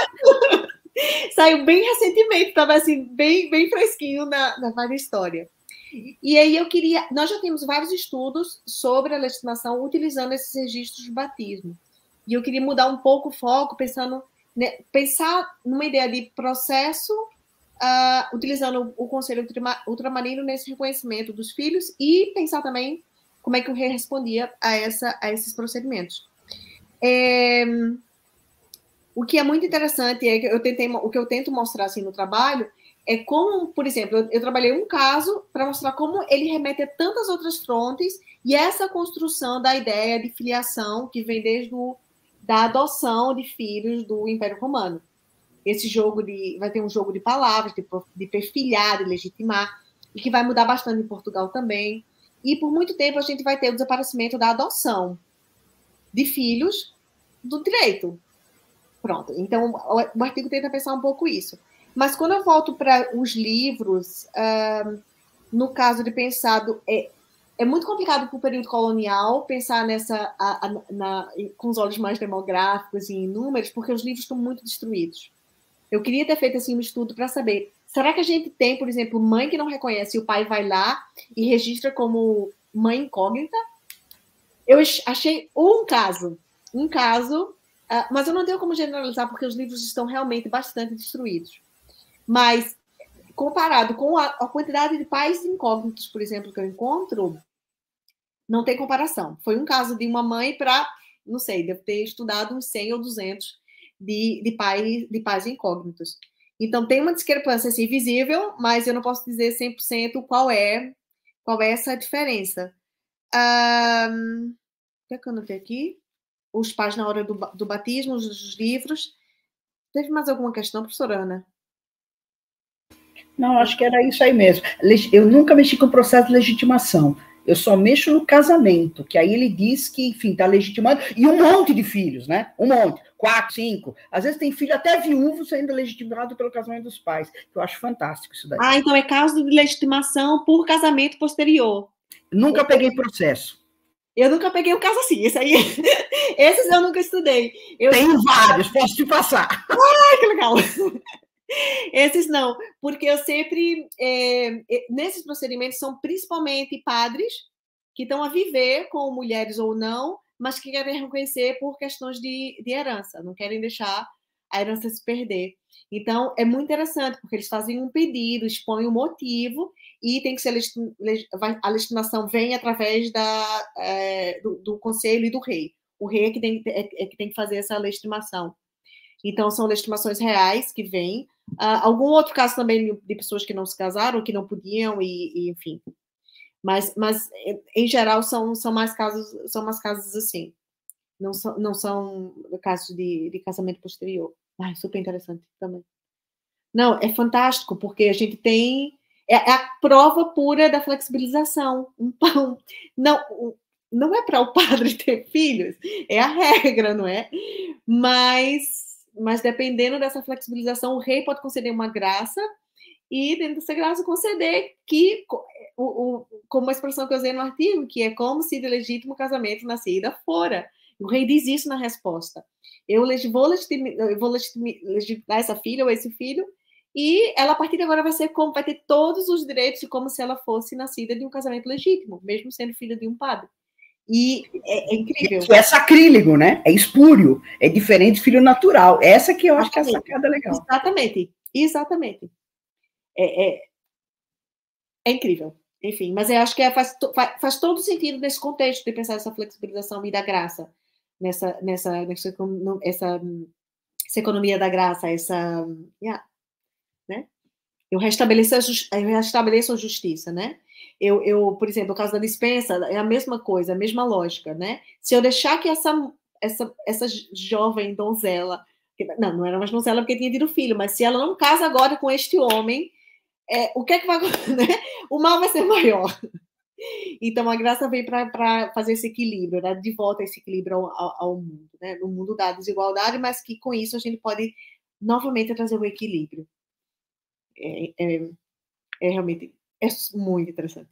Saiu bem recentemente, estava assim, bem fresquinho na vaga história. E aí nós já temos vários estudos sobre a legitimação utilizando esses registros de batismo. E eu queria mudar um pouco o foco, pensar numa ideia de processo, utilizando o Conselho Ultramarino nesse reconhecimento dos filhos e pensar também como é que o rei respondia a esses procedimentos. O que é muito interessante é que o que eu tento mostrar assim, no trabalho é como, por exemplo, eu trabalhei um caso para mostrar como ele remete a tantas outras frontes e essa construção da ideia de filiação que vem desde da adoção de filhos do Império Romano. Esse jogo vai ter um jogo de palavras, de perfilhar, de legitimar, e que vai mudar bastante em Portugal também. E por muito tempo a gente vai ter o desaparecimento da adoção de filhos do direito. Pronto. Então, o artigo tenta pensar um pouco isso. Mas quando eu volto para os livros, no caso de pensar... É muito complicado para o período colonial pensar com os olhos mais demográficos e em números, porque os livros estão muito destruídos. Eu queria ter feito assim, um estudo para saber, será que a gente tem, por exemplo, mãe que não reconhece e o pai vai lá e registra como mãe incógnita? Eu achei um caso, mas eu não tenho como generalizar porque os livros estão realmente bastante destruídos. Mas, comparado com a quantidade de pais incógnitos, por exemplo, que eu encontro, não tem comparação. Foi um caso de uma mãe para, não sei, deve ter estudado uns 100 ou 200 de pais incógnitos. Então, tem uma discrepância assim, visível, mas eu não posso dizer 100% qual é essa diferença. O que é que eu anotei aqui? Os pais na hora do batismo, os livros. Teve mais alguma questão, professora Ana? Não, acho que era isso aí mesmo. Eu nunca mexi com o processo de legitimação. Eu só mexo no casamento, que aí ele diz que, enfim, está legitimado. E um monte de filhos, né? Um monte. 4, 5. Às vezes tem filho até viúvo sendo legitimado pelo casamento dos pais. Que eu acho fantástico isso daí. Então é caso de legitimação por casamento posterior. Nunca peguei processo. Eu nunca peguei um caso assim. Esses eu nunca estudei. Tenho vários, posso te passar. Ai, que legal! Esses não, porque eu sempre... nesses procedimentos são principalmente padres que estão a viver com mulheres ou não, mas que querem reconhecer por questões de herança, não querem deixar a herança se perder. Então, é muito interessante, porque eles fazem um pedido, expõem o motivo, e tem que ser a legitimação vem através do conselho e do rei. O rei é que tem que fazer essa legitimação. Então, são legitimações reais que vêm. Algum outro caso também de pessoas que não se casaram, que não podiam, e enfim. Mas, em geral, são mais casos assim. Não são casos de casamento posterior. Ai, super interessante também. Não, é fantástico, porque a gente tem... É a prova pura da flexibilização. Não é para o padre ter filhos, é a regra, não é? Mas dependendo dessa flexibilização, o rei pode conceder uma graça e, dentro dessa graça, conceder que, como a expressão que eu usei no artigo, que é como se de legítimo casamento nascida fora. O rei diz isso na resposta. Eu vou legitimar essa filha ou esse filho, e ela, a partir de agora, vai ter todos os direitos como se ela fosse nascida de um casamento legítimo, mesmo sendo filha de um padre. E é incrível. Isso é sacrílego, né? É espúrio. É diferente do filho natural. Essa que eu acho que é a sacada legal. Exatamente. É incrível. Enfim, mas eu acho que faz todo sentido nesse contexto de pensar essa flexibilização e da graça, nessa economia da graça, né? Eu restabeleço a justiça, né? Por exemplo, o caso da dispensa, é a mesma coisa, a mesma lógica, né? Se eu deixar que essa jovem donzela, não era mais donzela porque tinha tido filho, mas se ela não casa agora com este homem, o que é que vai acontecer? Né? O mal vai ser maior. Então, a graça vem para fazer esse equilíbrio, né? De volta esse equilíbrio ao mundo, né? No mundo da desigualdade, mas que com isso a gente pode novamente trazer o equilíbrio. Realmente muito interessante.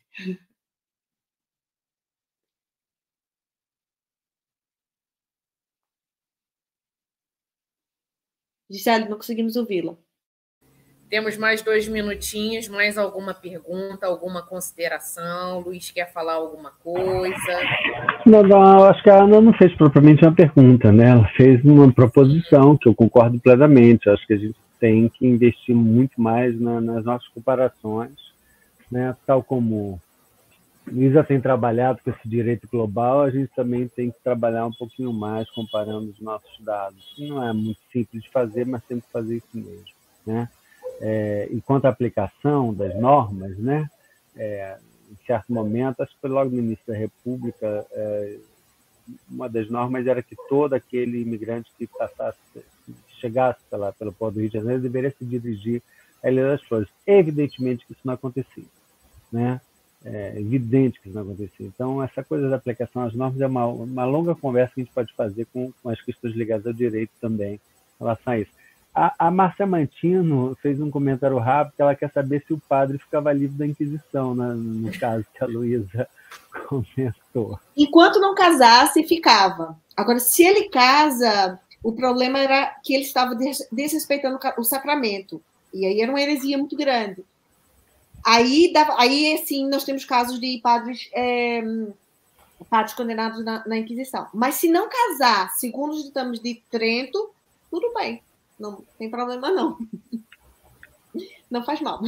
Gisele, não conseguimos ouvi-la. Temos mais 2 minutinhos, mais alguma pergunta, alguma consideração? Luiz quer falar alguma coisa? Não, acho que a Ana não fez propriamente uma pergunta, né? Ela fez uma proposição que eu concordo plenamente. Acho que a gente tem que investir muito mais nas nossas comparações, né? Tal como Luísa tem trabalhado com esse direito global, a gente também tem que trabalhar um pouquinho mais comparando os nossos dados. Não é muito simples de fazer, mas tem que fazer isso mesmo, né? E quanto à aplicação das normas, né? Em certo momento, acho que foi logo no início da República, uma das normas era que todo aquele imigrante que chegasse pelo Porto do Rio de Janeiro deveria se dirigir à Ilha das Flores. Evidentemente que isso não acontecia, né? É evidente que isso não acontecia. Então, essa coisa da aplicação às normas é uma longa conversa que a gente pode fazer com as questões ligadas ao direito também, em relação a isso. A Márcia Mantino fez um comentário rápido que ela quer saber se o padre ficava livre da Inquisição, né, no caso que a Luísa comentou. Enquanto não casasse, ficava. Agora, se ele casa, o problema era que ele estava desrespeitando o sacramento. E aí era uma heresia muito grande. Aí assim, nós temos casos de padres condenados na Inquisição. Mas se não casar, segundo os ditames de Trento, tudo bem. Não tem problema, não. Não faz mal.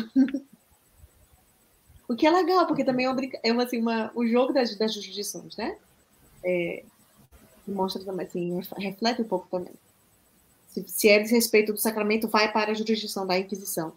O que é legal, porque também o jogo das jurisdições, né? Mostra também, assim, reflete um pouco também. Se é desrespeito do sacramento, vai para a jurisdição da Inquisição.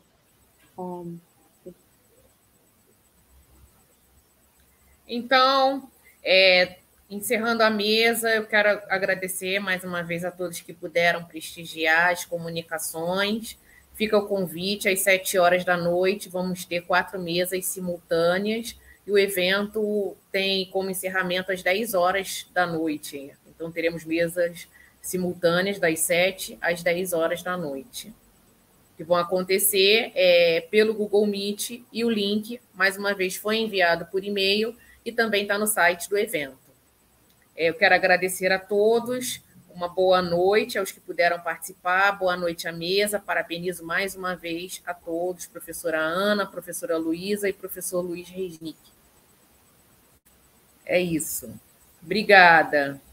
Então, encerrando a mesa, eu quero agradecer mais uma vez a todos que puderam prestigiar as comunicações. Fica o convite, às 7 horas da noite, vamos ter 4 mesas simultâneas, e o evento tem como encerramento às 10 horas da noite. Então, teremos mesas simultâneas das 7 às 10 horas da noite, que vão acontecer pelo Google Meet, e o link, mais uma vez, foi enviado por e-mail e também está no site do evento. Eu quero agradecer a todos, uma boa noite aos que puderam participar, boa noite à mesa, parabenizo mais uma vez a todos, professora Ana, professora Luísa e professor Luiz Resnick. É isso. Obrigada.